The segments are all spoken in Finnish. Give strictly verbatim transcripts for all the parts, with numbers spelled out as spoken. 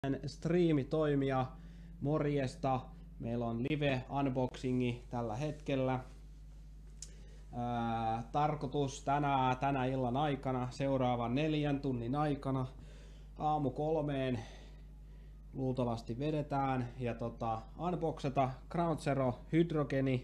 striimitoimija, morjesta. Meillä on live unboxingi tällä hetkellä. Ää, tarkoitus tänä, tänä illan aikana, seuraavan neljän tunnin aikana, aamu kolmeen luultavasti vedetään ja tota, unboxata Ground Zero Hydrogeni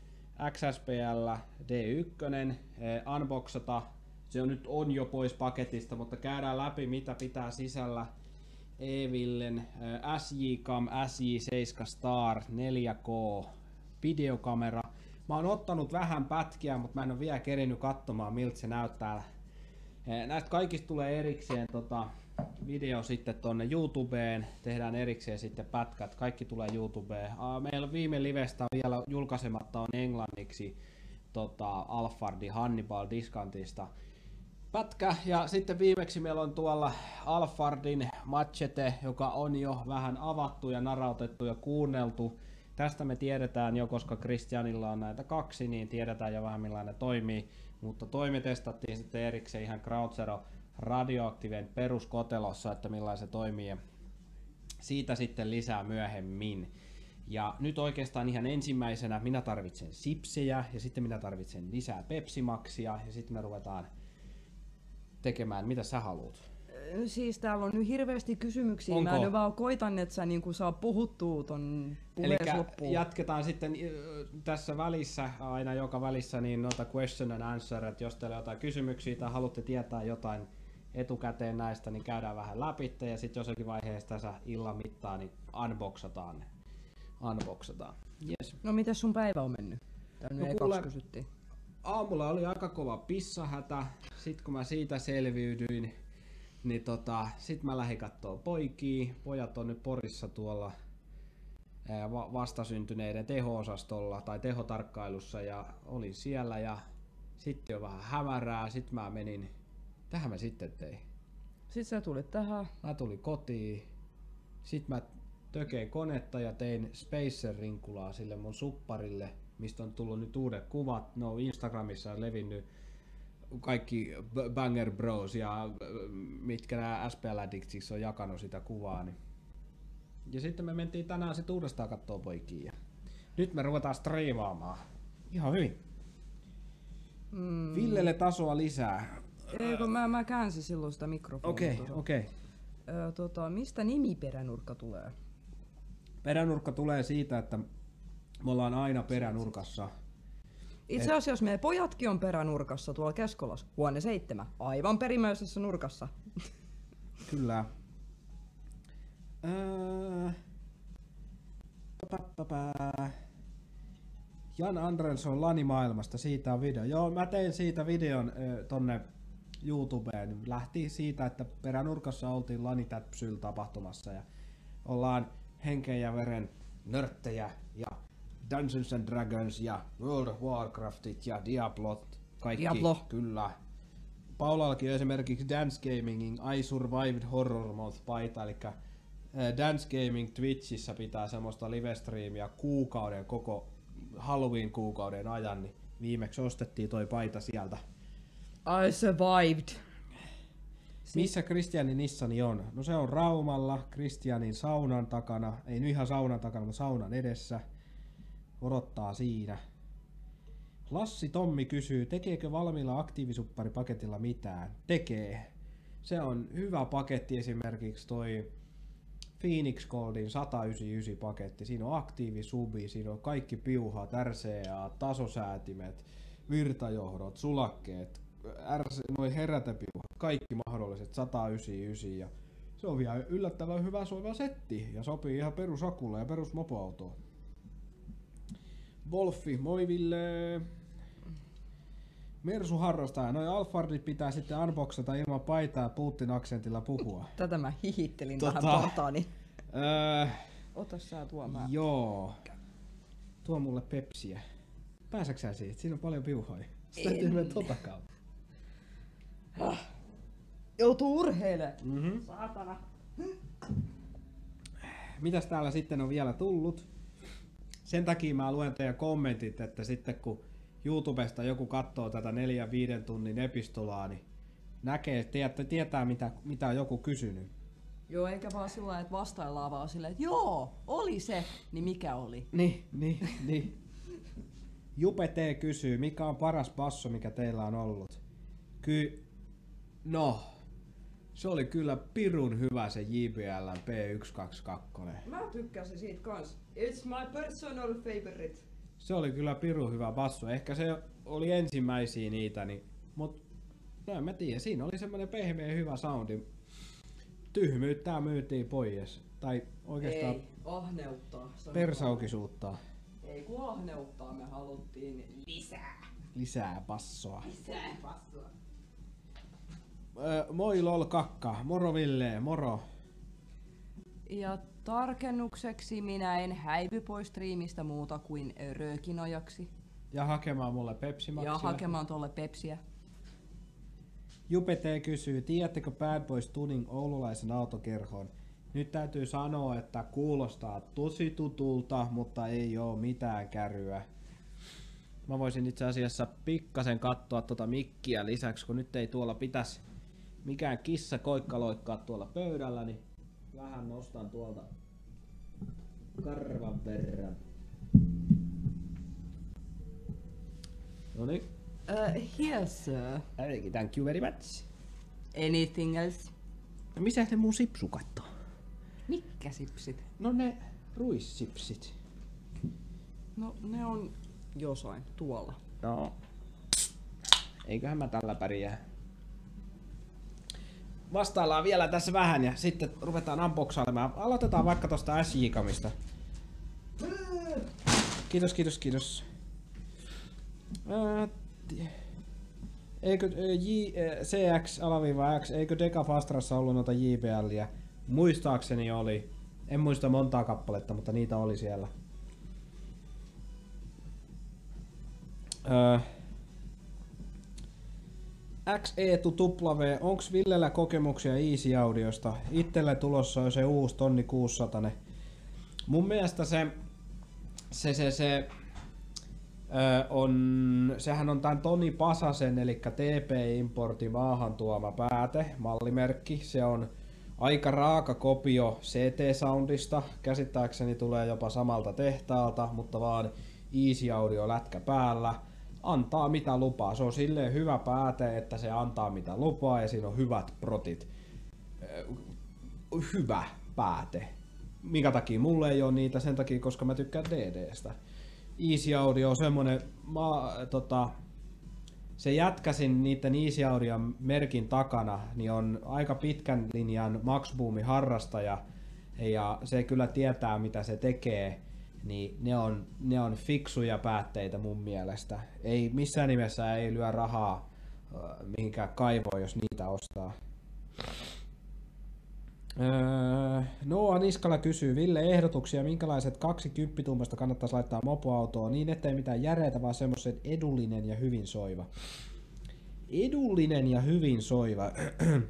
X S P L D yksi, eh, unboxata, se on nyt on jo pois paketista, mutta käydään läpi mitä pitää sisällä. Evillen eh, S J Cam S J seitsemän Star neljä K videokamera. Mä oon ottanut vähän pätkiä, mutta mä en ole vielä kerinyt katsomaan miltä se näyttää. Eh, näistä kaikista tulee erikseen tota, video sitten tonne YouTubeen, tehdään erikseen sitten pätkät, kaikki tulee YouTubeen. Meillä viime livestä vielä julkaisematta on englanniksi tota, Alfardi Hannibal Discountista pätkä, ja sitten viimeksi meillä on tuolla Alfardin Machete, joka on jo vähän avattu ja narautettu ja kuunneltu. Tästä me tiedetään jo, koska Christianilla on näitä kaksi, niin tiedetään jo vähän millainen ne toimii, mutta toi me testattiin sitten erikseen ihan Ground Zero radioaktiivien peruskotelossa, että millainen se toimii, ja siitä sitten lisää myöhemmin. Ja nyt oikeastaan ihan ensimmäisenä minä tarvitsen sipsejä ja sitten minä tarvitsen lisää Pepsi Maxia ja sitten me ruvetaan tekemään, mitä sä haluut. Siis täällä on nyt hirveästi kysymyksiä. Onko? Mä nyt vaan koitan, että sä niin saa puhuttua ton puheen loppuun. Jatketaan sitten tässä välissä, aina joka välissä, niin noita question and answer, että jos teillä on jotain kysymyksiä tai haluatte tietää jotain etukäteen näistä, niin käydään vähän läpi, ja sitten jossakin vaiheessa tässä illan mittaan niin unboxataan. unboxataan. Yes. No mites sun päivä on mennyt? Tänne No, ekaksi kysyttiin. Aamulla oli aika kova pissahätä, sit kun mä siitä selviydyin, niin tota, sit mä lähdin kattoo poikia. Pojat on nyt Porissa tuolla ää, va- vastasyntyneiden teho-osastolla tai tehotarkkailussa, ja olin siellä, ja sitten on vähän hämärää, sit mä menin, tähän mä sitten tein. Sitten sä tulit tähän. Mä tulin kotiin, sit mä tökein konetta ja tein Spacer-rinkulaa sille mun supparille, mistä on tullut nyt uudet kuvat. No Instagramissa on levinnyt kaikki Banger Bros ja mitkä nämä S P L Addictsissa on jakanut sitä kuvaa. Niin. Ja sitten me mentiin tänään sit uudestaan kattoo poikia. Ja nyt me ruvetaan striimaamaan. Ihan hyvin. Mm. Villelle tasoa lisää. Eikö mä, mä käänsin silloin sitä mikrofonia. Okei, okay, okei. Okay. Tota, mistä nimi Peränurkka tulee? Peränurkka tulee siitä, että me ollaan aina peränurkassa. Itse asiassa meidän pojatkin on peränurkassa tuolla Keskolassa. Huone seitsemän. Aivan perimmäisessä nurkassa. Kyllä. Öö... Jan Andrelsson Lani-maailmasta, siitä on video. Joo, mä tein siitä videon ö, tonne YouTubeen. Lähti siitä, että peränurkassa oltiin Lani-täpsyl tapahtumassa ja ollaan henken ja veren nörttejä ja Dungeons and Dragons ja World of Warcraftit ja Diablot. Kaikki, Diablo. Kyllä. Paulallakin on esimerkiksi Dance Gamingin I Survived Horror Month paita, eli Dance Gaming Twitchissä pitää semmoista live-striimia kuukauden, koko Halloween kuukauden ajan, niin viimeksi ostettiin toi paita sieltä. I survived. Missä Kristianin Nissani on? No se on Raumalla, Kristianin saunan takana, ei nyt ihan saunan takana, mutta saunan edessä. Odottaa siinä. Lassi Tommi kysyy, tekeekö valmiilla aktiivisuppari-paketilla mitään? Tekee. Se on hyvä paketti, esimerkiksi toi Phoenix Goldin sata yhdeksänkymmentäyhdeksän paketti. Siinä on aktiivisubi, siinä on kaikki piuhat, R C A, tasosäätimet, virtajohdot, sulakkeet, noin herätepiuhat, kaikki mahdolliset sata yhdeksänkymmentäyhdeksän. Ja se on vielä yllättävän hyvä soiva setti ja sopii ihan perusakulle ja perusmopoautoon. Wolfi, moi Ville! Mersu harrastaja, noi Alfardit pitää sitten unboxata ilman paitaa ja Putin aksentilla puhua. Tätä mä hihittelin Tota, tähän partaani. Öö, Ota sä tuo mä. joo. Tuo mulle pepsiä. Pääseksä sä siitä? Siinä on paljon piuhoja. Sitä täytyy mennä tota kautta. Joutuu urheilemaan. Mm-hmm. Saatana. Mitäs täällä sitten on vielä tullut? Sen takia mä luen teidän kommentit, että sitten kun YouTubesta joku katsoo tätä neljän viiden tunnin epistolaa, niin näkee, tietää, tietää mitä, mitä on joku kysynyt. Joo, eikä vaan sillä lailla, että vastaillaan vaan silleen, että joo, oli se, niin mikä oli? Niin, niin, niin. Jupe T kysyy, mikä on paras basso, mikä teillä on ollut? Ky... No, se oli kyllä pirun hyvä se J B L:n P yksi kaksikymmentäkaksi. Mä tykkäsin siitä kans. It's my personal favorite. Se oli kyllä pirun hyvä basso. Ehkä se oli ensimmäisiä niitä, niin... Mut no en mä tiedä, siinä oli semmonen pehmeä hyvä soundi. Tyhmyyttää myytiin pois. Tai oikeastaan Ei, ahneuttaa. persaukisuutta. Ei kun ahneuttaa, me haluttiin lisää. Lisää bassoa. Lisää bassoa. Öö, moi lol kakka, moro Ville, moro. Ja tarkennukseksi minä en häivy pois striimistä muuta kuin röökin ajaksi. Ja hakemaan mulle Pepsi Maxia. Ja hakemaan tolle Pepsiä. Jupe T kysyy, tiedättekö Bad Boys Tuning oululaisen autokerhoon? Nyt täytyy sanoa, että kuulostaa tosi tutulta, mutta ei oo mitään käryä. Mä voisin itse asiassa pikkasen katsoa tota mikkiä lisäksi, kun nyt ei tuolla pitäisi mikään kissa koikkaloikkaa tuolla pöydällä, niin vähän nostan tuolta karvan verran. Noniin. Uh, yes sir. Thank you very much. Anything else? Missä ne mun sipsukat on? Mitkä sipsit? No ne ruissipsit. No ne on jossain tuolla. No. Eiköhän mä tällä pärjää. Vastaillaan vielä tässä vähän ja sitten ruvetaan unboxailemaan. Aloitetaan vaikka tosta S J-kamista. Kiitos, kiitos, kiitos. Ää, eikö J, C X-X, eikö Decafastrassa ollut noita J B L:iä? Muistaakseni oli. En muista montaa kappaletta, mutta niitä oli siellä. Öö. X E tu W, onks Villellä kokemuksia Easy Audiosta? Ittelle tulossa on se uusi tonni kuusisataa. Mun mielestä se se se se öö, on, sehän on tän Toni Pasasen eli T P Importin maahan tuoma pääte, mallimerkki. Se on aika raaka kopio C T-soundista, käsittääkseni tulee jopa samalta tehtaalta, mutta vaan Easy Audio lätkä päällä. Antaa mitä lupaa. Se on silleen hyvä pääte, että se antaa mitä lupaa ja siinä on hyvät protit. Hyvä pääte. Minkä takia mulle ei ole niitä? Sen takia, koska mä tykkään D D:stä. Easy Audio on semmonen, ma, tota, se jätkäsin niiden Easy Audion merkin takana, niin on aika pitkän linjan Max Boomin harrastaja ja se kyllä tietää mitä se tekee. Niin ne on, ne on fiksuja päätteitä mun mielestä. Ei missään nimessä ei lyö rahaa äh, mihinkään kaivoon, jos niitä ostaa. Öö, Noa Niskala kysyy, Ville, ehdotuksia, minkälaiset kaksi kymppituumasta kannattaisi laittaa mopoautoon niin ettei mitään järeitä, vaan semmoiset edullinen ja hyvin soiva. Edullinen ja hyvin soiva. öö,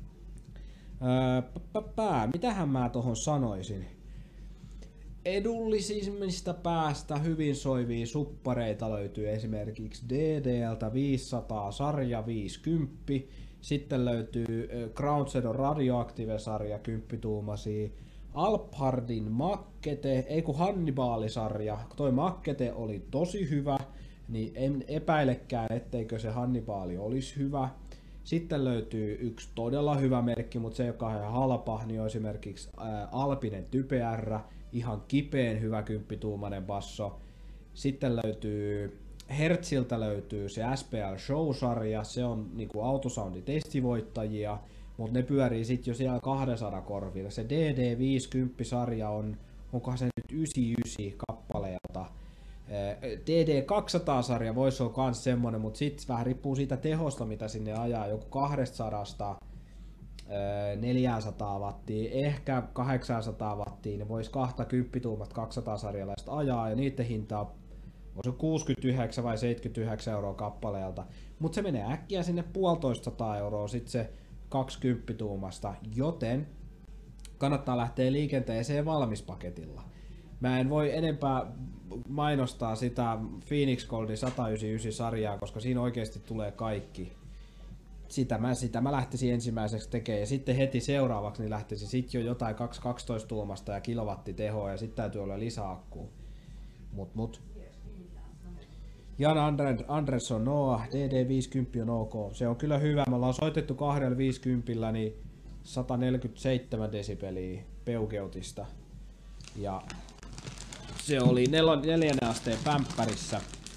pää, mitähän mä tohon sanoisin? Edullisimmista päästä hyvin soivia suppareita löytyy esimerkiksi D D:ltä viisisataa sarja viisikymmentä, sitten löytyy Ground Zero Radioactive-sarja kymppituumaisia, Alphardin Makkete, ei kun Hannibal-sarja, toi Makkete oli tosi hyvä, niin en epäilekään etteikö se Hannibal olisi hyvä. Sitten löytyy yksi todella hyvä merkki, mutta se joka on ihan halpa, niin on esimerkiksi ää, Alpinen Type R, ihan kipeen hyvä kymppituumainen basso. Sitten löytyy Hertziltä löytyy se S P L Show-sarja, se on niinku autosounditestivoittajia, mutta ne pyörii sit jo siellä kaksisataa korvilla. Se D D viisikymmentä-sarja on, onkohan se nyt yhdeksänkymmentäyhdeksän kappaleelta. D D kaksisataa-sarja voisi olla kans semmonen, mutta sit vähän riippuu siitä tehosta mitä sinne ajaa, joku kaksisataa neljäsataa wattia, ehkä kahdeksansataa wattia, ne vois kahta kymppituumat kaksisataa-sarjalaista ajaa ja niiden hinta on, on se kuusikymmentäyhdeksän vai seitsemänkymmentäyhdeksän euroa kappaleelta, mutta se menee äkkiä sinne puolitoista sataa euroa sit se kaksi kymppituumasta, joten kannattaa lähteä liikenteeseen valmispaketilla. Mä en voi enempää mainostaa sitä Phoenix Goldin sata yhdeksänkymmentäyhdeksän sarjaa, koska siinä oikeasti tulee kaikki. sitä mä, sitä mä lähtisin ensimmäiseksi tekemään ja sitten heti seuraavaksi niin lähtisi sit jo jotain kaksi kaksitoista tuumasta ja kilowattitehoa ja sitten täytyy olla lisäakkuu. Mut mut. Jan Andre, Andersson Noah, D D viisikymmentä on ok. Se on kyllä hyvä. Me ollaan soitettu kahdella viisikymmentä niin sata neljäkymmentäseitsemän desibeliä peukeutista. Ja se oli nel, neljännen asteen pämppärissä.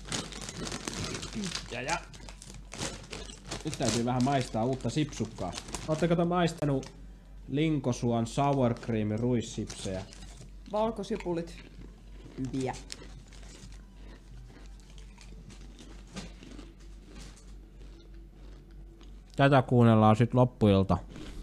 Ja ja. Nyt täytyy vähän maistaa uutta sipsukkaa. Ootteko te maistanut Linkosuon sour cream ruissipsejä? Valkosipulit. Hyviä. Tätä kuunnellaan sit loppuilta.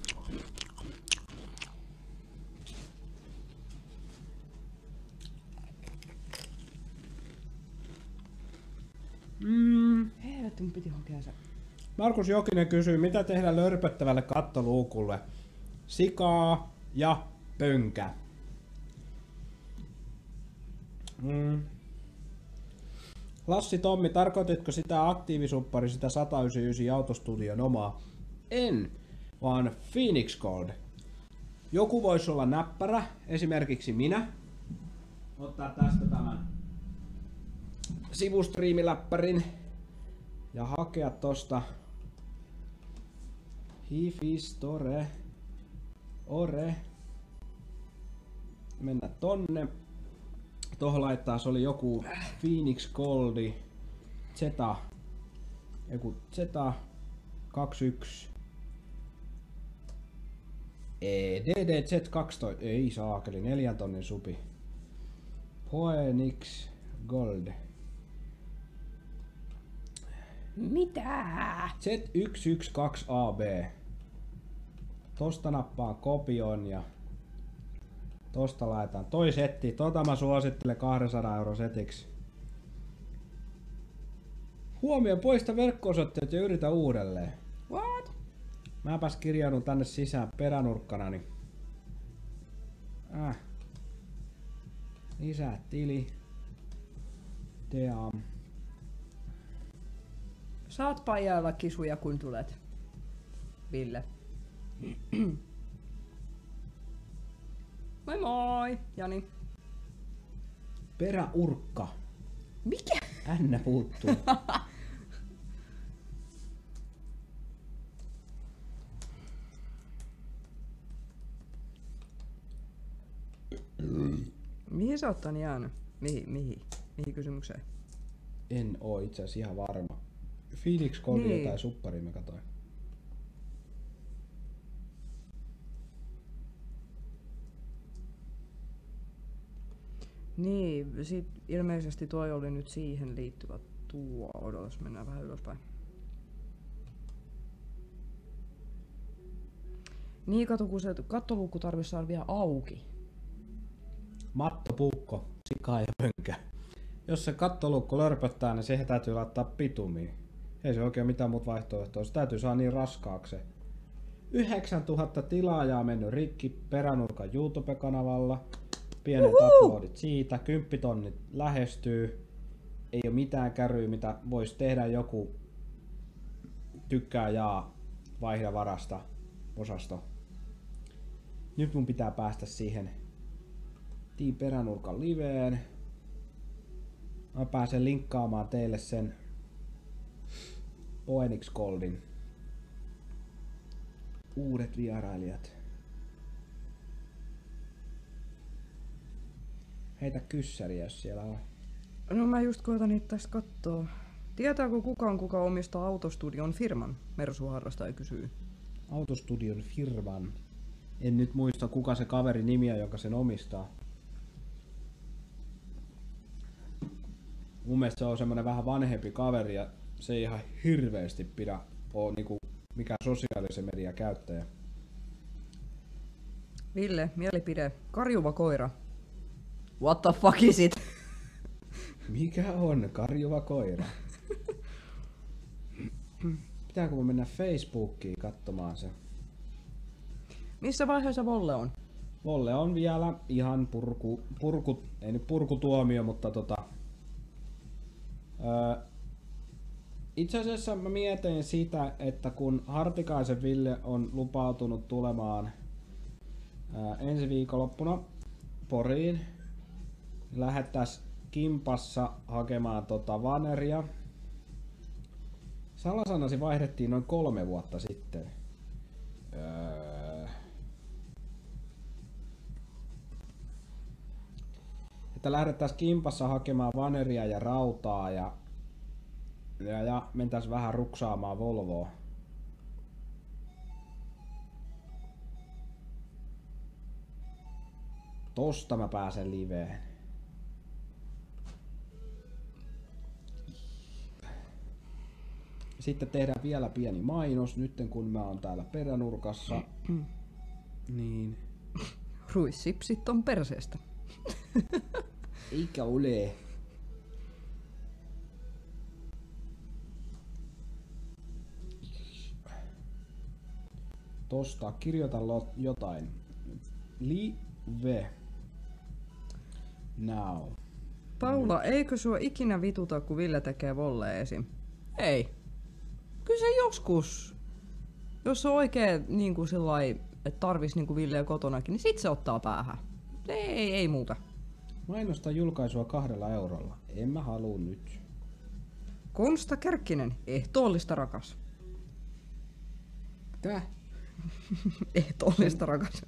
Mm. Helvetti, mun piti hakea se. Markus Jokinen kysyy, mitä tehdään lörpöttävälle kattoluukulle? Sikaa ja pönkä. Mm. Lassi Tommi, tarkoititko sitä aktiivisuppari, sitä sata yhdeksänkymmentäyhdeksän autostudion omaa? En, vaan Phoenix Gold. Joku voisi olla näppärä, esimerkiksi minä. Ottaa tästä tämän sivustriimiläppärin ja hakea tosta Hifistore Ore. Mennä tonne. Tuohon laittaa, se oli joku Phoenix Goldi Zeta, joku Zeta kaksikymmentäyksi D D Z kaksitoista, ei saakeli, neljän tonnin supi. Phoenix Gold. Mitä? Z yksi yksi kaksi A B. Tosta nappaan kopion ja tosta laitan toi setti. Tota mä suosittelen kahdensadan euron setiksi. Huomio, poista verkko-osoitteet ja yritä uudelleen. What? Mäpäs kirjaudun tänne sisään peränurkkana, niin... Äh. Lisää tili. Deam. Saat pajailla kisuja kun tulet. Ville. Moi moi, Jani. Peräurkka. Mikä? Ännä puuttuu. Mihin sä oot tän jäänyt? Mihin, mihin? Mihin kysymykseen? En oo itse asiassa ihan varma. Phoenix Goldin Niin. jotain supparia mä katoin. Niin, sit ilmeisesti toi oli nyt siihen liittyvä tuo. Odotas, mennään vähän ylöspäin. Niin, kato, kun se kattoluukku tarvitsisi saada vielä auki. Matto, puukko, sika ja pönkä. Jos se kattolukko lörpöttää, niin siihen täytyy laittaa pitumiin. Ei se oikein mitään muuta vaihtoehtoa. Se täytyy saada niin raskaaksi. yhdeksäntuhatta tilaajaa mennyt rikki peränurkan YouTube-kanavalla. Pienet uploadit siitä. Kymppitonnit lähestyy. Ei ole mitään käryä, mitä voisi tehdä joku tykkää jaa vaihda varasta osasto. Nyt mun pitää päästä siihen Tii peränurkan liveen. Mä pääsen linkkaamaan teille sen Phoenix Goldin uudet vierailijat. Heitä kyssäriä, jos siellä on. No mä just koitan niitä tästä kattoo. Tietääkö kukaan, kuka omistaa Autostudion firman? Mersu-harrastaja kysyy. Autostudion firman. En nyt muista, kuka se kaveri nimiä, joka sen omistaa. Mun mielestä se on semmonen vähän vanhempi kaveri ja se ei ihan hirveesti pidä oo niinku mikään sosiaalisen median käyttäjä. Ville, mielipide. Karjuva koira. What the fuck is it? Mikä on karjuva koira? Pitääkö mun mennä Facebookiin katsomaan se? Missä vaiheessa Volle on? Volle on vielä ihan purku, purku ei nyt purkutuomio, mutta tota... Öö, Itse asiassa mä mietin sitä, että kun Hartikaisen Ville on lupautunut tulemaan ää, ensi viikonloppuna Poriin, lähettäis kimpassa hakemaan tota vaneria. Salasanasi vaihdettiin noin kolme vuotta sitten. Öö... Että lähdettäis kimpassa hakemaan vaneria ja rautaa ja, ja, ja mentäis vähän ruksaamaan Volvoa. Tosta mä pääsen liveen. Sitten tehdään vielä pieni mainos, nyt kun mä oon täällä peränurkassa. Niin. Ruissipsit on perseestä. Eikä ole. Tosta kirjoita jotain. Live. Now. Paula, nyt. Eikö sua ikinä vituta, kun Ville tekee volleen esim? Ei. Kyllä se joskus, jos se on oikein niin kuin sillai, että tarvis niin kuin Villeä kotonakin, niin sit se ottaa päähän. Ei, ei muuta. Mainosta julkaisua kahdella eurolla. En mä haluu nyt. Konsta Kärkkinen, ehtoollista rakas. Tää? Ehtoollista rakas.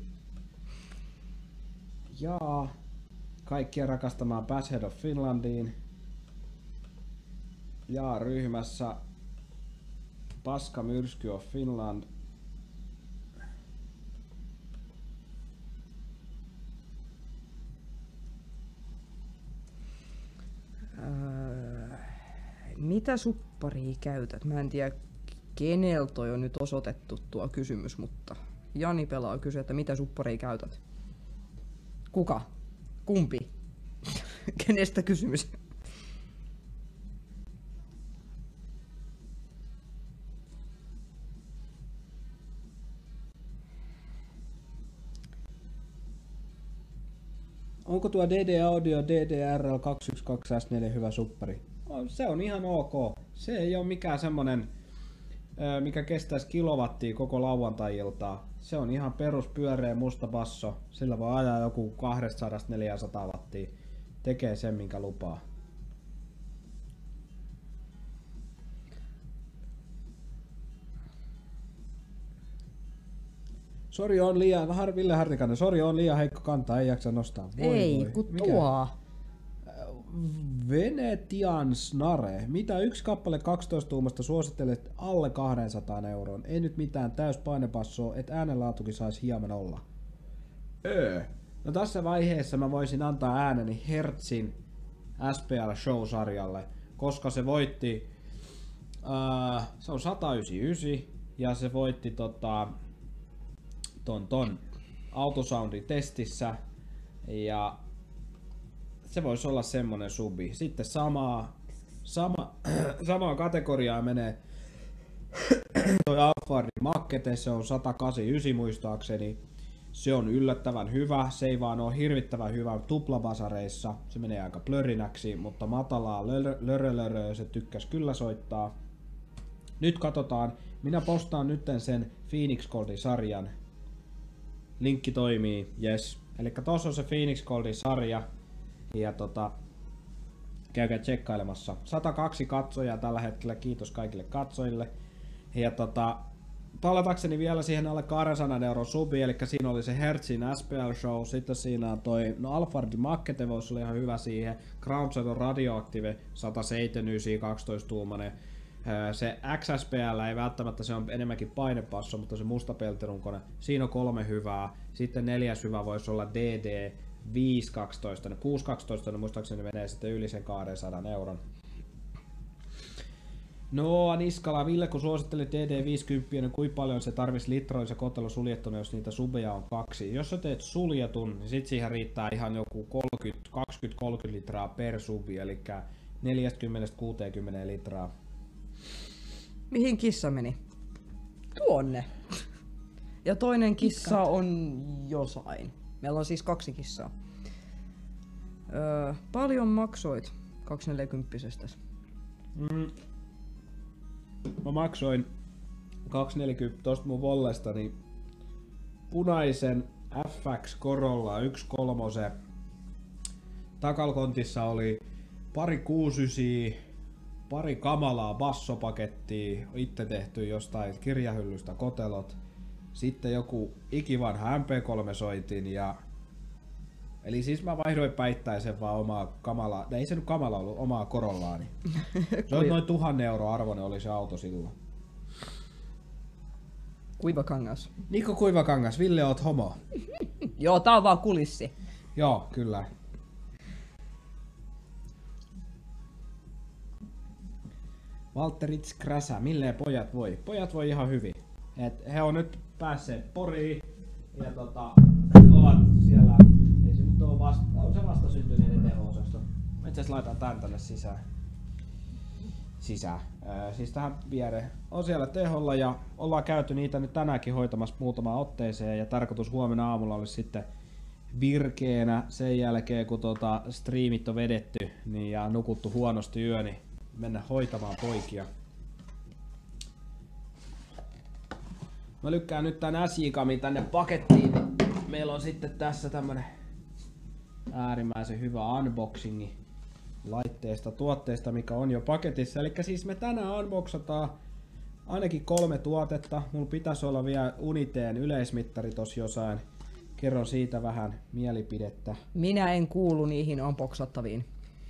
Jaa. Kaikkia rakastamaan Basshead of Finlandiin. Jaa ryhmässä Paska Myrsky of Finland. Öö, mitä supparia käytät? Mä en tiedä keneltä on nyt osoitettu tuo kysymys, mutta Jani pelaa kysyä, että mitä supparia käytät? Kuka? Kumpi? Kenestä kysymys? Onko tuo D D Audio D D R L kaksisataayksitoista S neljä hyvä suppari? Se on ihan ok. Se ei ole mikään semmonen, mikä kestäisi kilowattia koko lauantai-iltaa. Se on ihan perus pyöreä musta basso. Sillä voi ajaa joku kaksisataa neljäsataa wattia. Tekee sen minkä lupaa. Sori on liian, Ville Hartikainen, sori on liian heikko kantaa, ei jaksa nostaa. Voi ei, voi. kun tuo. Venetian Snare. Mitä yksi kappale kaksitoista tuumasta suosittelet alle kaksisataa euroon? Ei nyt mitään täyspainepassoa, et äänenlaatukin saisi hieman olla. Öö. No tässä vaiheessa mä voisin antaa ääneni Hertzin S P L Show-sarjalle, koska se voitti, ää, se on sata yhdeksänkymmentäyhdeksän ja se voitti tota, ton, ton Autosoundin testissä ja se voisi olla semmonen subi. Sitten samaa, sama, samaa kategoriaa menee toi Alphardin Makkete, se on sata kahdeksankymmentäyhdeksän muistaakseni. Se on yllättävän hyvä, se ei vaan ole hirvittävän hyvä tuplabasareissa, se menee aika plörinäksi, mutta matalaa lörölöröä se tykkäs kyllä soittaa. Nyt katsotaan, minä postaan nytten sen Phoenix Goldin sarjan. Linkki toimii, yes. Eli tossa on se Phoenix Goldin sarja. Ja tota, käykää tsekkailemassa. sata kaksi katsojaa tällä hetkellä, kiitos kaikille katsojille. Ja tota, palatakseni vielä siihen alle kaksisataa euron subi, eli siinä oli se Hertzin S P L Show, sitten siinä on toi, no Alphardin Makkete voisi olla ihan hyvä siihen, Crown Zero Radioactive sata seitsemänkymmentäyhdeksän kaksitoista tuumainen. Se X S P L ei välttämättä, se on enemmänkin painepasso, mutta se musta peltirunkone, siinä on kolme hyvää. Sitten neljäs hyvä voisi olla D D viisi kaksitoista, ne kuusi kaksitoista, ne muistaakseni menee sitten yli sen kaksisataa euron. No Niskala, Ville kun suosittelit D D viisikymmentä, niin kuinka paljon se tarvisi litroja se kotelo suljettuna, jos niitä subeja on kaksi? Jos sä teet suljetun, niin sit siihen riittää ihan joku kolmekymmentä kaksikymmentä kolmekymmentä litraa per subi, eli neljäkymmentä kuusikymmentä litraa. Mihin kissa meni? Tuonne. Ja toinen kissa on jossain. Meillä on siis kaksi kissaa. Öö, paljon maksoit kaksisataaneljäkymmentä. Mm. mä maksoin kaksi neljäkymmentä tosta mun vollestani punaisen F X Corolla yksi kolmosen. Takalkontissa oli pari kuusikymmentäyhdeksän, pari kamalaa bassopakettia, itse tehty jostain kirjahyllystä kotelot. Sitten joku ikivanha M P kolme soitin ja... Eli siis mä vaihdoin päittäisen vaan omaa kamalaa, ei se nyt kamala ollut, omaa Corollaani. Se on noin tuhannen euroa arvoinen oli se auto silloin. Kuivakangas. Niko Kuivakangas, Ville oot homo. Joo, tää on vaan kulissi. Joo, kyllä. Valtterits Kräsä, milleen pojat voi? Pojat voi ihan hyvin. Et he on nyt päässeet Poriin ja tota, ovat siellä, ei se nyt ole vasta, on se vasta syntyneiden teho-osasto. Mä itse asiassa laitan tän tänne sisään. Sisään. Ää, siis tähän viereen. On siellä teholla ja ollaan käyty niitä nyt tänäänkin hoitamassa muutamaan otteeseen ja tarkoitus huomenna aamulla olisi sitten virkeänä sen jälkeen kun tota striimit on vedetty niin ja nukuttu huonosti yö, niin mennä hoitamaan poikia. Mä lykkään nyt tän S J-kamin tänne pakettiin. Meillä on sitten tässä tämmönen äärimmäisen hyvä unboxingi laitteesta, tuotteesta, mikä on jo paketissa. Eli siis me tänään unboxataan ainakin kolme tuotetta. Mulla pitäisi olla vielä Uniteen yleismittari tossa jossain. Kerron siitä vähän mielipidettä. Minä en kuulu niihin unboxattaviin.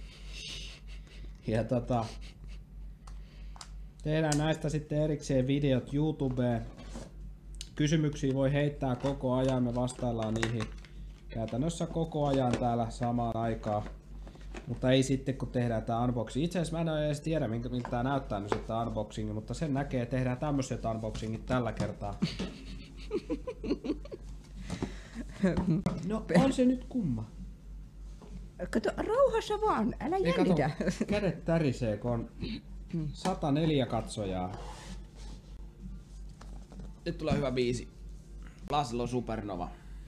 Ja tota, tehdään näistä sitten erikseen videot YouTubeen. Kysymyksiä voi heittää koko ajan, me vastaillaan niihin käytännössä koko ajan täällä samaan aikaan. Mutta ei sitten kun tehdään tää unboxing. Itse asiassa mä en edes tiedä miltä tää näyttää nyt sitten unboxing, mutta sen näkee, tehdään tämmöiset unboxingit tällä kertaa. No on se nyt kumma. Kato, rauhassa vaan, älä Ei, jännitä. kato, kädet tärisee, kun on sata neljä katsojaa. Nyt tulee hyvä biisi. Laszlo Supernova.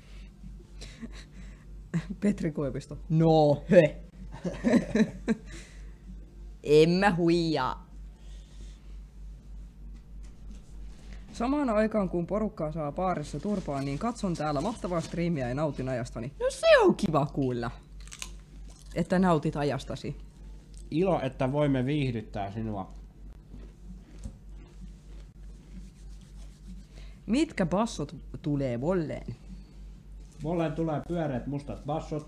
Petri Koivisto. No he. En mä huijaa. Samaan aikaan kun porukkaa saa baarissa turpaa, niin katson täällä mahtavaa striimiä ja nautin ajastani. No se on kiva kuulla, että nautit ajastasi. Ilo, että voimme viihdyttää sinua. Mitkä bassot tulee volleen? Volleen tulee pyöreät mustat bassot.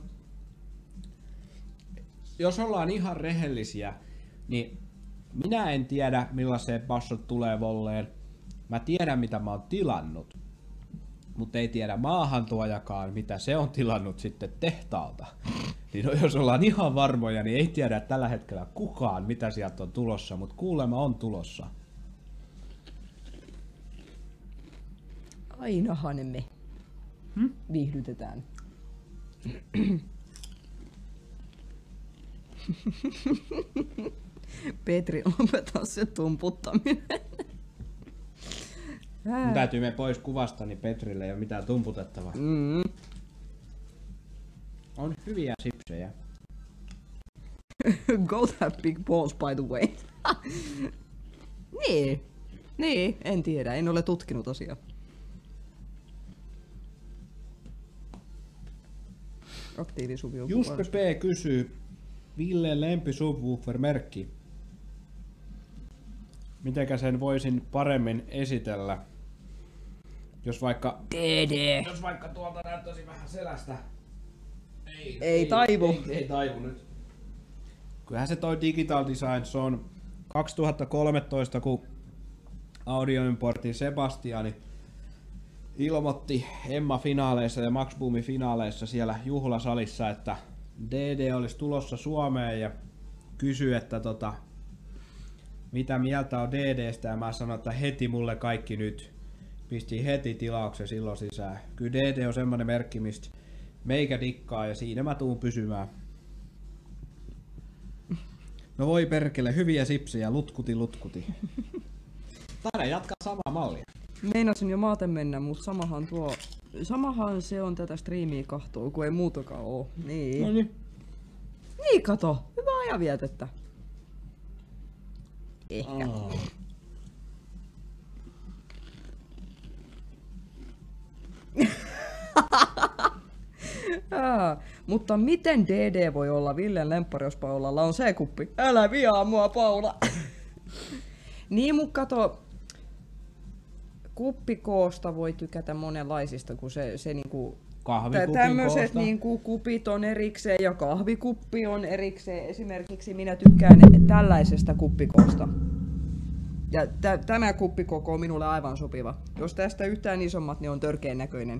Jos ollaan ihan rehellisiä, niin minä en tiedä millaiset bassot tulee volleen. Mä tiedän mitä mä oon tilannut, mutta ei tiedä maahantuojakaan mitä se on tilannut sitten tehtaalta. Niin no, jos ollaan ihan varmoja, niin ei tiedä tällä hetkellä kukaan mitä sieltä on tulossa, mutta kuulemma on tulossa. Ainahan me Hmm? viihdytetään. Petri, lopeta se tumputtaminen. Mun täytyy mennä pois kuvasta, niin Petrille ei ole mitään tumputettavaa. Mm. On hyviä sipsejä. Goat have big balls by the way. Niin. Niin, en tiedä, en ole tutkinut asiaa. Aktiivisuvi on Juspe P kysyy, Villeen lempi subwoofer-merkki. Mitenkä sen voisin paremmin esitellä? Jos vaikka... D D. Jos vaikka tuolta näyttäisi vähän selästä. Ei, Ei taivu. Ei, ei taivu nyt. Kyllähän se toi Digital Design, se on kaksituhattakolmetoista, kun Audioimportin Sebastiani ilmoitti Emma-finaaleissa ja Max Boomin finaaleissa siellä juhlasalissa, että D D olisi tulossa Suomeen ja kysyi, että tota, mitä mieltä on D D:stä, ja mä sanoin, että heti mulle kaikki nyt. Pistin heti tilauksen silloin sisään. Kyllä D D on semmonen merkki, mistä meikä dikkaa ja siinä mä tuun pysymään. No voi perkele, hyviä sipsejä, lutkuti lutkuti. Taidaan jatkaa samaa mallia. Meinasin jo maaten mennä, mutta samahan tuo... Samahan se on tätä striimiä kahtoo, kun ei muutakaan oo. Niin. No niin. Niin kato, hyvää ajanvietettä. Ehkä. Oh. Aa, mutta miten D D voi olla Villen lemppari, jos Paulalla on se kuppi? Älä vihaa mua, Paula! Niin, mut kato, kuppikoosta voi tykätä monenlaisista, kun se, se niinku... Tämmöiset niinku kupit on erikseen ja kahvikuppi on erikseen. Esimerkiksi minä tykkään tällaisesta kuppikoosta. Ja tä, tämä kuppikoko on minulle aivan sopiva. Jos tästä yhtään isommat, niin on törkeän näköinen.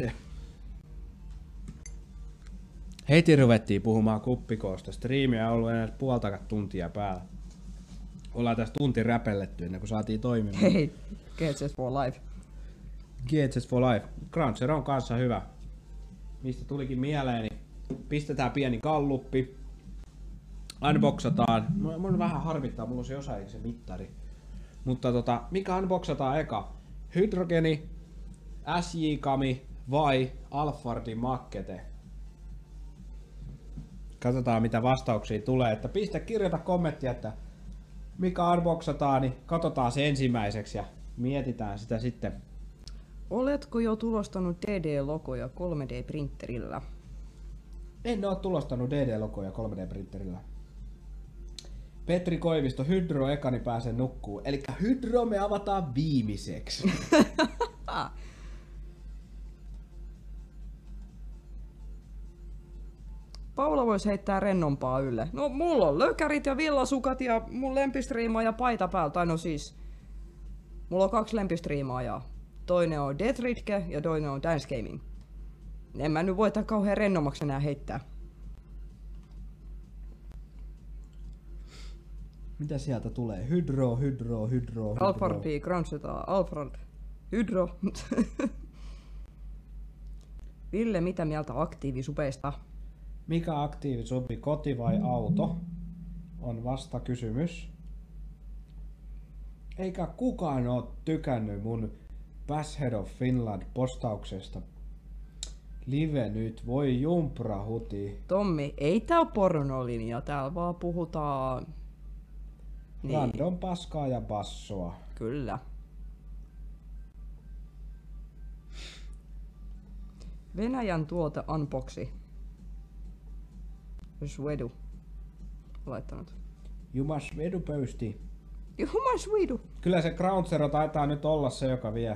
Heti ruvettiin puhumaan kuppikoosta. Striimiä on ollut enää puolta tuntia päällä. Ollaan tässä tunti räpelletty ennen kuin saatiin toimimaan. Hei, G H S for Life. G H S for Life. Ground Zero on kanssa hyvä. Mistä tulikin mieleeni. Pistetään pieni galluppi. Unboxataan. Mun vähän harmittaa, mulla on se jossain se mittari. Mutta tota, mikä unboxataan eka? Hydrogeni, S J Kami vai Alphardin Makkete? Katsotaan mitä vastauksia tulee. Että pistä, kirjoita kommenttia, että mikä unboxataan, niin katsotaan se ensimmäiseksi ja mietitään sitä sitten. Oletko jo tulostanut D D-logoja kolme D-printerillä? En oo tulostanut D D-logoja kolme D-printerillä. Petri Koivisto, Hydro ekani pääsee nukkuu. Elikkä Hydro me avataan viimeiseksi. Paula voisi heittää rennompaa ylle. No mulla on lökärit ja villasukat ja mun lempistriimaa ja paita päällä. Tai no siis, mulla on kaksi lempistriimaajaa. Toinen on Deathritke ja toinen on Dance Gaming. En mä nyt voita kauhean rennommaksi enää heittää. Mitä sieltä tulee? Hydro, Hydro, Hydro, Hydro. Alphard, Ground Zeta, Alphard, Hydro. Ville, mitä mieltä aktiivisupeista? Mikä aktiivisupi, koti vai auto? On vasta kysymys. Eikä kukaan oo tykännyt mun Basshead of Finland postauksesta. Live nyt, voi jumpra huti. Tommi, ei tää oo pornolinja, täällä vaan puhutaan... Niin. Random paskaa ja bassoa. Kyllä. Venäjän tuote unboxi. Svedu. Laittanut. Jumas vedu pöysti. Jumas vedu. Kyllä se Ground Zero taitaa nyt olla se, joka vie.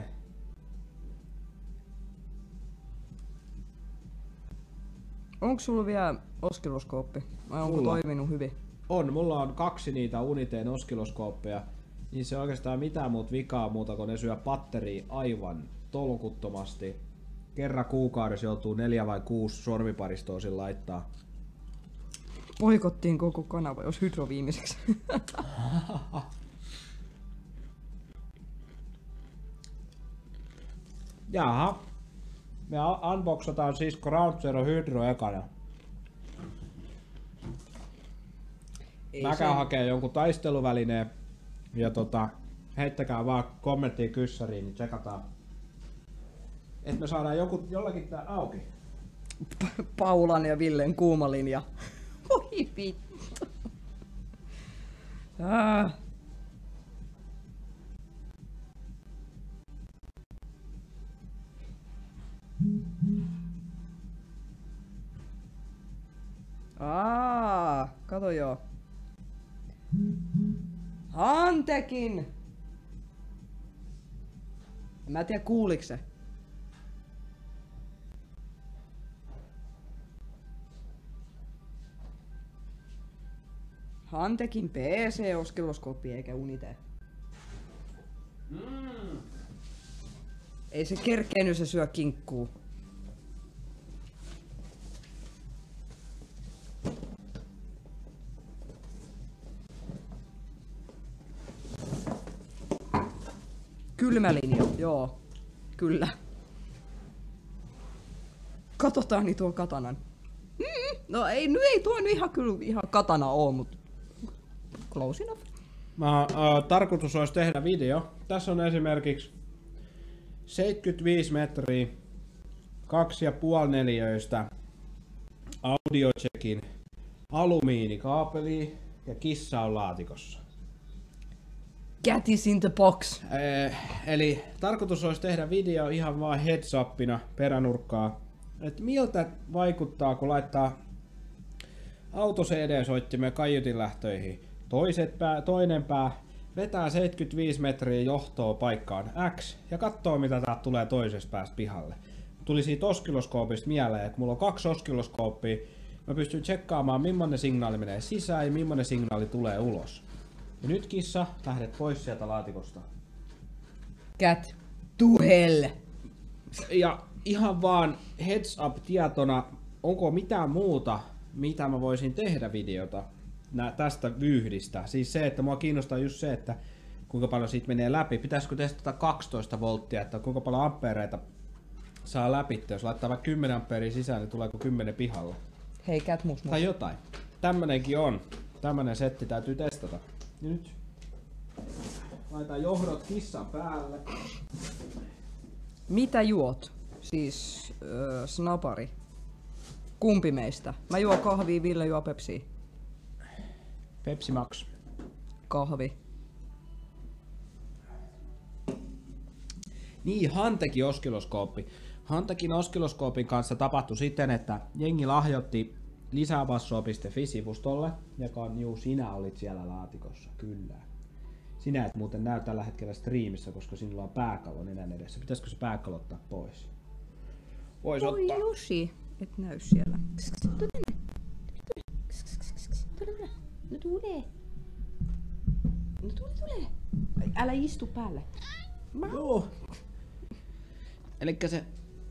Onko sulla vielä oskiloskooppi? Vai onko mulla toiminut hyvin? On, mulla on kaksi niitä Uniteen oskiloskooppeja. Niin se oikeastaan mitään muuta vikaa muuta, kun ne syö batteria aivan tolkuttomasti. Kerran kuukaudessa joutuu neljä vai kuusi sormiparistoa sillä laittaa. Poikottiin koko kanava, jos Hydro viimeiseksi. Jaha. Me unboxataan siis Ground Zero Hydro ekana. Mä käyn hakee jonkun taisteluvälineen. Ja tota, heittäkää vaan kommenttia kyssäriin, niin tsekataan. Et me saadaan joku, jollakin tää auki. Paulan ja Villen kuuma linja. Voi vittu. Ah. Aa, kato joo. Antekin! Mä en tiedä kuuliko se. Hantekin P C-oskiloskooppi eikä Unite. Mm. Ei se kerkenyt, se syö kinkkuu. Kylmä linja, joo. Kyllä. Katsotaan niin tuo katanan. Mm, no ei, nyt ei tuo nyt ihan kyllä ihan katana oo, mut close enough. Mä, äh, tarkoitus olisi tehdä video. Tässä on esimerkiksi seitsemänkymmentäviisi metriä, kaksi ja puoli neliöistä audiojackin alumiinikaapeli ja kissa on laatikossa. Cat is in the box. Ee, eli tarkoitus olisi tehdä video ihan vaan heads upina peränurkkaa, että miltä vaikuttaa kun laittaa auto C D-soittimeen kaiutin lähtöihin. Toiset pää, toinen pää vetää seitsemänkymmentäviisi metriä johtoa paikkaan X ja katsoo mitä täältä tulee toisesta päästä pihalle. Tuli siitä oskiloskoopista mieleen, että mulla on kaksi oskiloskooppia. Mä pystyn tsekkaamaan millainen signaali menee sisään ja millainen signaali tulee ulos. Ja nyt kissa, lähdet pois sieltä laatikosta. Cat to hell. Ja ihan vaan heads up tietona, onko mitään muuta, mitä mä voisin tehdä videota nää, tästä vyyhdistä. Siis se, että mua kiinnostaa just se, että kuinka paljon siitä menee läpi. Pitäisikö testata kaksitoista volttia, että kuinka paljon ampereita saa läpi. Jos laittaa vaikka kymmenen amperia sisään, niin tuleeko kymmenen pihalle. Hei Cat mus mus. Tai jotain. Tämmönenkin on. Tämmönen setti täytyy testata. Nyt laitan johdot kissan päälle. Mitä juot? Siis äh, snapari. Kumpi meistä? Mä juon kahvia, Ville juo Pepsiä. Pepsi Max. Kahvi. Niin, Hantekin oskiloskooppi. Hantekin oskiloskoopin kanssa tapahtui siten, että jengi lahjoitti lisäbassoa piste fi-sivustolle, joka on, juu, sinä olit siellä laatikossa, kyllä. Sinä et muuten näy tällä hetkellä striimissä, koska sinulla on pääkallo nenän edessä. Pitäisikö se pääkallo ottaa pois? Vois Oi ottaa. Jussi, et näy siellä. Tule tänne. Tule, tule. No tule. No tule, tule. Älä istu päälle. Joo. Elikkä se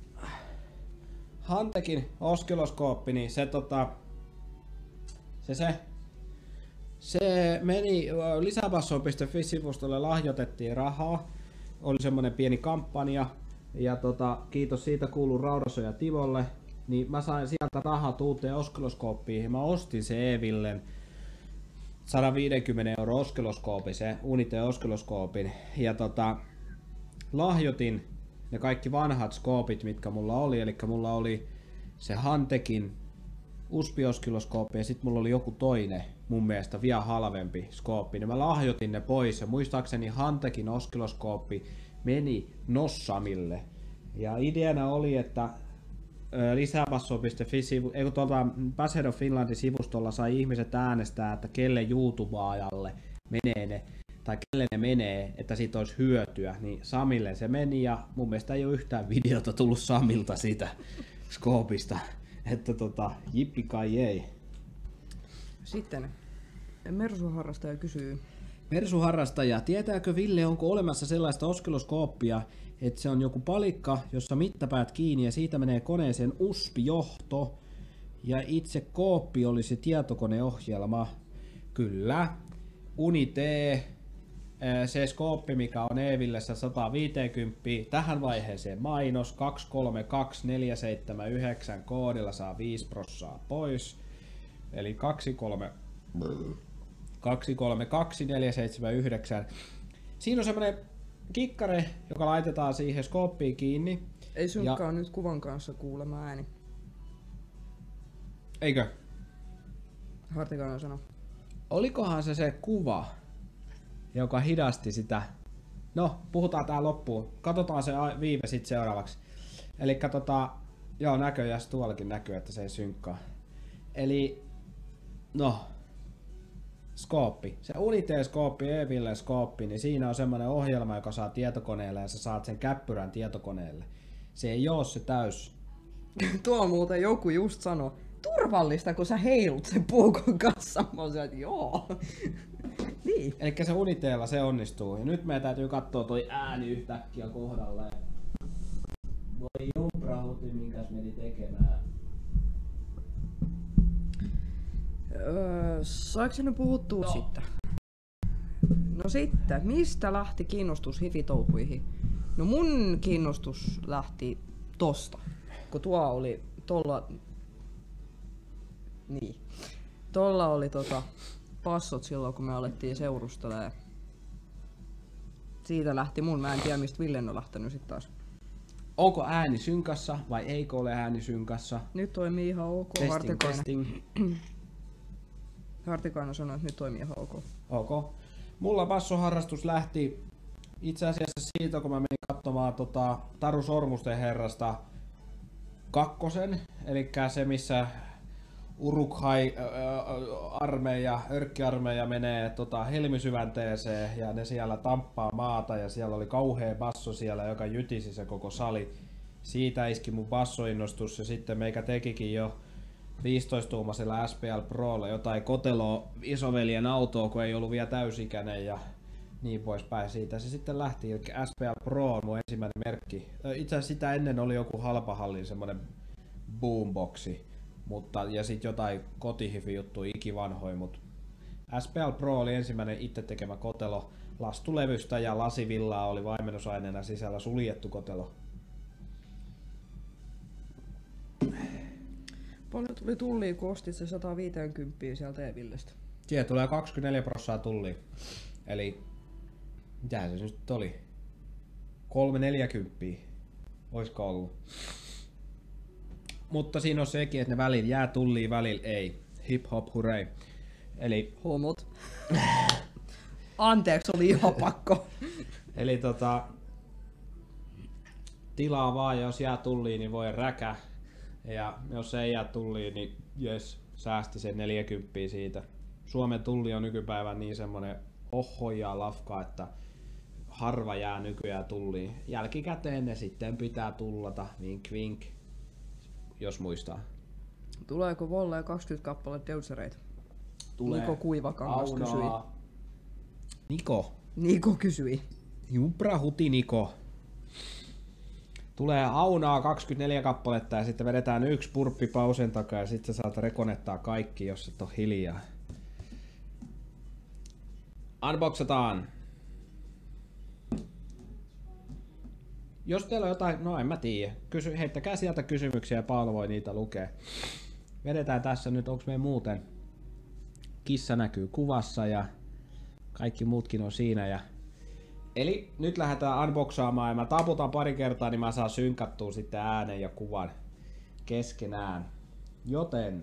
Hantekin oskiloskooppi, niin se tota... Se se... Se meni lisäbassoon piste fi-sivustolle, lahjoitettiin rahaa. Oli semmonen pieni kampanja. Ja tota, kiitos siitä kuuluu Raudasoja Tivolle. Niin mä sain sieltä rahat uuteen oskiloskooppiin. Mä ostin se Evillen sata viisikymmentä euro oskiloskoopi, se Unite oskiloskoopin. Ja tota, lahjoitin ne kaikki vanhat skoopit, mitkä mulla oli. Eli mulla oli se Hantekin U S P-oskiloskooppi ja sit mulla oli joku toinen, mun mielestä vielä halvempi skooppi. Niin mä lahjoitin ne pois ja muistaakseni Hantekin oskiloskooppi meni Nossamille. Ja ideana oli, että lisäbasso piste fi sivu, ei kun tuolta Basshead of Finlandin sivustolla sai ihmiset äänestää, että kelle YouTubaajalle menee ne, tai kelle ne menee, että siitä olisi hyötyä, niin Samille se meni ja mun mielestä ei ole yhtään videota tullut Samilta siitä skoopista, että tota, jippi kai ei. Sitten Mersu-harrastaja kysyy. Mersu-harrastaja, tietääkö Ville, onko olemassa sellaista oskiloskooppia, että se on joku palikka, jossa mittapäät kiinni ja siitä menee koneeseen U S P-johto ja itse kooppi olisi tietokoneohjelma? Kyllä. Unite, se skooppi mikä on Evillessä sata viisikymmentä, tähän vaiheeseen mainos kaksi kolme kaksi neljä seitsemän yhdeksän koodilla saa viisi prosenttia pois. Eli kaksi kolme kaksi neljä seitsemän yhdeksän. Siinä on semmonen kikkare, joka laitetaan siihen skooppiin kiinni. Ei sunkaan ja... nyt kuvan kanssa kuulema ääni. Eikö? Hartikainen sano. Olikohan se se kuva, joka hidasti sitä? No, puhutaan tää loppuun. Katsotaan se viive sit seuraavaksi. Elikkä tota, joo näköjään tuollakin näkyy, että se ei synkkaa. Eli, no, skooppi. Se Unite-skooppi, Eville-skooppi, niin siinä on semmoinen ohjelma, joka saa tietokoneelle ja sä saat sen käppyrän tietokoneelle. Se ei oo se täys. Tuo muuten joku just sanoi, turvallista kun sä heilut sen puukon kanssa. Mä oon että joo. Niin. Elikkä se Uniteella se onnistuu. Ja nyt meidän täytyy katsoa toi ääni yhtäkkiä kohdalleen. Voi jumprahuti, minkäs meni tekemään. Öö, saiko se nyt puhuttua no. sitten? No sitten, mistä lähti kiinnostus hifitouhuihin? No mun kiinnostus lähti tosta, kun tuo oli tolla... Niin. Tolla oli tota passot silloin kun me alettiin seurustelemaan. Siitä lähti mun, mä en tiedä mistä Villen on lähtenyt sit taas. Onko ääni synkassa vai eikö ole ääni synkassa? Nyt toimii ihan ok. Testing, Hartikainen. testing. Hartikainen sanoi, että nyt toimii ihan ok. Ok. Mulla bassoharrastus lähti itse asiassa siitä, kun mä menin katsomaan tota, Taru Sormusten herrasta kakkosen, eli se missä Uruk-hai-armeija, örkkiarmeija menee tota, helmisyvänteeseen ja ne siellä tamppaa maata ja siellä oli kauhea basso siellä, joka jytisi se koko sali. Siitä iski mun bassoinnostus ja sitten meikä tekikin jo viisitoista-tuumaisella S P L Prolla jotain koteloa isoveljen autoa, kun ei ollut vielä täysikäinen ja niin poispäin. Siitä se sitten lähti. Eli S P L Pro on mun ensimmäinen merkki. Itse asiassa sitä ennen oli joku halpahallin semmonen boomboxi. Mutta, ja sitten jotain kotihifi juttu ikivanhoja, mutta S P L Pro oli ensimmäinen itse tekemä kotelo lastulevystä ja lasivillaa oli vaimennusaineena sisällä suljettu kotelo. Paljon tuli tullia, kun ostit se sata viisikymmentä sieltä E-Villestä? Siihen tulee kaksikymmentäneljä prosenttia tullia. Eli mitä se nyt oli? kolme neljäkymmentä. Oisko ollut? Mutta siinä on sekin, että ne välillä jää tulliin, välillä ei. Hip hop hurray. Eli homot. Anteeksi, oli ihan pakko. Eli tota tilaa vaan, jos jää tulliin, niin voi räkä. Ja jos ei jää tulliin, niin jes, säästi sen neljäkymmentä siitä. Suomen tulli on nykypäivän niin semmonen ohhoja lafka, että harva jää nykyään tulliin. Jälkikäteen ne sitten pitää tullata, vink vink, jos muistaa. Tuleeko Volle kaksikymmentä kappaletta deutsereita? Tulee. Niko Kuivakangas kysyi. Niko? Niko kysyi. Jumpra huti Niko. Tulee aunaa kaksikymmentäneljä kappaletta ja sitten vedetään yksi purppi pausen takaa ja sitten sä saat rekonettaa kaikki, jos et oo hiljaa. Unboxataan. Jos teillä on jotain, no en mä tiedä, Kysy, heittäkää sieltä kysymyksiä ja Paolo voi niitä lukea. Vedetään tässä nyt, onks meidän muuten kissa näkyy kuvassa ja kaikki muutkin on siinä. Ja eli nyt lähdetään unboxaamaan ja mä taputan pari kertaa, niin mä saan synkattua sitten äänen ja kuvan keskenään. Joten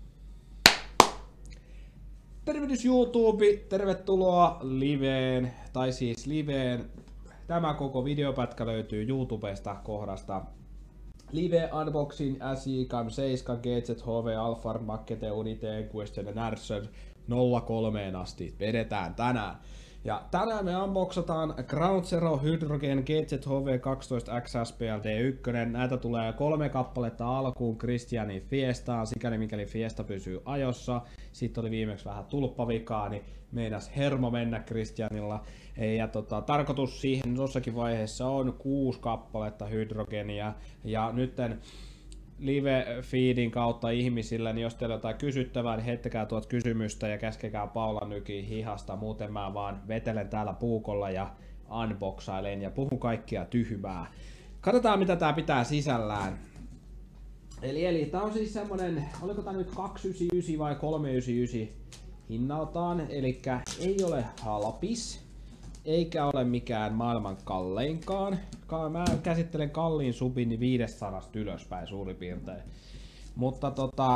tervehdys YouTube, tervetuloa liveen, tai siis liveen. Tämä koko videopätkä löytyy YouTubesta kohdasta Live Unboxing S I Cam seitsemän G Z H V Alphard Mackete Unite Question Närsen nolla kolme asti. Vedetään tänään. Ja tänään me unboxataan Ground Zero Hydrogen G Z H V kaksitoista X S P L D yksi. Näitä tulee kolme kappaletta alkuun Christianin Fiestaan, sikäli mikäli Fiesta pysyy ajossa. Sitten oli viimeksi vähän tulppavikaa, niin meinas hermo mennä Christianilla. Ja tota, tarkoitus siihen jossakin vaiheessa on kuusi kappaletta hydrogenia. Ja nytten live-feedin kautta ihmisillä, niin jos teillä on jotain kysyttävää, niin heittäkää tuot kysymystä ja käskekää Paula nykiin hihasta. Muuten mä vaan vetelen täällä puukolla ja unboxailen ja puhun kaikkia tyhmää. Katsotaan mitä tää pitää sisällään. Eli, eli tää on siis semmonen, oliko tää nyt kaksisataayhdeksänkymmentäyhdeksän vai kolmesataayhdeksänkymmentäyhdeksän hinnaltaan, eli ei ole halpis. Eikä ole mikään maailman kalleinkaan. Mä käsittelen kalliin subin niin viisisataa ylöspäin suurin piirtein. Mutta tota,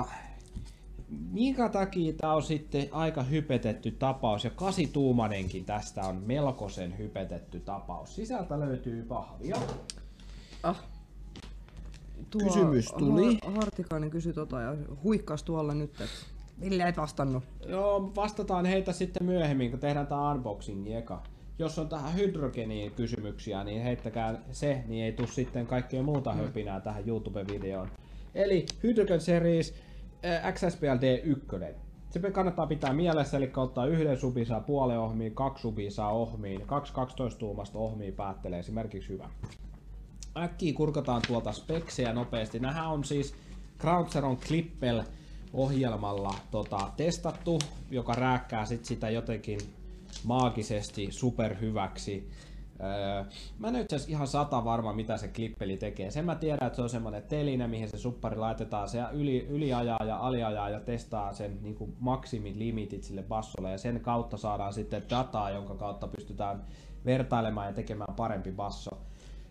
minkä takia tää on sitten aika hypetetty tapaus ja kasituumanenkin tästä on melkoisen hypetetty tapaus. Sisältä löytyy pahvia. Ah. Tuo Kysymys tuli. Har- Hartikainen kysyi tota ja huikkas tuolla nyt, että Ville et vastannut. Joo, vastataan heitä sitten myöhemmin, kun tehdään tää unboxingi eka. Jos on tähän hydrogeniin kysymyksiä, niin heittäkää se, niin ei tuu sitten kaikkea muuta höpinää tähän YouTube-videoon. Eli Hydrogen Series äh, X S P L D yksi. Se kannattaa pitää mielessä, eli ottaa yhden subin saa puolen ohmiin, kaksi subia saa ohmiin, kaksi kaksitoista tuumasta ohmiin päättelee esimerkiksi hyvä. Äkkiä kurkataan tuolta speksejä nopeasti. Nämähän on siis Ground Zeron Clippel ohjelmalla tota, testattu, joka rääkkää sit sitä jotenkin maagisesti superhyväksi. Öö, mä en ole itse asiassa ihan sata varma mitä se klippeli tekee. Sen mä tiedän, että se on semmonen teline, mihin se suppari laitetaan, se yli, yliajaa ja aliajaa ja testaa sen niin kuin maksimilimitit sille bassolle ja sen kautta saadaan sitten dataa, jonka kautta pystytään vertailemaan ja tekemään parempi basso.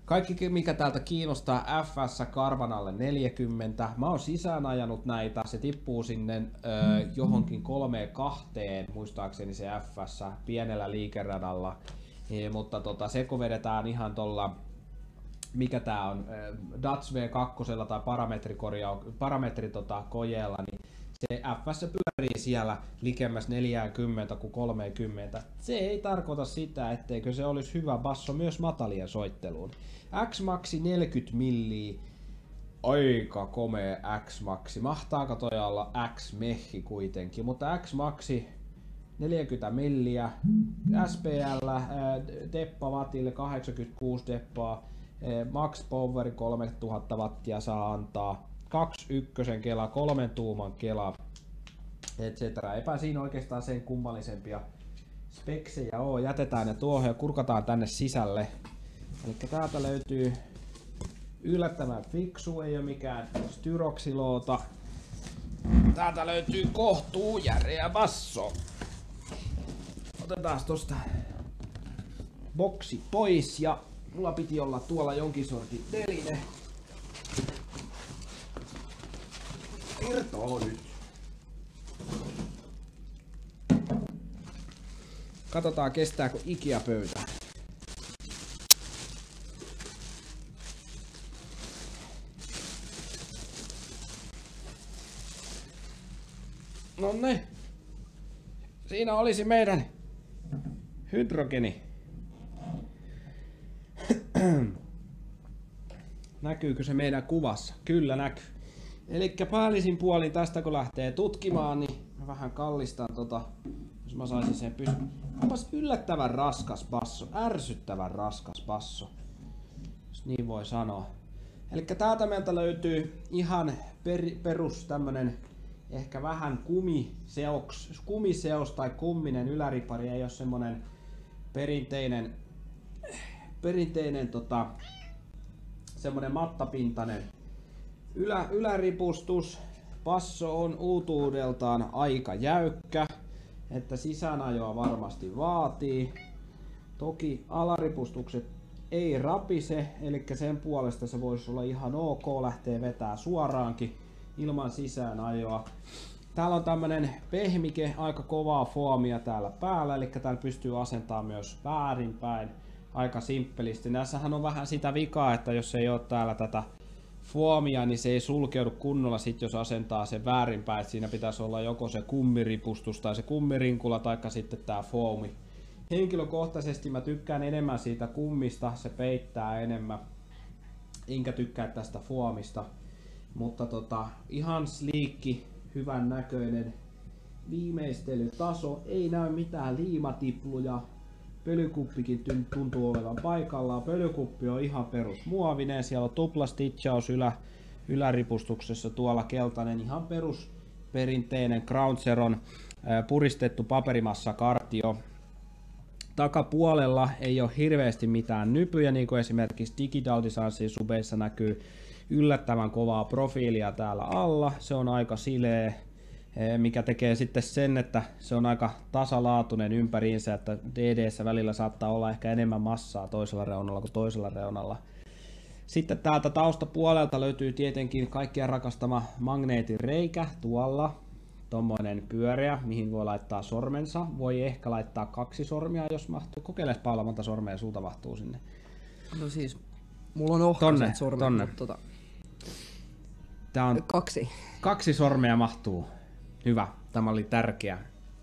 Kaikki mikä täältä kiinnostaa F S karvan alle neljäkymmentä. Mä oon sisään ajanut näitä, se tippuu sinne ö, johonkin kolmeen kahteen, muistaakseni se F S pienellä liikeradalla. E, mutta tota, se kun vedetään ihan tuolla, mikä tää on, Dutch V kaksi tai parametrikorjaa, parametri tota, kojeella, niin se F S pyörii siellä likemmäs neljäkymmentä kuin kolmekymmentä. Se ei tarkoita sitä, etteikö se olisi hyvä basso myös matalien soitteluun. X-Maxi neljäkymmentä milliä, aika komea X-Maxi. Mahtaako toi olla X-Mehi kuitenkin, mutta X-Maxi neljäkymmentä milliä, S P L, äh, deppa wattille kahdeksankymmentäkuusi deppaa, äh, max poweri kolmetuhatta wattia saa antaa, kaksi ykkösen kela, kolmen tuuman kela, et cetera. Eipä siinä oikeastaan sen kummallisempia speksejä oo. Jätetään ne tuohon ja kurkataan tänne sisälle. Eli täältä löytyy yllättävän fiksu, ei oo mikään styroksiloota. Täältä löytyy kohtuu järeä basso. Otetaan tosta boksi pois ja mulla piti olla tuolla jonkin sortin teline. Irtoo nyt. Katsotaan kestääkö Ikea pöytä. Nonne. Siinä olisi meidän hydrogeni. Näkyykö se meidän kuvassa? Kyllä näkyy. Elikkä päällisin puolin tästä kun lähtee tutkimaan, niin mä vähän kallistan tota, jos mä saisin sen pysy. Onpas yllättävän raskas basso, ärsyttävän raskas basso, jos niin voi sanoa. Elikkä täältä meiltä löytyy ihan per, perus tämmönen ehkä vähän kumiseoks, kumiseos tai kumminen yläripari, ei ole semmonen perinteinen, perinteinen tota, semmonen mattapintainen ylä, yläripustus. Basso on uutuudeltaan aika jäykkä, että sisäänajoa varmasti vaatii. Toki alaripustukset ei rapise, eli sen puolesta se voisi olla ihan ok lähteä vetää suoraankin ilman sisäänajoa. Täällä on tämmönen pehmike, aika kovaa foamia täällä päällä, eli täällä pystyy asentamaan myös väärinpäin aika simppelisti. Näissähän on vähän sitä vikaa, että jos ei ole täällä tätä foamia, niin se ei sulkeudu kunnolla sit, jos asentaa sen väärinpäin. Et siinä pitäisi olla joko se kummiripustus tai se kummirinkula tai sitten tää foami. Henkilökohtaisesti mä tykkään enemmän siitä kummista, se peittää enemmän. Enkä tykkää tästä foamista. Mutta tota, ihan sliikki, hyvän näköinen viimeistelytaso. Ei näy mitään liimatipluja. Pölykuppikin tuntuu olevan paikallaan. Pölykuppi on ihan perusmuovinen. Siellä on tupla stitchaus ylä, yläripustuksessa, tuolla keltainen, ihan perus perinteinen Ground Zeron puristettu paperimassa kartio. Takapuolella ei ole hirveästi mitään nypyjä, niin kuin esimerkiksi Digital Design subeissa näkyy yllättävän kovaa profiilia täällä alla. Se on aika sileä, mikä tekee sitten sen, että se on aika tasalaatuinen ympäriinsä, että D D:ssä välillä saattaa olla ehkä enemmän massaa toisella reunalla kuin toisella reunalla. Sitten täältä taustapuolelta löytyy tietenkin kaikkien rakastama magneetin reikä tuolla. Tommonen pyöreä, mihin voi laittaa sormensa. Voi ehkä laittaa kaksi sormia, jos mahtuu. Kokeiles Paula, monta sormea sulta mahtuu sinne. No siis, mulla on ohkaiset sormet, tonne. mutta tota... Tää on kaksi. Kaksi sormea mahtuu. Hyvä, tämä oli tärkeä.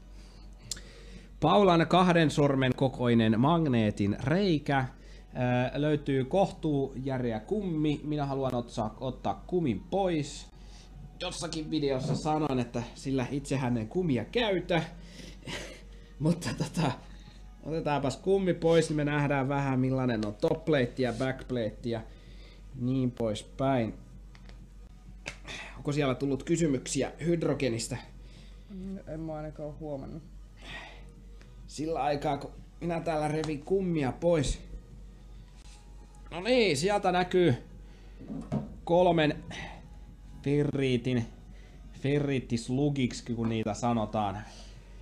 Paulan kahden sormen kokoinen magneetin reikä. Ää, löytyy kohtuu järeä kummi. Minä haluan ottaa, ottaa kumin pois. Jossakin videossa sanoin, että sillä itsehän en kumia käytä. Mutta tota, otetaanpas kummi pois, niin me nähdään vähän millainen on topplate ja backplate ja niin poispäin. Onko siellä tullut kysymyksiä hydrogenista? En mä ainakaan ole huomannut. Sillä aikaa kun minä täällä revin kummia pois. No niin, sieltä näkyy kolmen ferriitin, ferriittislugiksi kun niitä sanotaan.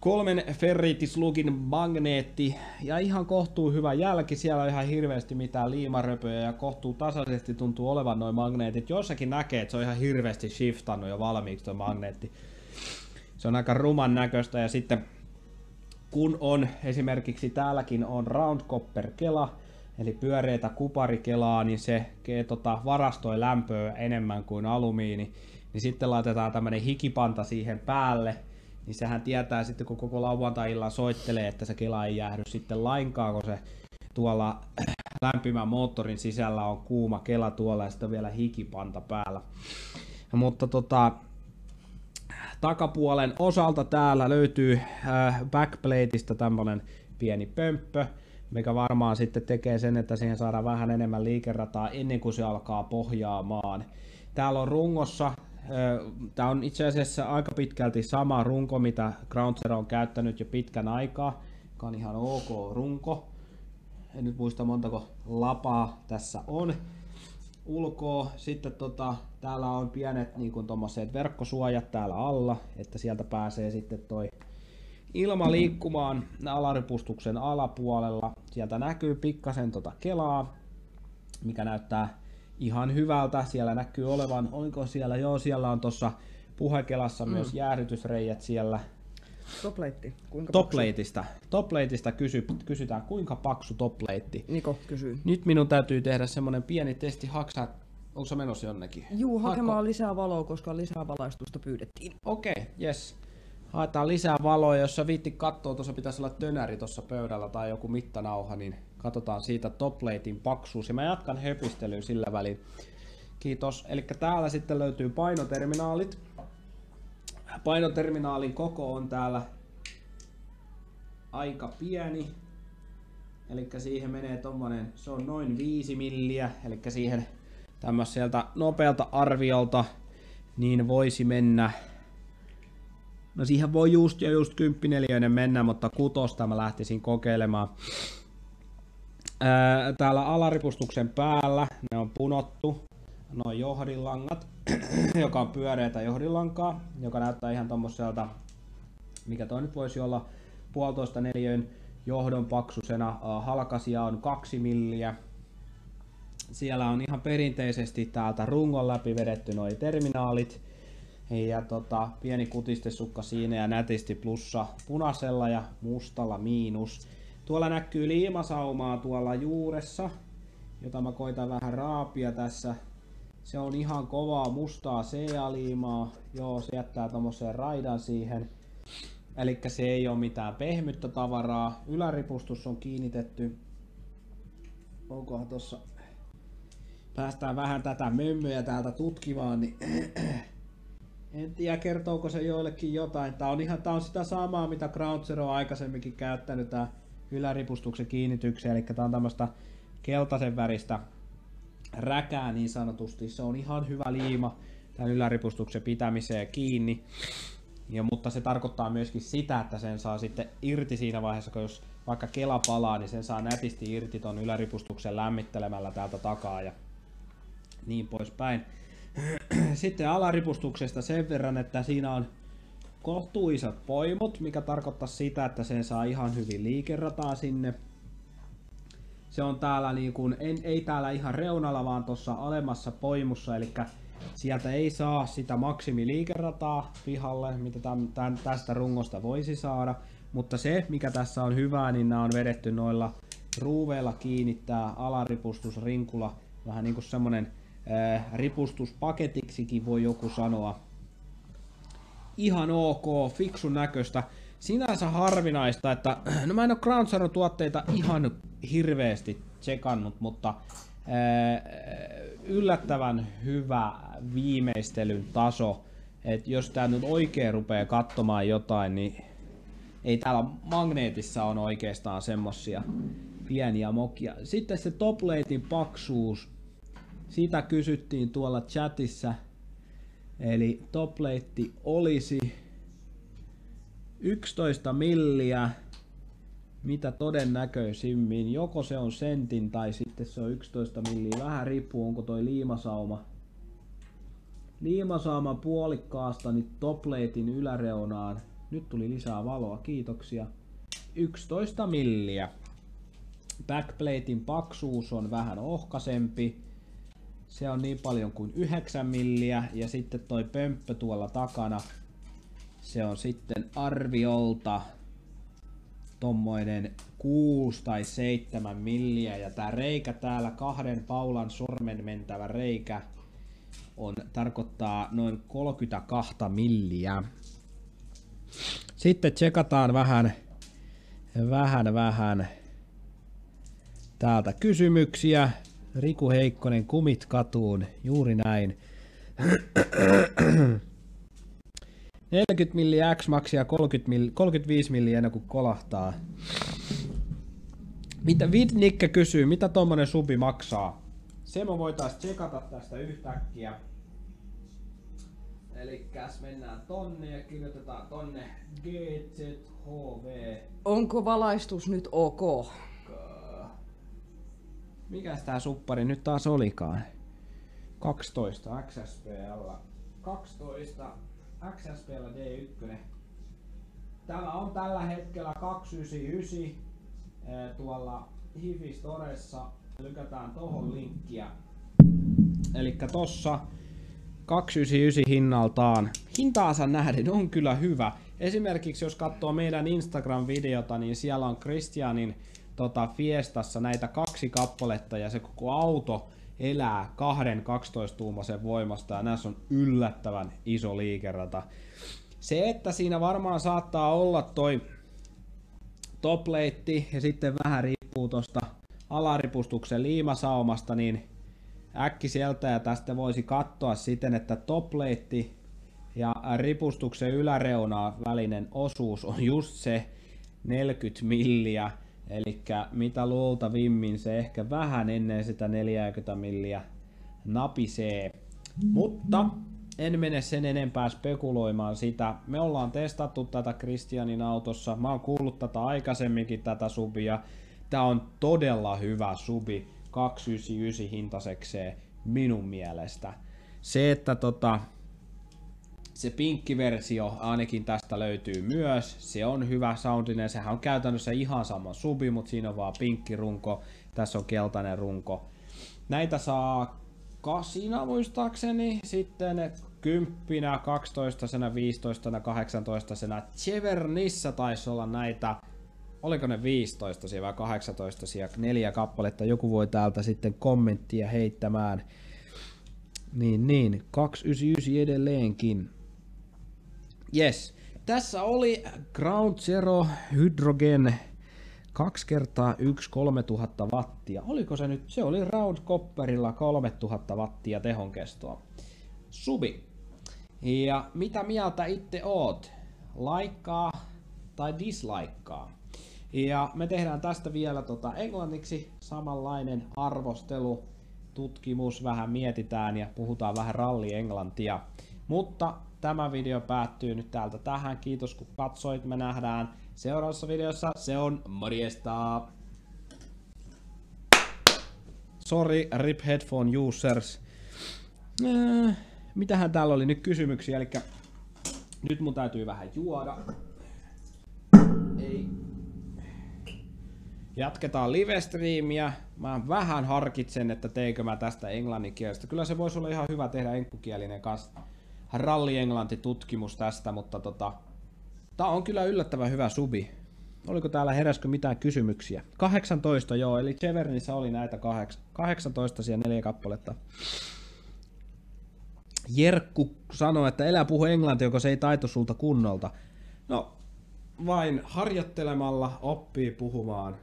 kolmen ferritislugin magneetti ja ihan kohtuu hyvä jälki, siellä on ihan hirveästi mitään liimaröpöjä ja kohtuu tasaisesti tuntuu olevan noin magneetit. Jossakin näkee, että se on ihan hirveästi shiftannut jo valmiiksi tuo magneetti. Se on aika ruman näköistä ja sitten kun on esimerkiksi täälläkin on round copper kela, eli pyöreitä kuparikelaa, niin se tota, varastoi lämpöä enemmän kuin alumiini, niin sitten laitetaan tämmönen hikipanta siihen päälle, niin sehän tietää sitten kun koko lauantai-illan soittelee, että se kela ei jäähdy sitten lainkaan, kun se tuolla lämpimän moottorin sisällä on kuuma kela tuolla ja sitten on vielä hikipanta päällä. Mutta tota, takapuolen osalta täällä löytyy äh, backplateista tämmönen pieni pömppö, mikä varmaan sitten tekee sen, että siihen saadaan vähän enemmän liikerataa ennen kuin se alkaa pohjaamaan. Täällä on rungossa, tämä on itse asiassa aika pitkälti sama runko, mitä Ground Zero on käyttänyt jo pitkän aikaa, joka on ihan ok runko. En nyt muista montako lapaa tässä on ulkoa. Sitten tota, täällä on pienet niin kuin tommoset verkkosuojat täällä alla, että sieltä pääsee sitten toi ilma liikkumaan alaripustuksen alapuolella. Sieltä näkyy pikkasen tota kelaa, mikä näyttää ihan hyvältä. Siellä näkyy olevan, oliko siellä, joo siellä on tuossa puhekelassa mm. myös jäähdytysreijät siellä. Toplate, kuinka Toplateista. Toplateista kysy, kysytään, kuinka paksu toplate? Niko kysyy. Nyt minun täytyy tehdä semmonen pieni testi. Haksa, onko se menossa jonnekin? Juu, hakemaan Haako? lisää valoa, koska lisää valaistusta pyydettiin. Okei, okay, yes. Haetaan lisää valoa, jos sä viitti kattoo, tuossa pitäisi olla tönäri tuossa pöydällä tai joku mittanauha, niin katsotaan siitä toplatein paksuus. Ja mä jatkan höpistelyä sillä välin. Kiitos. Eli täällä sitten löytyy painoterminaalit. Painoterminaalin koko on täällä aika pieni. Eli siihen menee tommonen, se on noin viisi milliä. Eli siihen tämmöiseltä nopealta arviolta niin voisi mennä. No siihen voi just ja just kymppi-neliöinen mennä, mutta kutosta mä lähtisin kokeilemaan. Ää, täällä alaripustuksen päällä ne on punottu, nuo johdinlangat, joka on pyöreätä johdinlankaa, joka näyttää ihan tommoselta, mikä toi nyt voisi olla puolitoista neliön johdon paksusena. Halkasia on kaksi milliä. Siellä on ihan perinteisesti täältä rungon läpi vedetty nuo terminaalit. Ja tota, pieni kutistesukka siinä ja nätisti plussa punaisella ja mustalla miinus. Tuolla näkyy liimasaumaa tuolla juuressa, jota mä koitan vähän raapia tässä. Se on ihan kovaa mustaa C A-liimaa. Joo, se jättää tommoseen raidan siihen. Eli se ei ole mitään pehmyttä tavaraa. Yläripustus on kiinnitetty. Onkohan tossa... Päästään vähän tätä mömmöjä täältä tutkimaan, niin... En tiedä kertooko se joillekin jotain. Tää on ihan tää on sitä samaa mitä Ground Zero on aikaisemminkin käyttänyt tää yläripustuksen kiinnityksiä. Eli tää on tämmöstä keltaisen väristä räkää niin sanotusti. Se on ihan hyvä liima tämän yläripustuksen pitämiseen kiinni. Ja, mutta se tarkoittaa myöskin sitä, että sen saa sitten irti siinä vaiheessa, kun jos vaikka kela palaa, niin sen saa nätisti irti ton yläripustuksen lämmittelemällä täältä takaa ja niin poispäin. Sitten alaripustuksesta sen verran, että siinä on kohtuisat poimut, mikä tarkoittaa sitä, että sen saa ihan hyvin liikerataa sinne. Se on täällä niin kuin, en, ei täällä ihan reunalla, vaan tuossa alemmassa poimussa, eli sieltä ei saa sitä maksimiliikerataa pihalle, mitä tämän, tämän, tästä rungosta voisi saada. Mutta se, mikä tässä on hyvää, niin nämä on vedetty noilla ruuveilla kiinni, tää alaripustusrinkula, vähän niin kuin semmonen Äh, ripustuspaketiksikin voi joku sanoa. Ihan ok, fiksun näköistä. Sinänsä harvinaista, että no mä en oo Ground Zero tuotteita ihan hirveästi tsekannut, mutta äh, yllättävän hyvä viimeistelyn taso. Et jos tää nyt oikein rupeaa katsomaan jotain, niin ei täällä magneetissa on oikeastaan semmosia pieniä mokia. Sitten se toplatein paksuus. Sitä kysyttiin tuolla chatissa, eli toplate olisi yksitoista milliä, mitä todennäköisimmin, joko se on sentin tai sitten se on yksitoista milliä, vähän riippuu onko toi liimasauma. Liimasauma puolikkaasta niin toplatein yläreunaan, Nyt tuli lisää valoa, kiitoksia. yksitoista milliä. Backplatein paksuus on vähän ohkaisempi. Se on niin paljon kuin yhdeksän milliä. Ja sitten toi pömppö tuolla takana. Se on sitten arviolta tommoinen kuusi tai seitsemän milliä. Ja tää reikä täällä, kahden paulan sormen mentävä reikä, on, tarkoittaa noin kolmekymmentäkaksi milliä. Sitten tsekataan vähän, vähän, vähän täältä kysymyksiä. Riku Heikkonen, kumit katuun, juuri näin. neljäkymmentä milliä X-Maxia, kolmekymmentäviisi milliä ennen kuin kolahtaa. Mitä Vidnikke kysyy, mitä tommonen subi maksaa? Se me voitais tsekata tästä yhtäkkiä. Elikkäs mennään tonne ja kirjoitetaan tonne G Z H V. Onko valaistus nyt ok? Mikäs tää suppari nyt taas olikaan? kaksitoista X S P L. kaksitoista X S P L D yksi. Täällä on tällä hetkellä kaksisataayhdeksänkymmentäyhdeksän tuolla Hifi Storessa. Lykätään tohon linkkiä. Elikkä tossa kaksisataayhdeksänkymmentäyhdeksän hinnaltaan. Hintaansa nähden on kyllä hyvä. Esimerkiksi jos katsoo meidän Instagram-videota, niin siellä on Christianin tota, Fiestassa näitä kaksi kappaletta ja se koko auto elää kahden kaksitoista-tuumaisen voimasta ja näissä on yllättävän iso liikerata. Se, että siinä varmaan saattaa olla toi topleitti ja sitten vähän riippuu tosta alaripustuksen liimasaumasta, niin äkkiseltä ja tästä voisi katsoa siten, että topleitti ja ripustuksen yläreunaa välinen osuus on just se neljäkymmentä milliä, eli mitä luultavimmin se ehkä vähän ennen sitä neljäkymmentä milliä napisee. Mutta en mene sen enempää spekuloimaan sitä. Me ollaan testattu tätä Christianin autossa. Mä oon kuullut tätä aikaisemminkin tätä subia. Tää on todella hyvä subi kaksisataayhdeksänkymmentäyhdeksän hintasekseen minun mielestä. Se, että tota, se pinkkiversio ainakin tästä löytyy myös. Se on hyvä soundinen. Sehän on käytännössä ihan sama subi, mutta siinä on vaan pinkki runko. Tässä on keltainen runko. Näitä saa kasina muistaakseni. Sitten kymppinä, kaksitoista, viisitoista, kahdeksantoista. Chevernissa taisi olla näitä. Oliko ne viisitoista vai kahdeksantoista neljä kappaletta? Joku voi täältä sitten kommenttia heittämään. Niin, niin. kaksisataayhdeksänkymmentäyhdeksän edelleenkin. Yes. Tässä oli Ground Zero Hydrogen kaksi kertaa yksi kolmetuhatta wattia. Oliko se nyt? Se oli Round Copperilla kolmetuhatta wattia tehonkestoa. Subi. Ja mitä mieltä itse oot? Laikkaa tai dislaikkaa? Ja me tehdään tästä vielä tota englanniksi samanlainen arvostelu, tutkimus, vähän mietitään ja puhutaan vähän ralli-englantia. Mutta tämä video päättyy nyt täältä tähän. Kiitos kun katsoit, me nähdään seuraavassa videossa. Se on morjesta! Sorry, rip headphone users. Äh, mitähän täällä oli nyt kysymyksiä, eli nyt mun täytyy vähän juoda. Ei. Jatketaan live-striimiä. Mä vähän harkitsen, että teikö mä tästä englanninkielistä. Kyllä se voisi olla ihan hyvä tehdä enkkukielinen kanssa ralli-englanti-tutkimus tästä, mutta tota, tää on kyllä yllättävän hyvä subi. Oliko täällä heräskö mitään kysymyksiä? kahdeksantoista joo, eli Chevernissä oli näitä kahdeksantoista siellä neljä kappaletta. Jerkku sanoi, että elää puhu englantia, kun se ei taito sulta kunnolta. No, vain harjoittelemalla oppii puhumaan.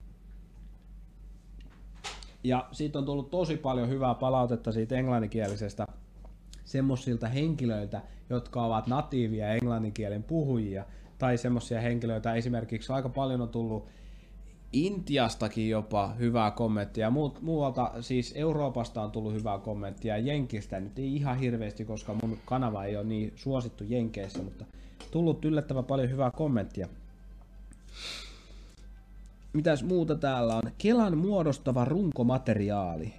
Ja siitä on tullut tosi paljon hyvää palautetta siitä englanninkielisestä semmosilta henkilöiltä, jotka ovat natiivia englanninkielen puhujia. Tai semmosia henkilöitä, esimerkiksi aika paljon on tullut Intiastakin jopa hyvää kommenttia. Muualta, siis Euroopasta on tullut hyvää kommenttia. Jenkistä nyt ei ihan hirveästi, koska mun kanava ei ole niin suosittu Jenkeissä, mutta tullut yllättävän paljon hyvää kommenttia. Mitäs muuta täällä on? Kelan muodostava runkomateriaali.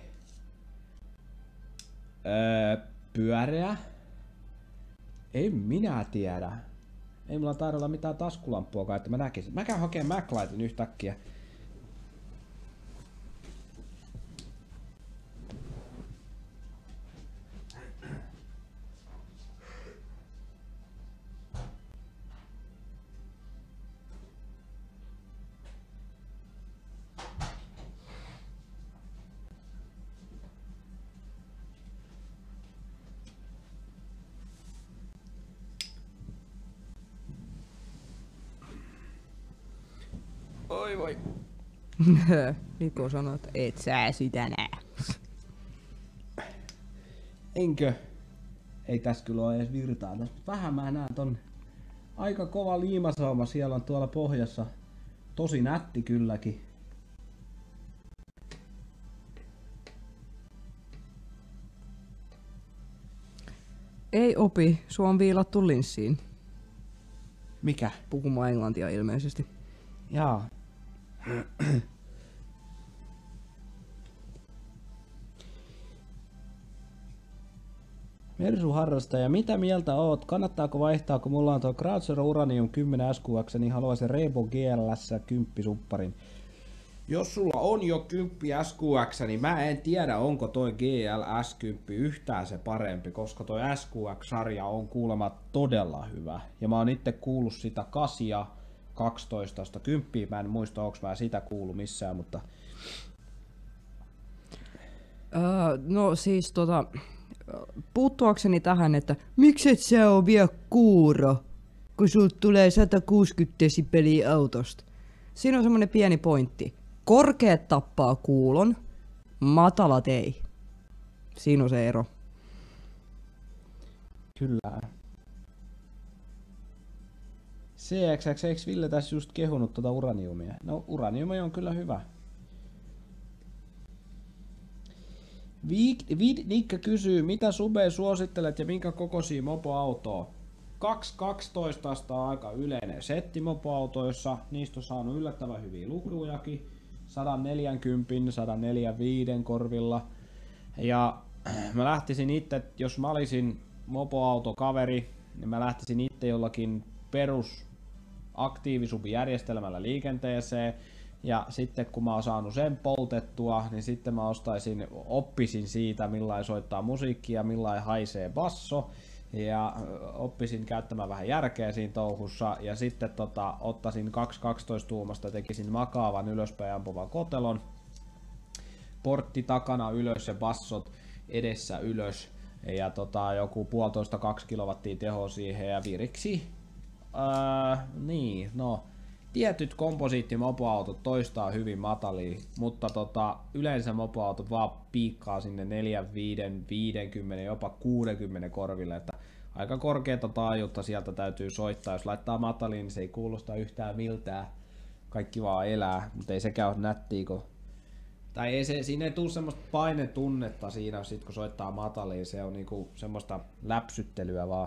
Öö, pyöreä? En minä tiedä. Ei mulla taida olla mitään taskulampuakaan, että mä näkisin. Mä käyn hakemaan MacLightin yhtäkkiä. Oi voi. Niko sanoi, että et sä sitä näe. Enkö? Ei tässä kyllä ole edes virtaa. Tässä vähän mä näen ton aika kova liimasauma siellä on tuolla pohjassa. Tosi nätti kylläkin. Ei opi, sua on viilattu linssiin. Mikä? Puhumaan englantia ilmeisesti. Jaa. Mersu-harrastaja, mitä mieltä oot? Kannattaako vaihtaa, kun mulla on tuo Croucher Uranium kymmenen S Q X, niin haluaisin Rainbow G L S kymmenen supparin. Jos sulla on jo kymmenen S Q X, niin mä en tiedä, onko toi G L S kymmenen yhtään se parempi, koska toi S Q X-sarja on kuulemma todella hyvä. Ja mä oon itse kuullut sitä kasia kaksitoista kymmenen, mä en muista, onko mä sitä kuullut missään, mutta... Öö, no siis tota... Puuttuakseni tähän, että mikset sä oo vielä kuuro, kun sulta tulee sata kuusikymmentä desibeliä autosta. Siinä on semmonen pieni pointti. Korkeat tappaa kuulon, matalat ei. Siinä on se ero. Kyllä. C X X, eikö Ville tässä just kehunut tuota uraniumia? No, uraniumi on kyllä hyvä. Vid Nikka kysyy, mitä subea suosittelet ja minkä kokoisia mopoautoa? kaksi kaksitoista on aika yleinen setti mopoautoissa, niistä on saanut yllättävän hyviä lukujakin. sata neljäkymmentä, sata neljäkymmentäviisi korvilla. Ja mä lähtisin itse, jos mä olisin mopoautokaveri, niin mä lähtisin itse jollakin perus aktiivisubijärjestelmällä liikenteeseen. Ja sitten kun mä oon saanut sen poltettua, niin sitten mä ostaisin, oppisin siitä millain soittaa musiikkia, millain haisee basso. Ja oppisin käyttämään vähän järkeä siinä touhussa. Ja sitten tota, ottaisin kaksi kaksitoista tuumasta, tekisin makaavan ylöspäin ampuvan kotelon. Portti takana ylös ja bassot edessä ylös. Ja tota, joku puolitoista kaksi kilowattia teho siihen ja viriksi. Öö, niin, no. Tietyt komposiittimopoautot toistaa hyvin matalia, mutta tota, yleensä mopoautot vaan piikkaa sinne neljä, viisi, viisikymmentä, jopa kuusikymmentä korville, että aika korkeata taajuutta sieltä täytyy soittaa. Jos laittaa mataliin, niin se ei kuulosta yhtään miltään. Kaikki vaan elää, mutta ei sekään ole nättiä, kun... Tai ei se, siinä ei tule semmoista painetunnetta siinä, sit kun soittaa mataliin, se on niinku semmoista läpsyttelyä vaan.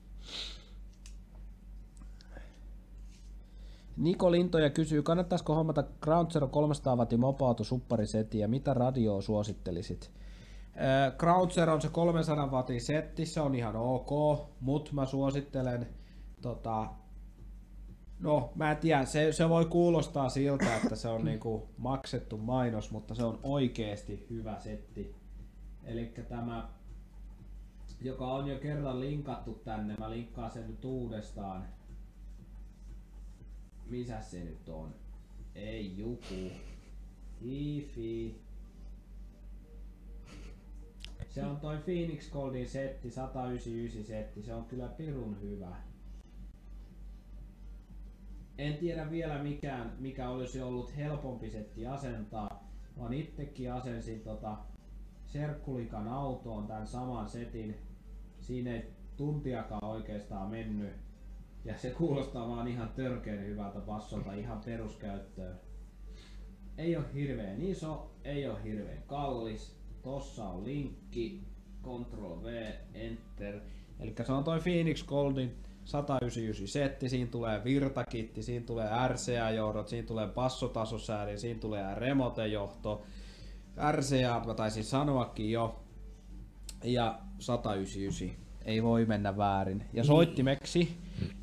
Niko Lintoja kysyy, kannattaisiko hommata Ground Zero kolmesataa wattin mopoauto supparisetti ja mitä radioa suosittelisit? Äh, Ground Zero on se kolmesataa wattin setti, se on ihan ok, mutta mä suosittelen, tota, no mä en tiedä, se, se voi kuulostaa siltä, että se on niinku maksettu mainos, mutta se on oikeesti hyvä setti. Elikkä tämä, joka on jo kerran linkattu tänne, mä linkkaan sen nyt uudestaan. Missä se nyt on? Ei joku. Hifi. Se on toi Phoenix Goldin setti, sata yhdeksänkymmentäyhdeksän setti. Se on kyllä pirun hyvä. En tiedä vielä mikään, mikä olisi ollut helpompi setti asentaa. Vaan itsekin asensin tota Serkkulikan autoon tämän saman setin. Siinä ei tuntiakaan oikeastaan mennyt. Ja se kuulostaa vaan ihan törkeän hyvältä bassolta ihan peruskäyttöön. Ei oo hirveen iso, ei oo hirveen kallis. Tossa on linkki, Ctrl V, Enter. Elikkä se on toi Phoenix Goldin sata yhdeksänkymmentäyhdeksän setti, siinä tulee virtakitti, siinä tulee R C A-johdot, siinä tulee bassotasosäädin, siinä tulee remote-johto. R C A mä taisin sanoakin jo. Ja sata yhdeksänkymmentäyhdeksän. Ei voi mennä väärin. Ja soittimeksi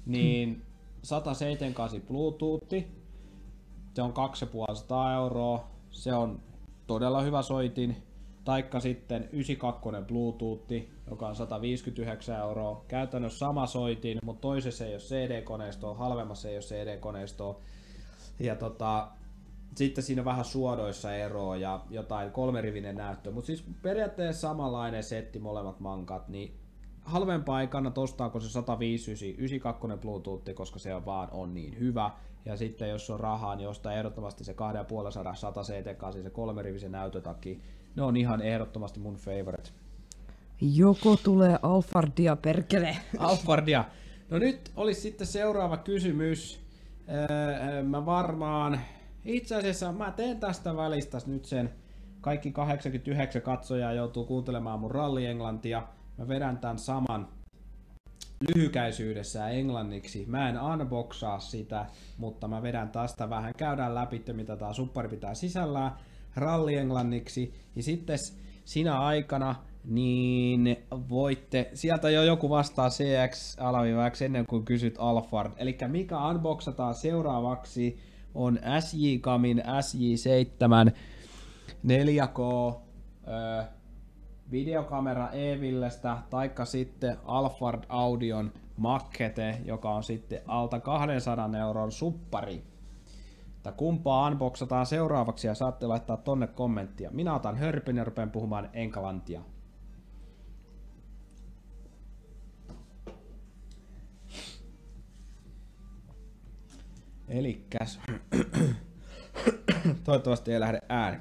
niin sata seitsemänkymmentäkahdeksan Bluetooth, se on kaksituhattaviisisataa euroa, se on todella hyvä soitin. Taikka sitten yhdeksänkymmentäkaksi Bluetooth, joka on sata viisikymmentäyhdeksän euroa. Käytännössä sama soitin, mutta toisessa ei ole C D-koneistoa, halvemmassa ei ole C D-koneistoa. Ja tota, sitten siinä on vähän suodoissa eroa ja jotain kolmerivinen näyttö. Mutta siis periaatteessa samanlainen setti, molemmat mankat. Niin halvempaa ei kannata ostaa, kun se sata viisikymmentäyhdeksän, yhdeksänkymmentäkaksi Bluetooth, koska se on vaan on niin hyvä. Ja sitten jos on rahaa, niin ostaa ehdottomasti se kaksituhattaviisisataa, sata seitsemänkymmentäkahdeksan, se kolmerivisen näytötakin. Ne on ihan ehdottomasti mun favorite. Joko tulee Alfardia, perkele? Alfardia. No nyt olisi sitten seuraava kysymys. Öö, mä varmaan, itse asiassa mä teen tästä välistä nyt sen, kaikki kahdeksankymmentäyhdeksän katsojaa joutuu kuuntelemaan mun rallienglantia. Mä vedän tän saman lyhykäisyydessään englanniksi. Mä en unboxaa sitä, mutta mä vedän tästä vähän, käydään läpi, mitä tää suppari pitää sisällään rallienglanniksi. Ja sitten sinä aikana niin voitte, sieltä jo joku vastaa C X-X ennen kuin kysyt Alphard. Eli mikä unboxataan seuraavaksi on S J Camin S J seitsemän neljä K öö, videokamera E-Villestä, taikka sitten Alphard Audion Makkete, joka on sitten alta kahdensadan euron suppari. Että kumpaa unboxataan seuraavaksi ja saatte laittaa tonne kommenttia. Minä otan hörpyn ja rupean puhumaan englantia. Elikkäs. Toivottavasti ei lähde ääni.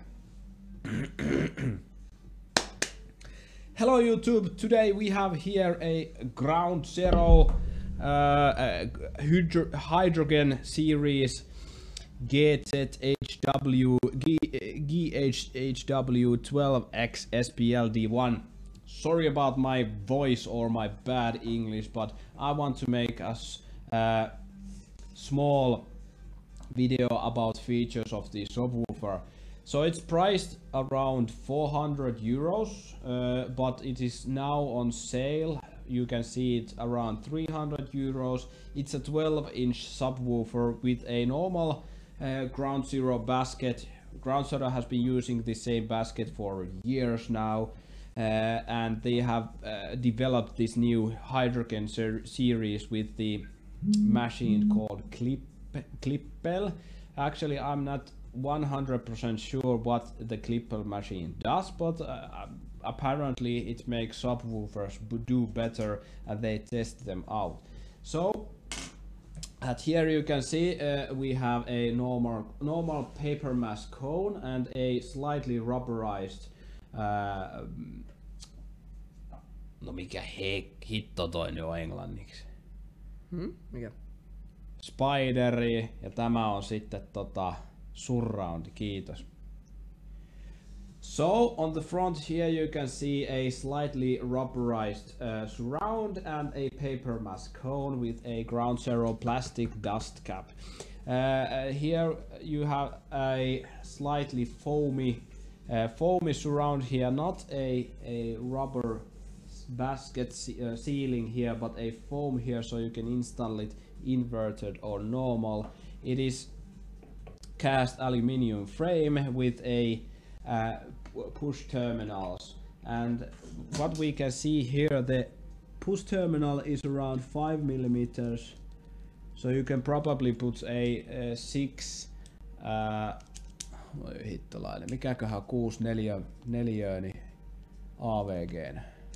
Hello YouTube, today we have here a Ground Zero uh, uh, hydro hydrogen series G Z H W G H W twelve X S P L D one. Sorry about my voice or my bad English, but I want to make a uh, small video about features of the subwoofer. So it's priced around four hundred euros, uh, but it is now on sale. You can see it around three hundred euros. It's a twelve inch subwoofer with a normal uh, Ground Zero basket. Ground Zero has been using the same basket for years now, uh, and they have uh, developed this new hydrogen ser series with the machine called Clip Klippel. Actually, I'm not one hundred percent sure what the Klippel machine does, but uh, apparently it makes subwoofers do better and they test them out. So at here you can see uh, we have a normal normal paper mass cone and a slightly rubberized uh, no mikä he, hitto toi nyt on englanniksi? Hmm? Mikä? Spideri ja tämä on sitten tota surround, kiitos. So on the front here you can see a slightly rubberized uh, surround and a paper mass cone with a Ground Zero plastic dust cap. Uh, here you have a slightly foamy uh, foamy surround here, not a, a rubber basket uh, sealing here, but a foam here, so you can install it inverted or normal. It is cast aluminium frame with a uh, push terminals, and what we can see here, the push terminal is around five millimeters, so you can probably put a, a six uh, voi hittolainen, mikäköhän kuusi neljä neliöä niin A V G.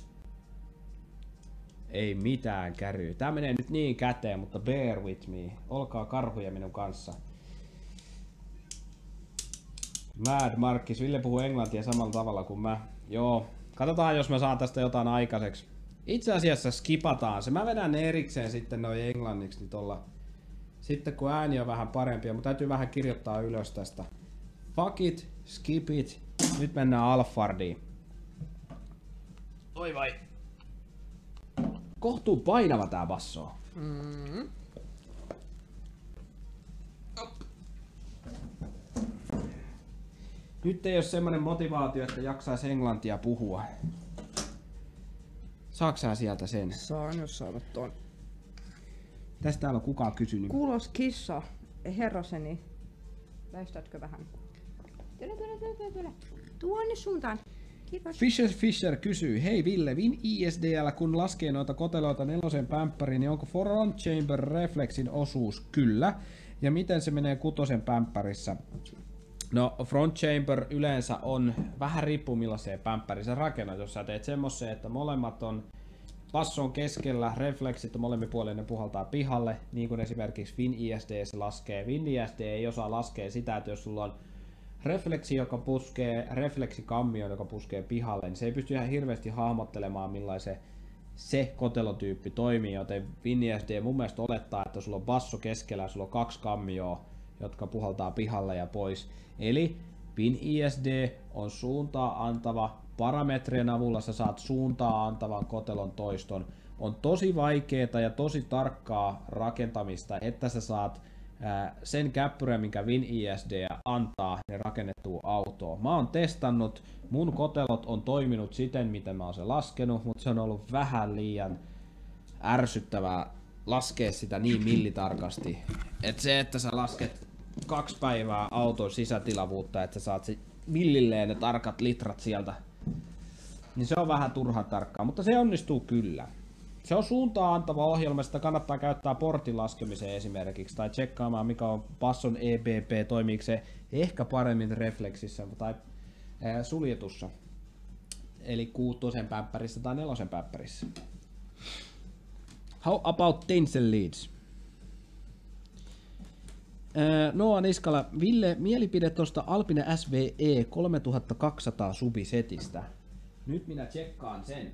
Ei mitään käryy. Tää menee nyt niin käteen, mutta bear with me. Olkaa karhuja minun kanssa. Mad Markkis, Ville puhuu englantia samalla tavalla kuin mä. Joo, katsotaan jos mä saan tästä jotain aikaiseksi. Itse asiassa skipataan se. Mä vedän ne erikseen sitten noin englanniksi niin tolla. Sitten kun ääni on vähän parempi, mutta täytyy vähän kirjoittaa ylös tästä. Fuck it, skip it. Nyt mennään Alphardiin. Oi vai. Kohtuu painava tää basso. Mm-hmm. Nyt ei ole semmonen motivaatio, että jaksaisi englantia puhua. Saaks sä sieltä sen? Saan, jos saavat ton. Tästä täällä on kukaan kysynyt. Kuulos kissa, herraseni. Väistätkö vähän? Tule, tule, tule, tule, tule. Tuonne suuntaan. Kiitos. Fisher Fisher kysyy, hei Ville, Win I S D L kun laskee noita koteloita nelosen pämppäriin, niin onko front chamber reflexin osuus? Kyllä. Ja miten se menee kutosen pämppärissä? No front chamber yleensä on vähän riippuu millaiseen pämppäriin sä rakennat. Jos sä teet semmoiseen, että molemmat on basson keskellä, refleksit on molemmin puolin, ne puhaltaa pihalle, niin kuin esimerkiksi Win I S D se laskee. Win I S D ei osaa laskea sitä, että jos sulla on refleksi, joka puskee, refleksikammio, joka puskee pihalle, niin se ei pysty ihan hirveästi hahmottelemaan millaisen se kotelotyyppi toimii, joten Win I S D mun mielestä olettaa, että sulla on basso keskellä ja sulla on kaksi kammioa, jotka puhaltaa pihalle ja pois. Eli Win I S D on suuntaa antava, parametrien avulla sä saat suuntaa antavan kotelon toiston. On tosi vaikeeta ja tosi tarkkaa rakentamista, että sä saat ää, sen käppyrän, minkä Win I S D antaa, ne rakennettua autoa. Mä oon testannut, mun kotelot on toiminut siten, miten mä oon sen laskenut, mutta se on ollut vähän liian ärsyttävää laskea sitä niin millitarkasti. Et se, että sä lasket kaksi päivää auton sisätilavuutta, että sä saat millilleen ne tarkat litrat sieltä, niin se on vähän turhan tarkkaa, mutta se onnistuu kyllä. Se on suuntaa antava ohjelma, sitä kannattaa käyttää portin laskemiseen esimerkiksi, tai tsekkaamaan mikä on basson E B P, toimiiko se ehkä paremmin refleksissä tai ää, suljetussa, eli kuutosen pämppärissä tai nelosen pämppärissä. How about Tinsel Leads? Noa Niskala, Ville, mielipide tuosta Alpine S V E kolmetuhattakaksisataa subisetistä. Nyt minä tsekkaan sen.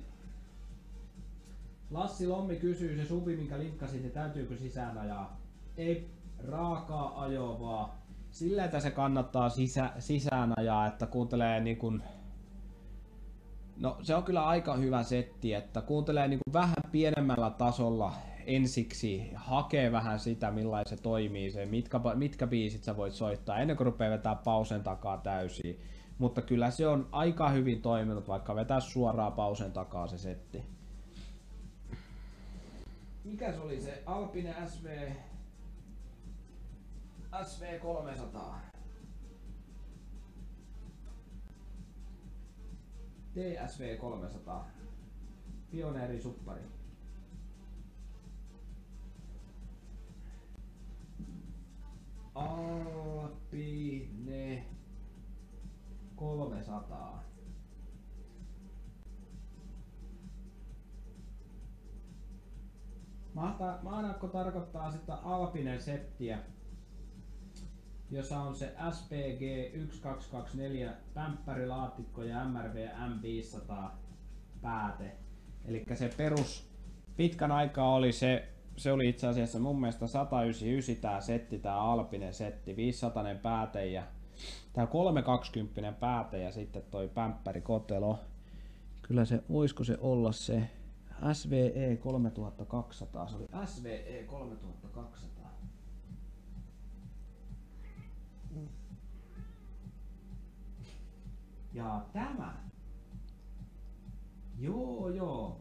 Lassi Lommi kysyy, se subi minkä linkkasit, niin täytyykö sisään ajaa? Ei raakaa ajoa vaan sillä, että se kannattaa sisä, sisään ajaa, että kuuntelee niin kuin... No se on kyllä aika hyvä setti, että kuuntelee niin kuin vähän pienemmällä tasolla ensiksi, hakee vähän sitä millainen se toimii, se, mitkä, mitkä biisit sä voit soittaa ennen kuin rupeaa vetää pausen takaa täysin. Mutta kyllä se on aika hyvin toiminut, vaikka vetää suoraan pausen takaa se setti. Mikä se oli se Alpine S V S V kolmesataa? T S V kolmesataa. Pioneeri suppari. Alpine kolmesataa. Mahtaako tarkoittaa sitä Alpinen settiä, jossa on se S P G yksi kaksi kaksi neljä pämppärilaatikko ja M R V M viisisataa pääte. Eli se perus pitkän aikaa oli se, se oli itse asiassa mun mielestä sata yhdeksänkymmentäyhdeksän tää setti, tää Alpinen setti, viisisataa pääte ja tää kolmesataakaksikymmentä pääte ja sitten toi pämpärikotelo. Kyllä se, oisko se olla se S V E kolmetuhattakaksisataa, se oli S V E kolmetuhattakaksisataa. Ja tämä. Joo, joo.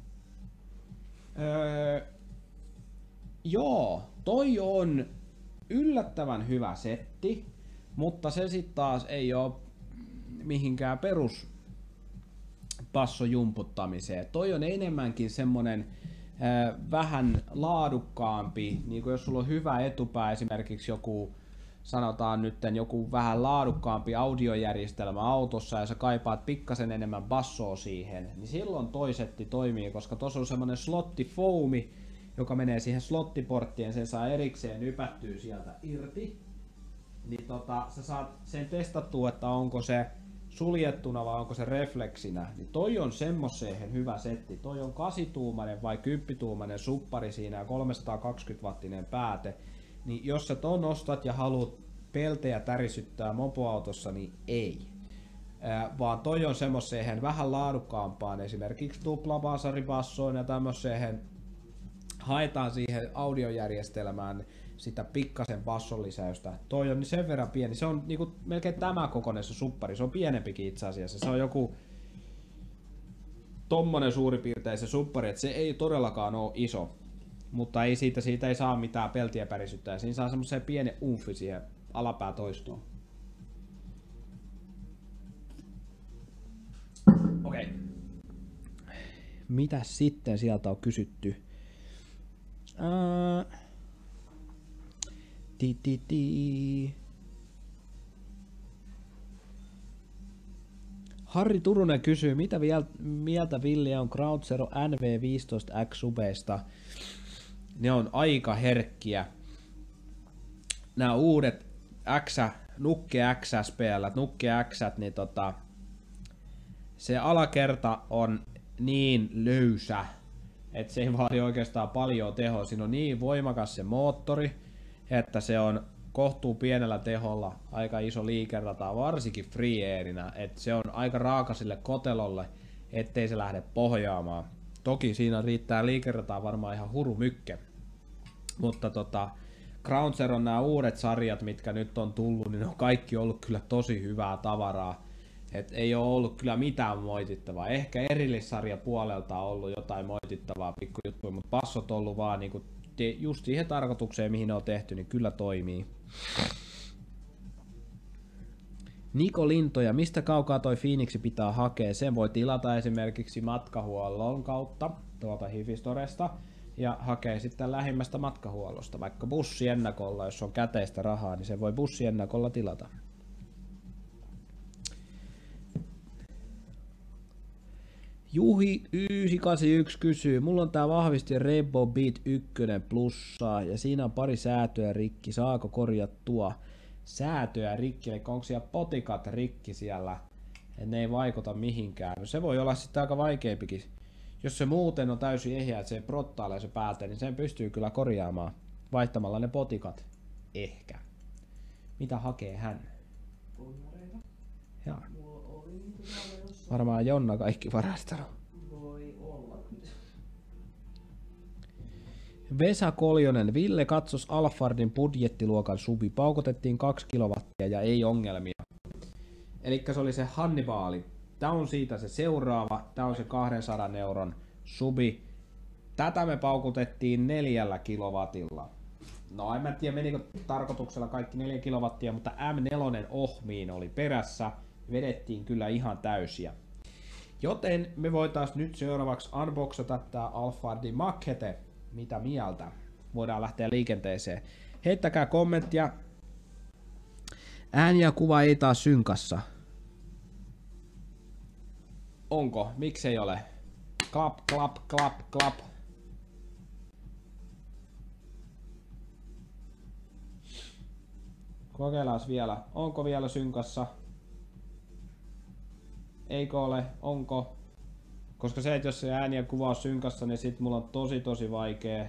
Öö, joo, toi on yllättävän hyvä setti, mutta se sitten taas ei ole mihinkään perus bassojumputtamiseen. Toi on enemmänkin semmonen äh, vähän laadukkaampi, niin kuin jos sulla on hyvä etupää, esimerkiksi joku, sanotaan nyt joku vähän laadukkaampi audiojärjestelmä autossa ja sä kaipaat pikkasen enemmän bassoa siihen, niin silloin toi setti toimii, koska tuossa on semmonen slottifoumi, joka menee siihen slottiporttiin, sen saa erikseen ypättyä sieltä irti, niin tota, sä saat sen testattua, että onko se suljettuna vai onko se refleksinä, niin toi on semmoseen hyvä setti. Toi on kahdeksantuumainen vai kymmentuumainen suppari siinä ja kolmesataakaksikymmentä wattinen pääte. Niin jos sä ton ostat ja haluat peltejä tärisyttää mopoautossa, niin ei. Ää, vaan toi on semmoseen vähän laadukkaampaan, esimerkiksi tuplabaasaribassoon ja tämmöiseen haetaan siihen audiojärjestelmään sitä pikkasen basson lisäystä. Toi on sen verran pieni, se on niinku melkein tämä kokoinen se suppari, se on pienempikin itse asiassa, se on joku tommonen suurin piirtein se suppari, että se ei todellakaan ole iso. mutta ei siitä, siitä ei saa mitään peltiä pärisyttää. Siinä saa semmoisen pienen umfi siihen alapäätoistoon. Okei. Okay. Mitä sitten sieltä on kysytty? Ää... Ti, ti, ti. Harri Turunen kysyy, mitä mieltä Ville on Ground Zero N V viisitoista X subeista? Ne on aika herkkiä. Nämä uudet X, Nukke X S P L, Nukke X, niin tota, se alakerta on niin löysä, että se ei vaadi oikeastaan paljon tehoa. Siinä on niin voimakas se moottori, että se on kohtuu pienellä teholla aika iso liikerata, varsinkin free airinä, että se on aika raaka sille kotelolle, ettei se lähde pohjaamaan. Toki siinä riittää liikerataa varmaan ihan huru mykke. Mutta tota, Ground Zeron nämä uudet sarjat, mitkä nyt on tullut, niin ne on kaikki ollut kyllä tosi hyvää tavaraa. Et ei ole ollut kyllä mitään moitittavaa. Ehkä erillissarja puolelta on ollut jotain moitittavaa pikkujuttuja, mutta passot on ollut vaan niinku just siihen tarkoitukseen, mihin ne on tehty, niin kyllä toimii. Niko Lintoja, mistä kaukaa toi Phoenix pitää hakea? Sen voi tilata esimerkiksi matkahuollon kautta tuolta Hifistoresta ja hakea sitten lähimmästä matkahuollosta, vaikka bussiennakolla, jos on käteistä rahaa, niin se voi bussiennakolla tilata. Juhi yhdeksän kahdeksan yksi kysyy, mulla on tää vahvisti Rainbow Beat yksi plussaa ja siinä on pari säätöä rikki, saako korjattua? Säätöä rikki, eli onko siellä potikat rikki siellä, että ne ei vaikuta mihinkään? No se voi olla sitten aika vaikeampikin. Jos se muuten on täysin ehjä, että se prottailee se päältä, niin sen pystyy kyllä korjaamaan vaihtamalla ne potikat. Ehkä. Mitä hakee hän? Ponnareita. Jaa. Mulla oli niitä täällä jossain. Varmaan Jonna kaikki varastanut. Voi olla. Vesa Koljonen, Ville katsos Alphardin budjettiluokan subi, paukotettiin kaksi kilowattia ja ei ongelmia. Elikkä se oli se Hannibali. Tää on siitä se seuraava, tää on se kahdensadan euron subi. Tätä me paukutettiin neljällä kilowatilla. No en mä tiedä menikö tarkoituksella kaikki neljä kilowattia, mutta M neljä ohmiin oli perässä. Vedettiin kyllä ihan täysiä. Joten me voitais nyt seuraavaksi unboxata tää Alphardin Machete. Mitä mieltä? Voidaan lähteä liikenteeseen. Heittäkää kommenttia. Ääni ja kuva ei taas synkassa. Onko? Miksei ole? Klap, klap, klap, klap. Kokeillaan vielä. Onko vielä synkassa? Eikö ole? Onko? Koska se, että jos se ääni ja kuva on synkassa, niin sit mulla on tosi tosi vaikee.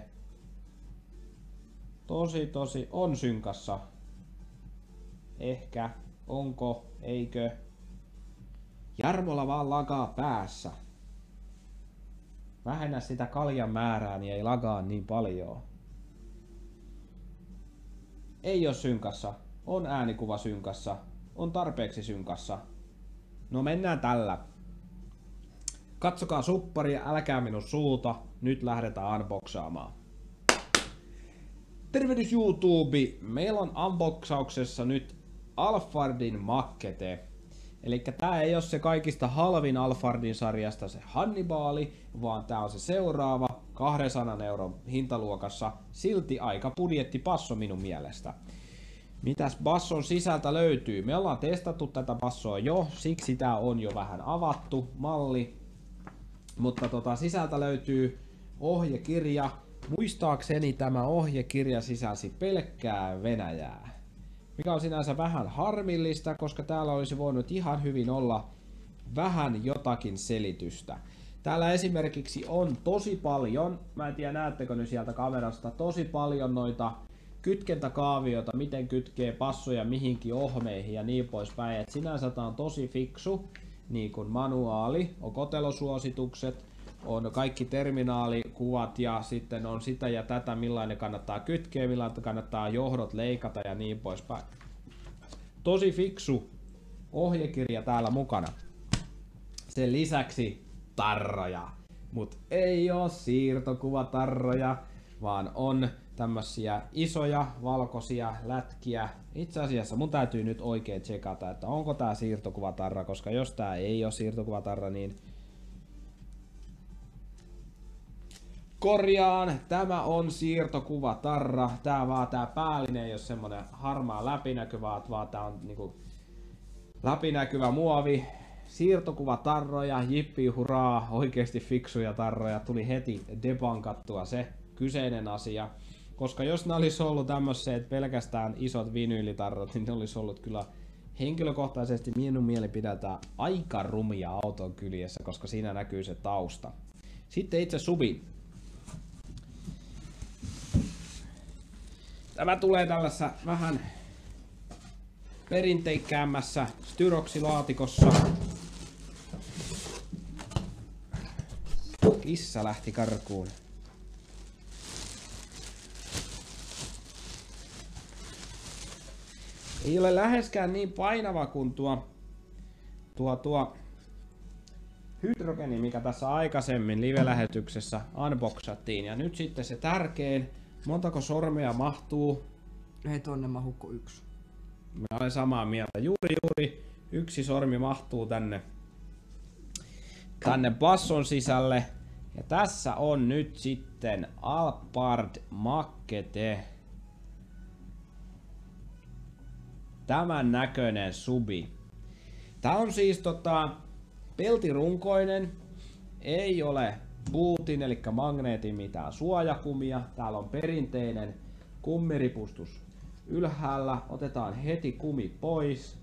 Tosi tosi on synkassa. Ehkä. Onko? Eikö? Jarmolla vaan lagaa päässä. Vähennä sitä kaljan määrää, niin ei lagaa niin paljon. Ei oo synkassa. On äänikuva synkassa. On tarpeeksi synkassa. No mennään tällä. Katsokaa supparia, älkää minun suuta. Nyt lähdetään unboxaamaan. Tervehdys YouTube! Meillä on unboxauksessa nyt Alphardin Machete. Eli tää ei ole se kaikista halvin Alphardin sarjasta se Hannibali, vaan tää on se seuraava kahdensadan euron hintaluokassa. Silti aika budjettipasso minun mielestä. Mitäs basson sisältä löytyy? Me ollaan testattu tätä bassoa jo, siksi tää on jo vähän avattu malli. Mutta tota, sisältä löytyy ohjekirja. Muistaakseni tämä ohjekirja sisälsi pelkkää Venäjää. Mikä on sinänsä vähän harmillista, koska täällä olisi voinut ihan hyvin olla vähän jotakin selitystä. Täällä esimerkiksi on tosi paljon, mä en tiedä näettekö nyt sieltä kamerasta, tosi paljon noita kytkentäkaavioita, miten kytkee passoja mihinkin ohmeihin ja niin poispäin. Et sinänsä tää on tosi fiksu, niin kuin manuaali, on kotelosuositukset, on kaikki terminaalikuvat ja sitten on sitä ja tätä, millainen kannattaa kytkeä, millainen kannattaa johdot leikata ja niin poispäin. Tosi fiksu ohjekirja täällä mukana. Sen lisäksi tarroja, mut ei oo siirtokuvatarroja, vaan on tämmösiä isoja valkoisia lätkiä. Itse asiassa mun täytyy nyt oikein tsekata, että onko tää siirtokuvatarra, koska jos tää ei ole siirtokuvatarra, niin korjaan, tämä on siirtokuvatarra. Tää vaan tää päällinen ei ole semmonen harmaa läpinäkyvä, vaan tää on niinku läpinäkyvä muovi. Siirtokuvatarroja, jippi huraa, oikeesti fiksuja tarroja. Tuli heti debankattua se kyseinen asia. Koska jos ne olisi ollut tämmöiset pelkästään isot vinyylitarrat, niin ne olisi ollut kyllä henkilökohtaisesti minun mielipideltä aika rumia auton kyljessä, koska siinä näkyy se tausta. Sitten itse subi. Tämä tulee tällaisessa vähän perinteikkäämmässä styroksilaatikossa. Kissa lähti karkuun. Ei ole läheskään niin painava kuin tuo, tuo, tuo hydrogeni, mikä tässä aikaisemmin live-lähetyksessä unboxattiin. Ja nyt sitten se tärkein, montako sormea mahtuu? Ei tonne mahukko yksi. Mä olen samaa mieltä. Juuri juuri yksi sormi mahtuu tänne, tänne basson sisälle. Ja tässä on nyt sitten Alphard Makete. Tämän näköinen subi. Tää on siis tota peltirunkoinen. Ei ole bootin eli magneetin mitään suojakumia. Täällä on perinteinen kummiripustus ylhäällä. Otetaan heti kumi pois.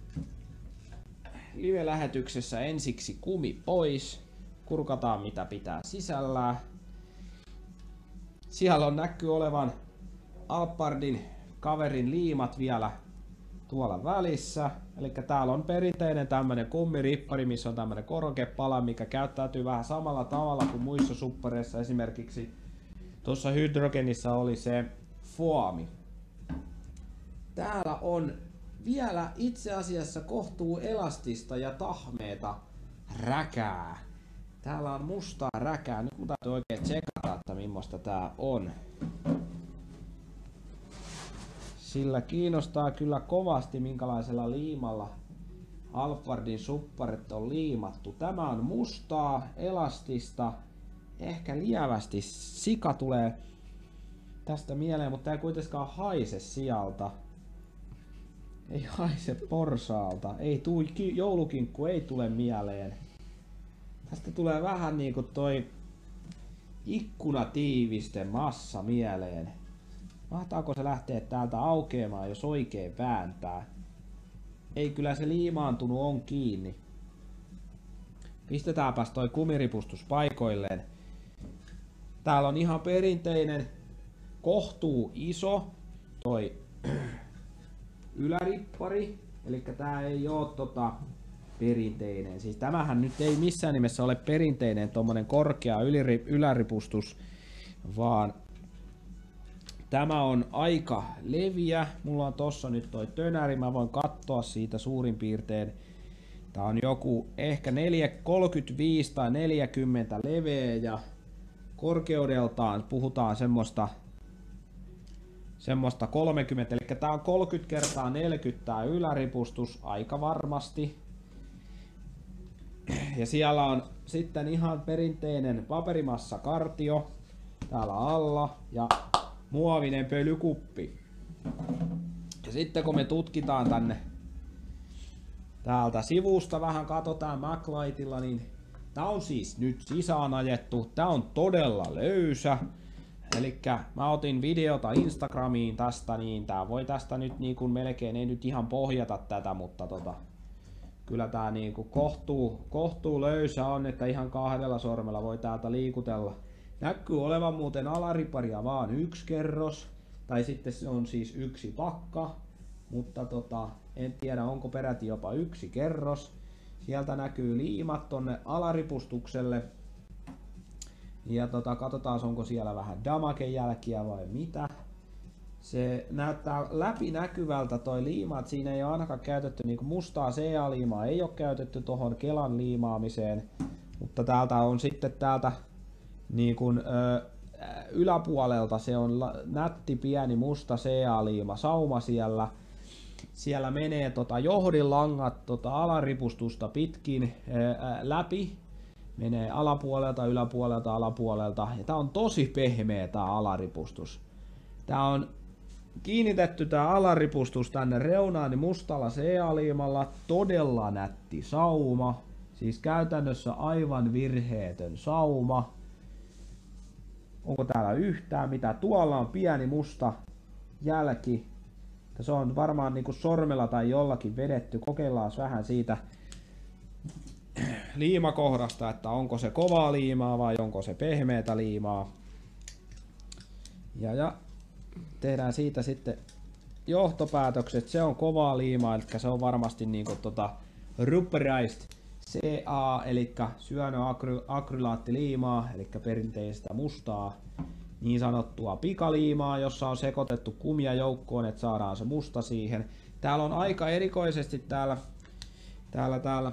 Live-lähetyksessä ensiksi kumi pois. Kurkataan mitä pitää sisällään. Siellä on näkyy olevan Alphardin kaverin liimat vielä tuolla välissä. Eli täällä on perinteinen tämmönen kummirippari, missä on tämmönen korokepala, mikä käyttäytyy vähän samalla tavalla kuin muissa suppareissa. Esimerkiksi tuossa hydrogenissa oli se foami. Täällä on vielä itse asiassa kohtuu elastista ja tahmeeta räkää. Täällä on mustaa räkää. Nyt mun täytyy oikein tsekata, että millaista tää on. Sillä kiinnostaa kyllä kovasti, minkälaisella liimalla Alphardin supparit on liimattu. Tämä on mustaa, elastista, ehkä lievästi. Sika tulee tästä mieleen, mutta ei kuitenkaan haise sieltä. Ei haise porsaalta. Ei tuu, joulukinkku ei tule mieleen. Tästä tulee vähän niinku toi ikkunatiiviste massa mieleen. Mahtaako se lähteä täältä aukeamaan, jos oikein vääntää? Ei, kyllä se liimaantunut on kiinni. Pistetäänpäs toi kumiripustus paikoilleen. Täällä on ihan perinteinen, kohtuu iso toi ylärippari. Eli tää ei oo tota perinteinen. Siis tämähän nyt ei missään nimessä ole perinteinen tommonen korkea yläripustus, vaan tämä on aika leviä. Mulla on tossa nyt toi tönäri, mä voin katsoa siitä suurin piirtein. Tää on joku ehkä kolmekymmentäviisi tai neljäkymmentä leveä ja korkeudeltaan puhutaan semmoista semmoista kolmekymmentä, eli tää on kolmekymmentä kertaa neljäkymmentä tää yläripustus aika varmasti. Ja siellä on sitten ihan perinteinen paperimassa kartio täällä alla ja muovinen pölykuppi. Ja sitten kun me tutkitaan tänne täältä sivusta vähän katsotaan MacLightilla, niin tää on siis nyt sisään ajettu. Tää on todella löysä. Elikkä mä otin videota Instagramiin tästä, niin tää voi tästä nyt niin kuin melkein, ei nyt ihan pohjata tätä, mutta tota, kyllä tää niin kuin kohtuu, kohtuu löysä on, että ihan kahdella sormella voi täältä liikutella. Näkyy olevan muuten alariparia vaan yksi kerros, tai sitten se on siis yksi pakka, mutta tota, en tiedä onko peräti jopa yksi kerros. Sieltä näkyy liimat tonne alaripustukselle. Ja tota, katsotaan onko siellä vähän damagejälkiä vai mitä. Se näyttää läpinäkyvältä toi liima, että siinä ei ole ainakaan käytetty niinku mustaa C A-liimaa, ei ole käytetty tohon kelan liimaamiseen. Mutta täältä on sitten täältä niin kun, ö, yläpuolelta se on nätti pieni musta C A-liima sauma siellä. Siellä menee tota johdinlangat tota alaripustusta pitkin ää, läpi. Menee alapuolelta, yläpuolelta, alapuolelta. Ja tää on tosi pehmeä tää alaripustus. Tää on kiinnitetty tää alaripustus tänne reunaan niin mustalla C A-liimalla. Todella nätti sauma. Siis käytännössä aivan virheetön sauma. Onko täällä yhtään mitä? Tuolla on pieni musta jälki. Se on varmaan niinku sormella tai jollakin vedetty. Kokeillaan vähän siitä liimakohdasta, että onko se kovaa liimaa vai onko se pehmeätä liimaa. Ja, ja tehdään siitä sitten johtopäätökset. Se on kovaa liimaa, eli se on varmasti niinku tota rubberized C A, eli syönoakrylaattiliimaa, eli perinteistä mustaa, niin sanottua pikaliimaa, jossa on sekoitettu kumia joukkoon, että saadaan se musta siihen. Täällä on aika erikoisesti täällä, täällä, täällä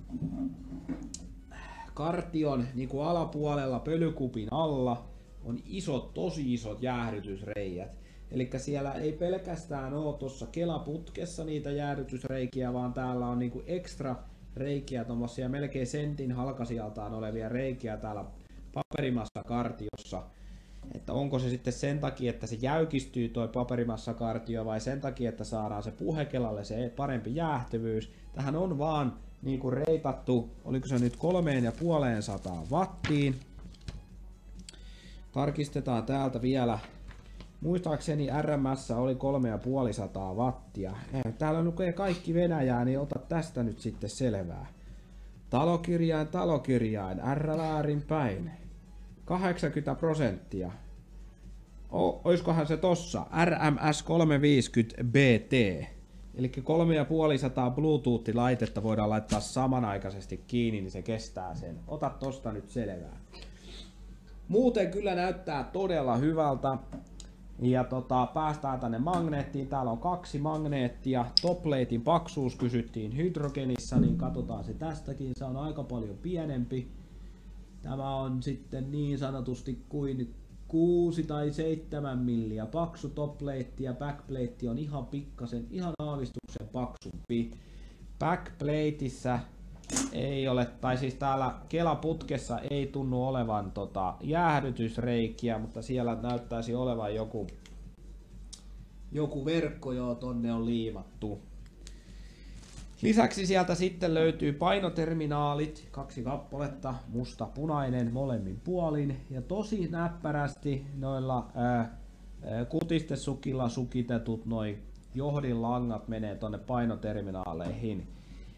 kartion niin kuin alapuolella pölykupin alla on isot, tosi isot jäähdytysreijät. Eli siellä ei pelkästään ole tuossa kelaputkessa niitä jäähdytysreikiä, vaan täällä on niin kuin ekstra reikiä, tommosia melkein sentin halkasijaltaan olevia reikiä täällä paperimassa kartiossa. Että onko se sitten sen takia, että se jäykistyy toi paperimassa kartio vai sen takia, että saadaan se puhekelalle se parempi jäähtyvyys. Tähän on vaan niinku reitattu, oliko se nyt kolmeen ja puoleen sataan wattiin. Tarkistetaan täältä vielä. Muistaakseni R M S oli kolme ja puoli sataa wattia. Täällä lukee kaikki Venäjää, niin ota tästä nyt sitten selvää. Talokirjain, talokirjain, R väärin päin. kahdeksankymmentä prosenttia. O, oiskohan se tossa? R M S kolmesataaviisikymmentä B T. Eli kolme ja puoli sataa Bluetooth-laitetta voidaan laittaa samanaikaisesti kiinni, niin se kestää sen. Ota tosta nyt selvää. Muuten kyllä näyttää todella hyvältä. Ja tota, päästään tänne magneettiin. Täällä on kaksi magneettia. Toplatein paksuus kysyttiin hydrogenissa, niin katsotaan se tästäkin. Se on aika paljon pienempi. Tämä on sitten niin sanotusti kuin kuusi tai seitsemän milliä paksu topplate ja backplate on ihan pikkasen, ihan aavistuksen paksumpi. Backplateissa ei ole, tai siis täällä kelaputkessa ei tunnu olevan tota jäähdytysreikiä, mutta siellä näyttäisi olevan joku, joku verkko, joo, tonne on liimattu. Lisäksi sieltä sitten löytyy painoterminaalit, kaksi kappaletta, musta punainen molemmin puolin ja tosi näppärästi noilla ää, kutistesukilla sukitetut noi johdinlangat menee tonne painoterminaaleihin.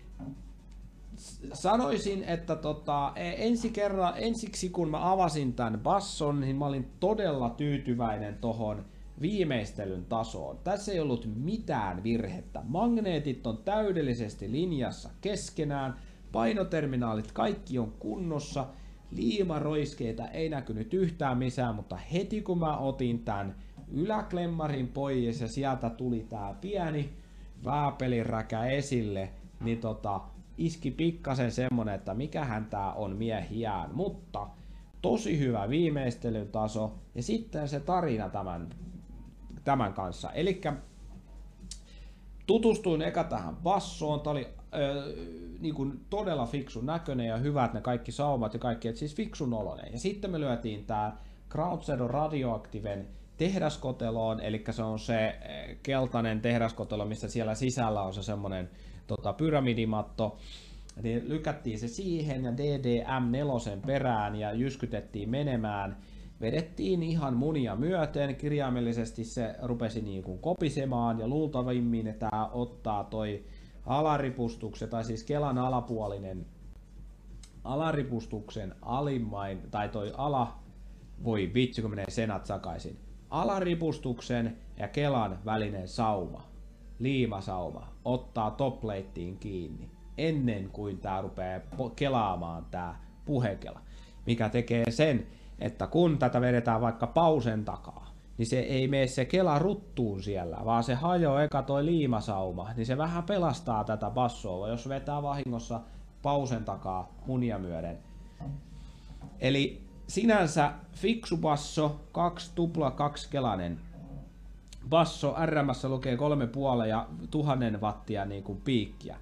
Sanoisin, että tota, ensi kerran, ensiksi kun mä avasin tämän basson, niin mä olin todella tyytyväinen tohon viimeistelyn tasoon. Tässä ei ollut mitään virhettä. Magneetit on täydellisesti linjassa keskenään, painoterminaalit kaikki on kunnossa, liimaroiskeita ei näkynyt yhtään missään, mutta heti kun mä otin tämän yläklemmarin pois ja sieltä tuli tää pieni vääpeliräkä esille, niin tota, iski pikkasen semmonen, että mikähän tää on miehiään, mutta tosi hyvä viimeistelytaso ja sitten se tarina tämän, tämän kanssa. Elikkä tutustuin eka tähän bassoon, tää oli öö, niin kuin todella fiksun näköinen ja hyvät ne kaikki saumat ja kaikki, et siis fiksun oloinen. Ja sitten me lyötiin tää Ground Zero Radioactiven tehdaskoteloon, eli se on se keltainen tehdaskotelo, missä siellä sisällä on se semmonen tota, pyramidimatto. Niin lykättiin se siihen ja D D M neljä perään ja jyskytettiin menemään. Vedettiin ihan munia myöten, kirjaimellisesti se rupesi niin kuin kopisemaan ja luultavimmin tää ottaa toi alaripustuksen, tai siis kelan alapuolinen alaripustuksen alimmain, tai toi ala, voi vitsi kun menee senat sakaisin, alaripustuksen ja kelan välinen sauma, liimasauma, ottaa toplateen kiinni ennen kuin tää rupeaa kelaamaan tää puhekela, mikä tekee sen, että kun tätä vedetään vaikka pausen takaa, niin se ei mene se kela ruttuun siellä, vaan se hajoaa eka toi liimasauma, niin se vähän pelastaa tätä bassoa, jos vetää vahingossa pausen takaa munia myöden. Eli sinänsä fiksu basso, kaksi tupla kaksikelainen basso, R M:ssä lukee kolme puolta ja tuhannen wattia niin kuin piikkiä.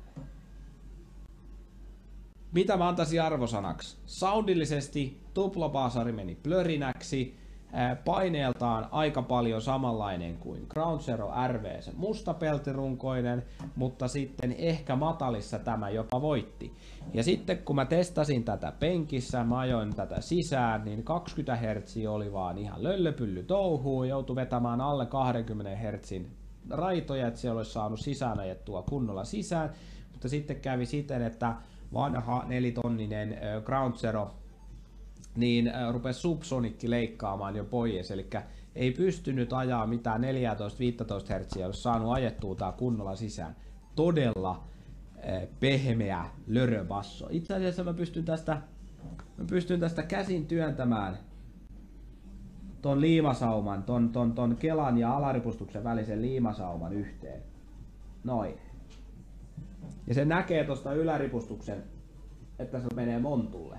Mitä mä antaisin arvosanaksi? Soundillisesti tuplabaasari meni plörinäksi, paineeltaan aika paljon samanlainen kuin Ground Zero R V, se mustapeltirunkoinen, mutta sitten ehkä matalissa tämä jopa voitti. Ja sitten kun mä testasin tätä penkissä, mä ajoin tätä sisään, niin kaksikymmentä hertsiä oli vaan ihan löllöpylly touhuu, joutui vetämään alle kaksikymmentä hertsin raitoja, että siellä olisi saanut sisään ajettua kunnolla sisään, mutta sitten kävi siten, että vanha nelitonninen Ground Zero niin rupesi subsonikki leikkaamaan jo pois, eli ei pystynyt ajaa mitään neljätoista viisitoista hertsiä, jos saanut ajettua tää kunnolla sisään. Todella eh, pehmeä löröbasso. Itse asiassa mä pystyn tästä, mä pystyn tästä käsin työntämään ton liimasauman, ton, ton, ton kelan ja alaripustuksen välisen liimasauman yhteen. Noin. Ja se näkee tosta yläripustuksen, että se menee montulle.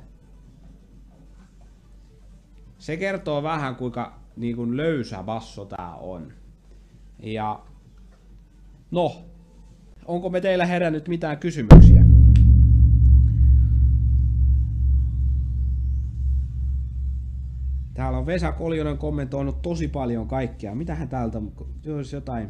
Se kertoo vähän kuinka niin kuin löysä basso tää on. Ja no, onko me teillä herännyt mitään kysymyksiä? Täällä on Vesa Koljonen kommentoinut tosi paljon kaikkea. Mitähän täältä, jos jotain...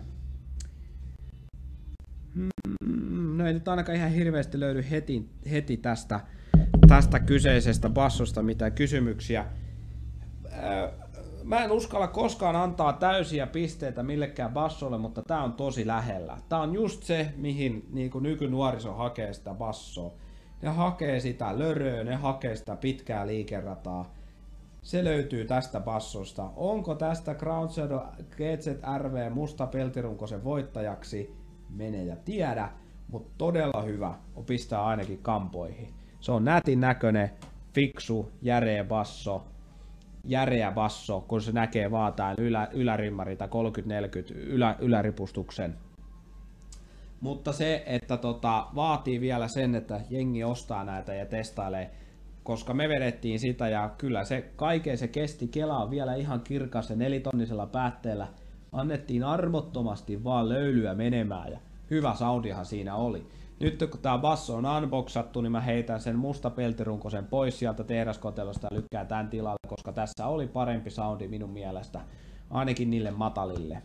No ei nyt ainakaan ihan hirveästi löydy heti, heti tästä, tästä kyseisestä bassosta mitään kysymyksiä. Mä en uskalla koskaan antaa täysiä pisteitä millekään bassolle, mutta tää on tosi lähellä. Tää on just se, mihin niin kuin nykynuoriso hakee sitä bassoa. Ne hakee sitä löröä, ne hakee sitä pitkää liikerataa. Se löytyy tästä bassosta. Onko tästä Ground Zero G Z R V musta peltirunkosen voittajaksi? Mene ja tiedä, mutta todella hyvä on pistää ainakin kampoihin. Se on nätin näköinen, fiksu, järeä basso. Järeä basso, kun se näkee vaan tämän ylä, ylärimmari tai kolmekymmentä neljäkymmentä ylä, yläripustuksen. Mutta se, että tota, vaatii vielä sen, että jengi ostaa näitä ja testailee, koska me vedettiin sitä ja kyllä se kaiken se kesti. Kela on vielä ihan kirkas ja nelitonnisella päätteellä. Annettiin armottomasti vaan löylyä menemään ja hyvä soundihan siinä oli. Nyt kun tää basso on unboxattu, niin mä heitän sen musta peltirunkosen pois sieltä tehdaskotelosta ja lykkään tän tilalle, koska tässä oli parempi soundi minun mielestä, ainakin niille matalille.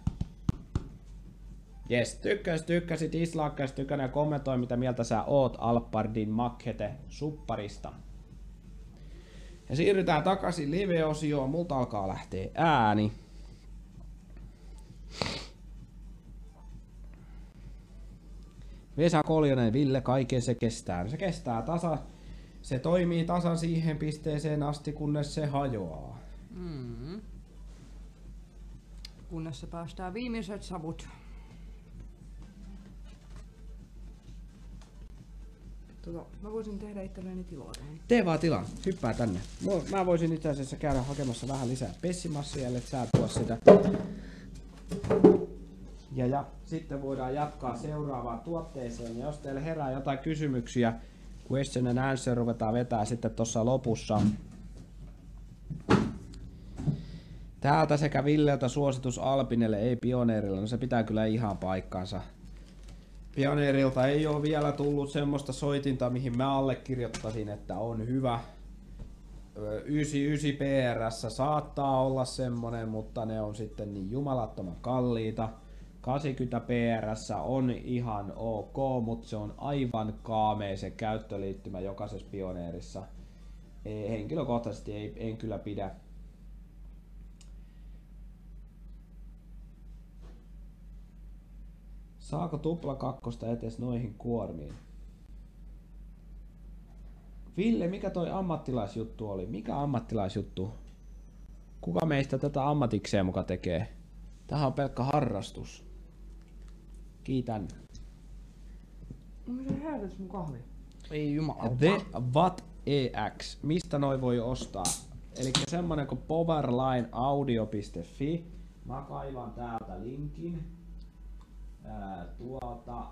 Jes, tykkäsit, tykkäsit, dislakkasit, tykkänen ja kommentoi mitä mieltä sä oot Alphardin Machete supparista. Ja siirrytään takaisin live-osioon, multa alkaa lähteä ääni. Vesa Koljonen, Ville, kaiken se kestää. Se kestää tasa, se toimii tasan siihen pisteeseen asti, kunnes se hajoaa. Mm. Kunnes se päästää viimeiset savut. Tota, mä voisin tehdä itselleni tilaa tähän. Tee vaan tilan, hyppää tänne. Mä voisin itse asiassa käydä hakemassa vähän lisää pessimassia, ellei sä tuo sitä. Ja, ja sitten voidaan jatkaa seuraavaan tuotteeseen. Ja jos teille herää jotain kysymyksiä, question and answer ruvetaan vetää sitten tuossa lopussa. Täältä sekä Villeltä suositus Alpinelle, ei Pioneerille. No se pitää kyllä ihan paikkansa. Pioneerilta ei ole vielä tullut semmoista soitinta, mihin mä allekirjoittaisin, että on hyvä. yhdeksänkymmentäyhdeksän P R S saattaa olla semmonen, mutta ne on sitten niin jumalattoman kalliita. kahdeksankymmentä P R S on ihan ok, mutta se on aivan kaamea se käyttöliittymä jokaisessa Pioneerissa. Ei, henkilökohtaisesti ei, en kyllä pidä. Saako tupla kakkosta etes noihin kuormiin? Ville, mikä toi ammattilaisjuttu oli? Mikä ammattilaisjuttu? Kuka meistä tätä ammatikseen muka tekee? Tämähän on pelkkä harrastus. Kiitän. No mitä helvetis mun kahvi? Ei jumala. The Watt E X. Mistä noi voi ostaa? Eli semmonen kuin powerlineaudio piste fi. Mä kaivan täältä linkin. Ää, tuolta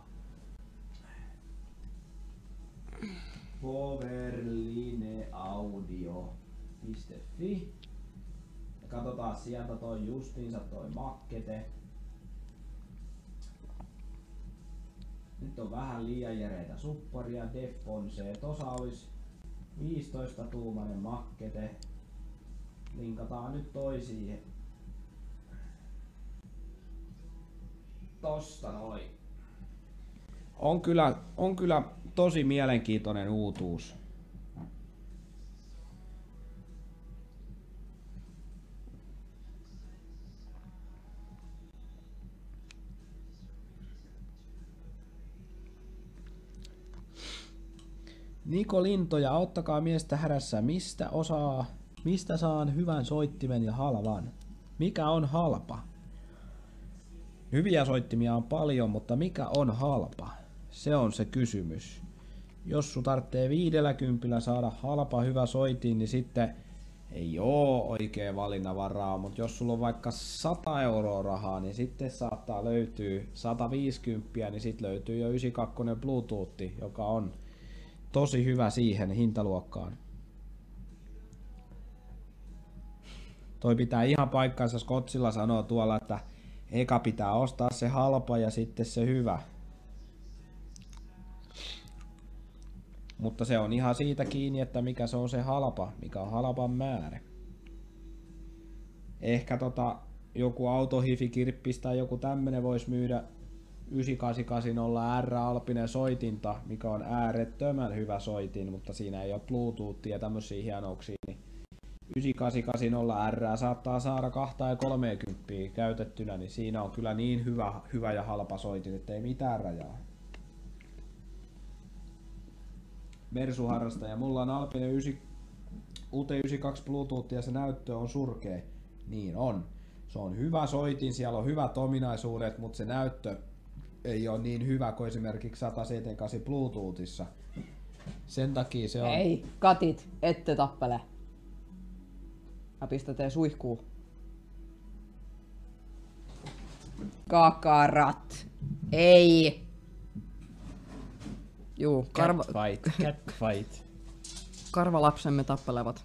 Powerline Audio piste fi. Ja katsotaan sieltä toi justiinsa toi makkete. Nyt on vähän liian järeitä supporia, Defonsee. Tossa olisi viisitoista tuumainen makkete. Linkataan nyt toi siihen. Tosta noin. On kyllä, on kyllä tosi mielenkiintoinen uutuus. Niko Lintoja, auttakaa miestä hädässä. Mistä osaa, mistä saan hyvän soittimen ja halvan? Mikä on halpa? Hyviä soittimia on paljon, mutta mikä on halpa? Se on se kysymys. Jos sun tarvitsee viidelläkympillä saada halpa hyvä soitin, niin sitten ei oo oikein valinnanvaraa, mutta jos sulla on vaikka sata euroa rahaa, niin sitten saattaa löytyä sata viisikymmentä, niin sitten löytyy jo yhdeksänkymmentäkaksi Bluetooth, joka on tosi hyvä siihen hintaluokkaan. Toi pitää ihan paikkansa, Scotsilla sanoo tuolla, että eka pitää ostaa se halpa ja sitten se hyvä. Mutta se on ihan siitä kiinni, että mikä se on se halpa, mikä on halpan määrä. Ehkä tota, joku autohifi-kirppis tai joku tämmönen vois myydä yhdeksänsataakahdeksankymmentä R Alpinen soitinta, mikä on äärettömän hyvä soitin, mutta siinä ei ole Bluetoothia ja tämmösiä hienouksia. Niin yhdeksänsataakahdeksankymmentä R saattaa saada kaksi tai kolmekymmentä käytettynä, niin siinä on kyllä niin hyvä, hyvä ja halpa soitin, ettei mitään rajaa. Mersu-harrastaja, mulla on Alpine U T yhdeksänkymmentäkaksi Bluetooth ja se näyttö on surkea. Niin on. Se on hyvä soitin, siellä on hyvät ominaisuudet, mutta se näyttö ei ole niin hyvä kuin esimerkiksi sata seitsemänkymmentäkahdeksan Bluetoothissa. Sen takia se on... Ei, katit, ette tappele. Mä pistän teen suihkuun. Kakarat. Ei. Juu, karva... Catfight, catfight. Karvalapsemme tappelevat.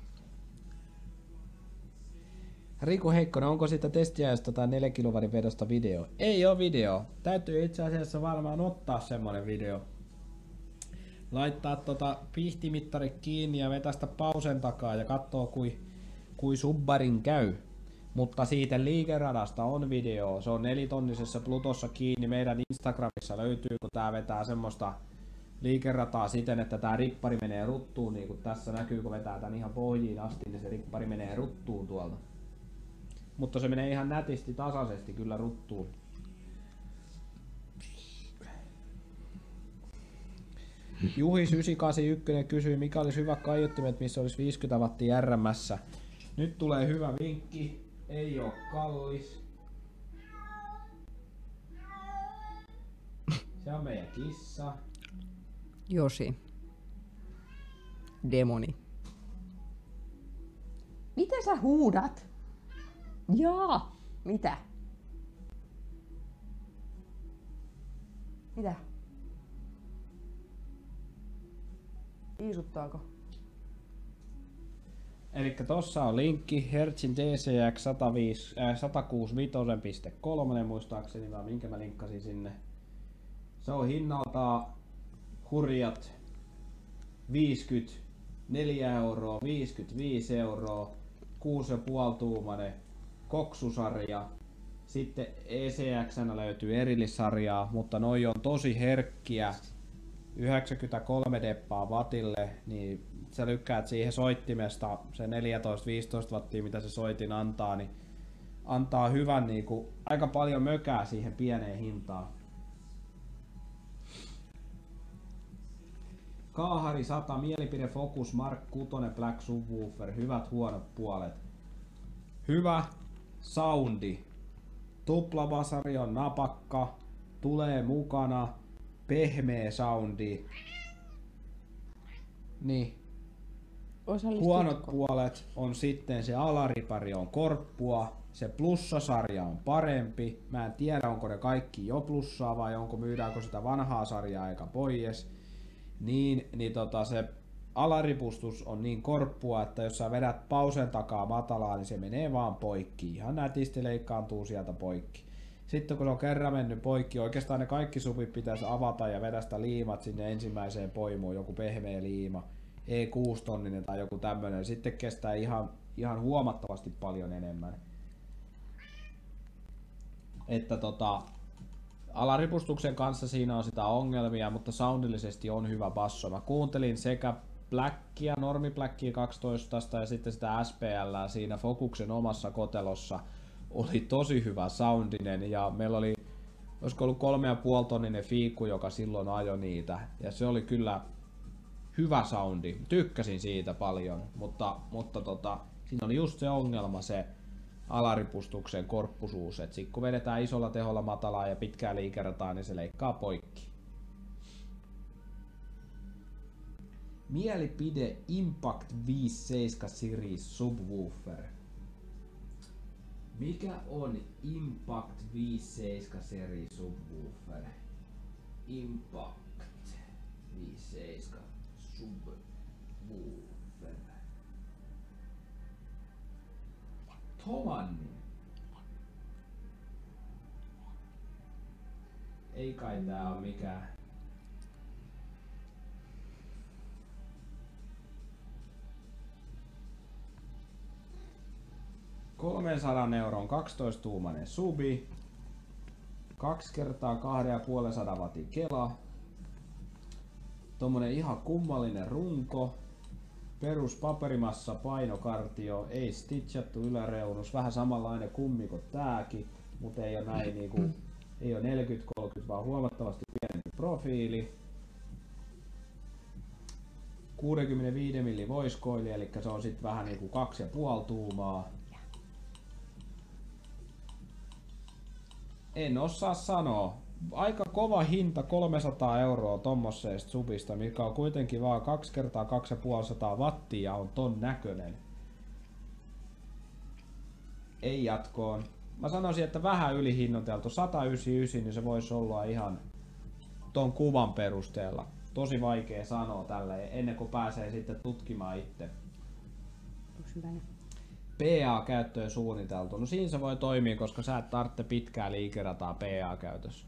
Riku Heikkonen, onko siitä testiajasta tai neljä kilowatin vedosta video? Ei oo video. Täytyy itse asiassa varmaan ottaa semmonen video. Laittaa tota pihtimittari kiinni ja vetästä pausen takaa ja katsoo kui, kui subbarin käy. Mutta siitä liikeradasta on video. Se on nelitonnisessa Plutossa kiinni. Meidän Instagramissa löytyy, kun tää vetää semmoista liikerataa siten, että tää rippari menee ruttuun. Niin kuin tässä näkyy, kun vetää tän ihan pohjiin asti, niin se rippari menee ruttuun tuolta. Mutta se menee ihan nätisti tasaisesti kyllä ruttuun. Juhis yhdeksänsataakahdeksankymmentäyksi kysyy, mikä olisi hyvä kaiuttimet, missä olisi viisikymmentä wattia R M S. Nyt tulee hyvä vinkki. Ei oo kallis. Se on meidän kissa. Josi. Demoni. Mitä sä huudat? Jaa. Mitä? Mitä? Iisuttaako? Elikkä tossa on linkki Hertzin D C X sata kuusikymmentäviisi piste kolme muistaakseni, vai minkä mä linkkasin sinne. Se on hinnaltaan hurjat viisikymmentäneljä euroa, viisikymmentäviisi euroa, kuusi pilkku viisi tuumainen koksusarja. Sitten E C X:nä löytyy erillissarjaa, mutta noi on tosi herkkiä. yhdeksänkymmentäkolme deppaa wattille, niin sä lykkäät siihen soittimesta se neljätoista viisitoista wattia, mitä se soitin antaa, niin antaa hyvän niinku, aika paljon mökää siihen pieneen hintaan. Kaahari sata, mielipide Focus Mark kuusi Black Subwoofer, hyvät huonot puolet. Hyvä soundi. Tuplabasari on napakka, tulee mukana, pehmeä soundi. Niin. Huonot puolet on sitten se alaripari on korppua, se plussasarja on parempi. Mä en tiedä onko ne kaikki jo plussaa vai onko myydäänkö sitä vanhaa sarjaa eikä pois. Niin, niin tota se alaripustus on niin korppua, että jos sä vedät pausen takaa matalaa, niin se menee vaan poikki. Ihan nätisti leikkaantuu sieltä poikki. Sitten kun se on kerran mennyt poikki, oikeastaan ne kaikki supit pitäisi avata ja vedästä liimat sinne ensimmäiseen poimuun, joku pehmeä liima, E kuusi tonninen tai joku tämmönen. Sitten kestää ihan, ihan huomattavasti paljon enemmän. Että tota, alaripustuksen kanssa siinä on sitä ongelmia, mutta soundillisesti on hyvä basso. Mä kuuntelin sekä Blackia, normi Blackia kaksitoista ja sitten sitä S P L siinä Focuksen omassa kotelossa. Oli tosi hyvä soundinen ja meillä oli, olisiko ollut kolme ja puoli tonninen Fiikku, joka silloin ajoi niitä. Ja se oli kyllä hyvä soundi. Tykkäsin siitä paljon, mutta, mutta tota, siinä oli just se ongelma, se alaripustuksen korppusuus. Et sit kun vedetään isolla teholla matalaa ja pitkää liikerataa, niin se leikkaa poikki. Mielipide Impact viisikymmentäseitsemän Series Subwoofer. Mikä on Impact viisikymmentäseitsemän Series Subwoofer? Impact viisikymmentäseitsemän Subwoofer. Tomanni. Ei kai tää on mikään. kolmensadan euron kaksitoista tuumainen subi, kaksi kertaa kaksituhattaviisisataa watin kela, tommonen ihan kummallinen runko, perus paperimassa painokartio, ei stitchattu yläreunus, vähän samanlainen kummi kuin tääkin, mutta ei ole näin niinku, ei ole neljäkymmentä kolmekymmentä vaan huomattavasti pienempi profiili. kuusikymmentäviisi milli voice coil, eli se on sitten vähän niinku kaksi ja puoli tuumaa. En osaa sanoa. Aika kova hinta, kolmesataa euroa tommosesta subista, mikä on kuitenkin vaan kaksi kertaa kaksituhattaviisisataa wattia ja on ton näköinen. Ei jatkoon. Mä sanoisin, että vähän ylihinnoiteltu. sata yhdeksänkymmentäyhdeksän, niin se voisi olla ihan ton kuvan perusteella. Tosi vaikea sanoa tälle ennen kuin pääsee sitten tutkimaan itse. P A-käyttöön suunniteltu. No siinä se voi toimia, koska sä et tarvitse pitkää liikerataa P A-käytössä.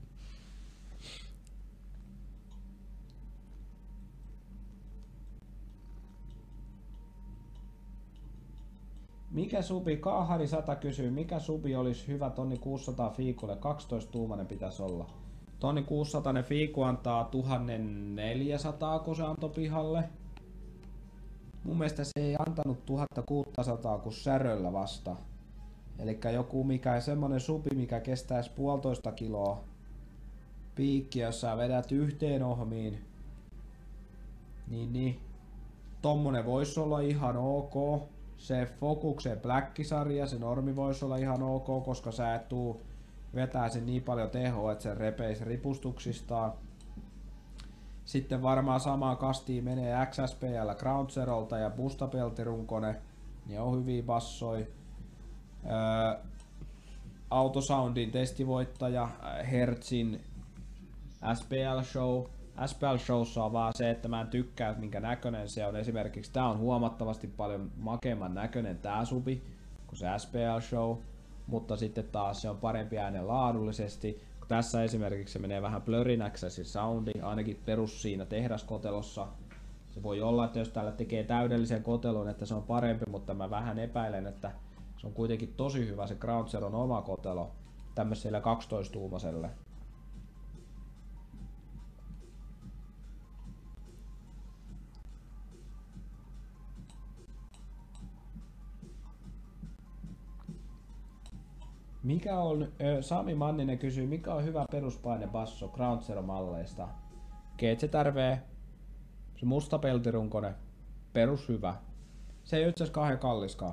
Mikä subi? Kaahari sata kysyy, mikä subi olisi hyvä tonni kuusisataa Fiikulle? kaksitoista tuumainen pitäisi olla. Tonni kuusisataa Fiiku antaa tuhatneljäsataa, kun se antoi pihalle. Mun mielestä se ei antanut tuhatkuusisataa kuin säröllä vasta. Elikkä joku mikä semmonen subi, mikä kestäisi puolitoista kiloa piikki, jos sä vedät yhteen ohmiin. Niin niin. Tommonen voisi olla ihan ok. Se Focuksen Black-sarja, se normi voisi olla ihan ok, koska sä et tuu vetää sen niin paljon tehoa, että se repeisi ripustuksistaan. Sitten varmaan samaan kastiin menee X S P L Ground Zerolta ja Bustapeltirunkone. Ne on hyviä bassoi. Öö, Autosoundin testivoittaja Hertzin S P L Show. S P L Showssa on vaan se, että mä en tykkää minkä näköinen se on. Esimerkiksi tää on huomattavasti paljon makeamman näköinen tää subi kuin se S P L Show. Mutta sitten taas se on parempi äänen laadullisesti. Tässä esimerkiksi se menee vähän blörinäksi se soundi, ainakin perus siinä tehdaskotelossa. Se voi olla, että jos täällä tekee täydellisen kotelon, että se on parempi, mutta mä vähän epäilen, että se on kuitenkin tosi hyvä se Ground Zeron oma kotelo tämmöisellä kaksitoista tuumaselle. Mikä on, Sami Manninen kysyy, mikä on hyvä peruspaine basso Ground Zero malleista? G Z R V, se musta peltirunkone, perus hyvä. Se ei itse asiassa kauhean kalliskaan.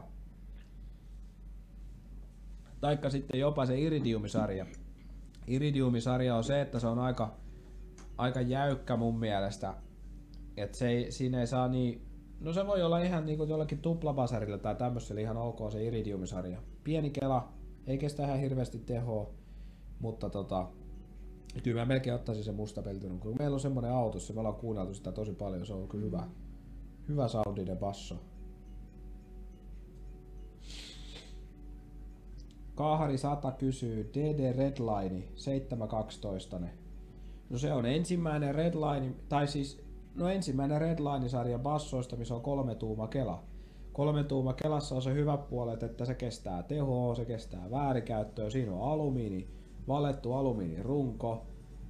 Taikka sitten jopa se Iridiumisarja. Iridiumisarja on se, että se on aika, aika jäykkä mun mielestä. Et se ei, siinä ei saa niin, no se voi olla ihan niinku jollakin tuplabasarilla tai tämmöisellä ihan ok se Iridiumisarja. Pieni kela. Ei kestä ihan hirveästi tehoa, mutta tota, kyllä mä melkein ottaisin sen musta peltin. Kun meillä on semmonen auto, me ollaan kuunneltu sitä tosi paljon, se on kyllä hyvä. Hyvä soundinen basso. Kaahari sata kysyy D D Redline seitsemän kaksitoista. No se on ensimmäinen Redline, tai siis no ensimmäinen Redline-sarja bassoista, missä on kolme tuuma kela. Kolme tuuma kelassa on se hyvä puolet, että se kestää tehoa, se kestää väärinkäyttöä, siinä on alumiini, valettu alumiinirunko,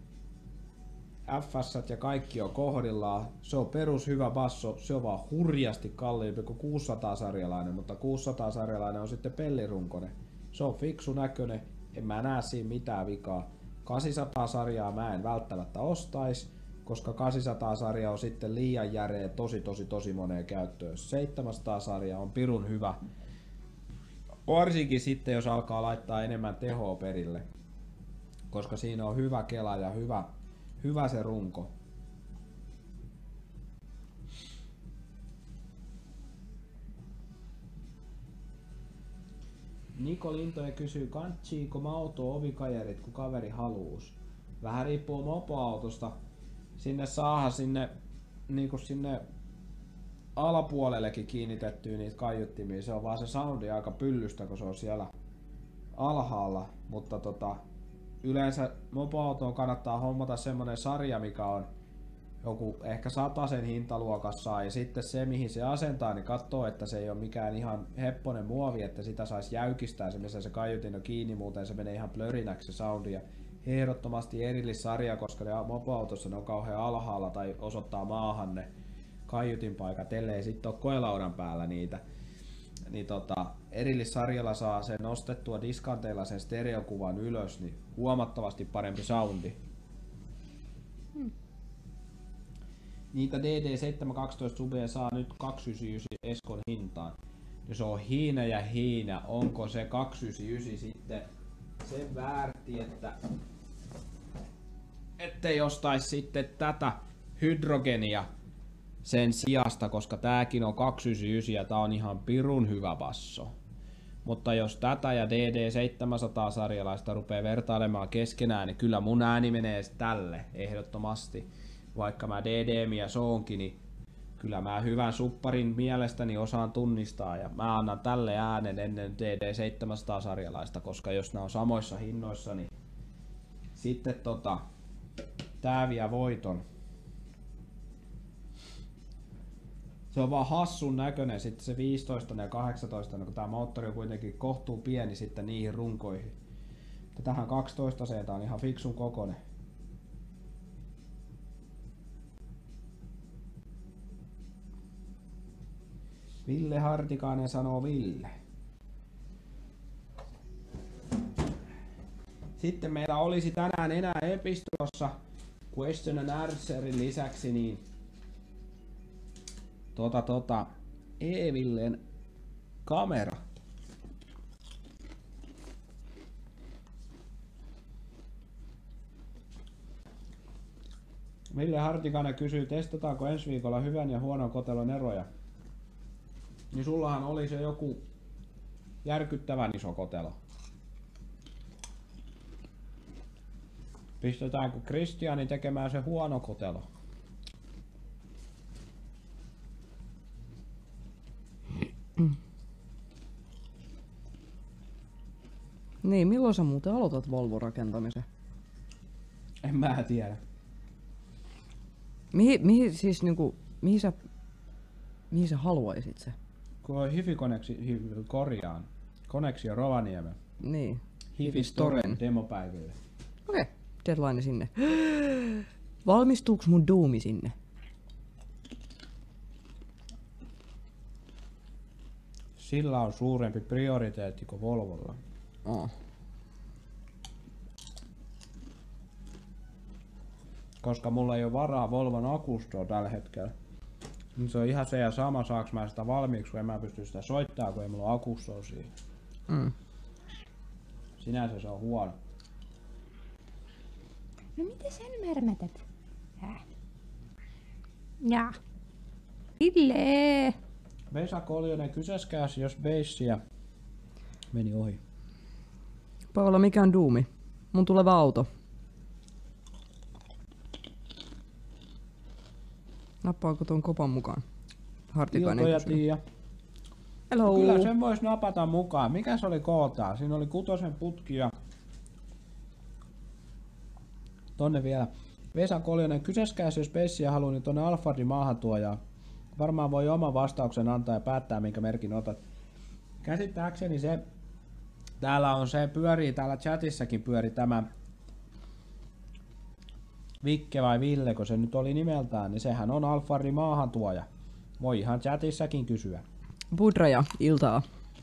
F S ja kaikki on kohdillaan. Se on perus hyvä basso, se on vaan hurjasti kalliimpi kuin kuusisataa-sarjalainen, mutta kuusisataa-sarjalainen on sitten pellirunkonen. Se on fiksu näköinen, en mä näe siinä mitään vikaa. kahdeksansataa-sarjaa mä en välttämättä ostais, koska kahdeksansataa-sarja on sitten liian järeä tosi tosi tosi moneen käyttöön. seitsemänsataa-sarja on pirun hyvä, varsinkin sitten jos alkaa laittaa enemmän tehoa perille, koska siinä on hyvä kela ja hyvä, hyvä se runko. Niko Lintoja kysyy, kantsiiko mauto ovikajerit, kun kaveri haluus? Vähän riippuu mopoautosta. Sinne saadaan sinne, niinku sinne alapuolellekin kiinnitettyä niitä kaiuttimia. Se on vaan se soundi aika pyllystä, kun se on siellä alhaalla. Mutta tota, yleensä mopoautoon kannattaa hommata semmonen sarja, mikä on joku ehkä satasen hintaluokassa, ja sitten se mihin se asentaa, niin katsoo, että se ei ole mikään ihan hepponen muovi, että sitä saisi jäykistää se, missä se kaiutin on kiinni, muuten se menee ihan plörinäksi se soundi. Ja ehdottomasti erillissarja, koska ne mopoautossa ne on kauhean alhaalla tai osoittaa maahan ne kaiutinpaikat, ellei sitten ole koelaudan päällä niitä. Niin tota, erillissarjalla saa sen nostettua diskanteilla sen stereokuvan ylös, niin huomattavasti parempi soundi. Hmm. Niitä D D seitsemän kaksitoista subeja saa nyt kaksisataayhdeksänkymmentäyhdeksän Eskon hintaan. Ja se on hiina ja hiina. Onko se kaksisataayhdeksänkymmentäyhdeksän sitten sen väärti, että ettei ostaisi sitten tätä hydrogenia sen sijasta, koska tääkin on kaksisataayhdeksänkymmentäyhdeksän ja tää on ihan pirun hyvä basso. Mutta jos tätä ja D D seitsemänsataa sarjalaista rupeaa vertailemaan keskenään, niin kyllä mun ääni menee tälle ehdottomasti. Vaikka mä D D-mies oonkin, niin kyllä mä hyvän supparin mielestäni osaan tunnistaa ja mä annan tälle äänen ennen D D seitsemänsataa sarjalaista, koska jos nämä on samoissa hinnoissa, niin sitten tota, tää vie voiton. Se on vaan hassun näköinen sitten se viisitoista ja kahdeksantoista, kun tää moottori on kuitenkin kohtuu pieni sitten niihin runkoihin. Tähän kaksitoista C on ihan fiksun kokoinen. Ville Hartikainen sanoo Ville. Sitten meillä olisi tänään enää epistossa Question and Answerin lisäksi niin tota tota E-Villen kamera. Ville Hartikainen kysyy, testataanko ensi viikolla hyvän ja huonon kotelon eroja? Niin sullahan oli se joku järkyttävän iso kotelo. Pistetäänkö Kristiani tekemään se huono kotelo? Niin, milloin sä muuten aloitat Volvo-rakentamisen? En mä tiedä. Mihin, mihin siis niinku, mihin sä, mihin sä haluaisit se? Kun on Hifi-koneksi, hi, korjaan. Koneksio Rovaniemen. Niin. Hifi-storen demopäiville. Okei, okay. Deadline sinne. Valmistuuks mun duumi sinne? Sillä on suurempi prioriteetti kuin Volvolla. Oh. Koska mulla ei ole varaa Volvon akustoa tällä hetkellä. Niin se on ihan se ja sama, saaks mä sitä valmiiksi, kun en mä pysty sitä soittaa, kun ei mulla ole akustoa siihen. Mm. Sinänsä se on huono. No mitä sen märmätät? Häh? Jaa. Ville! Vesa Koljonen kysäskääs, jos beissiä meni ohi. Paula, mikä on duumi? Mun tuleva auto. Nappaako tuon kopan mukaan? Hartikainen Ilto ja kysyy. Tiia. Hello. Kyllä sen voisi napata mukaan. Mikä se oli kooltaan? Siinä oli kutosen putki ja tonne vielä. Vesa Koljonen, kysäskääs jos Pessiä haluaa, niin tonne Alfardin maahantuojaa. Varmaan voi oman vastauksen antaa ja päättää, minkä merkin otat. Käsittääkseni se, täällä on se, pyörii täällä chatissakin pyöri tämä Vikke vai Ville, kun se nyt oli nimeltään, niin sehän on Alfardin maahantuoja. Voi ihan chatissakin kysyä. Budraja, iltaa.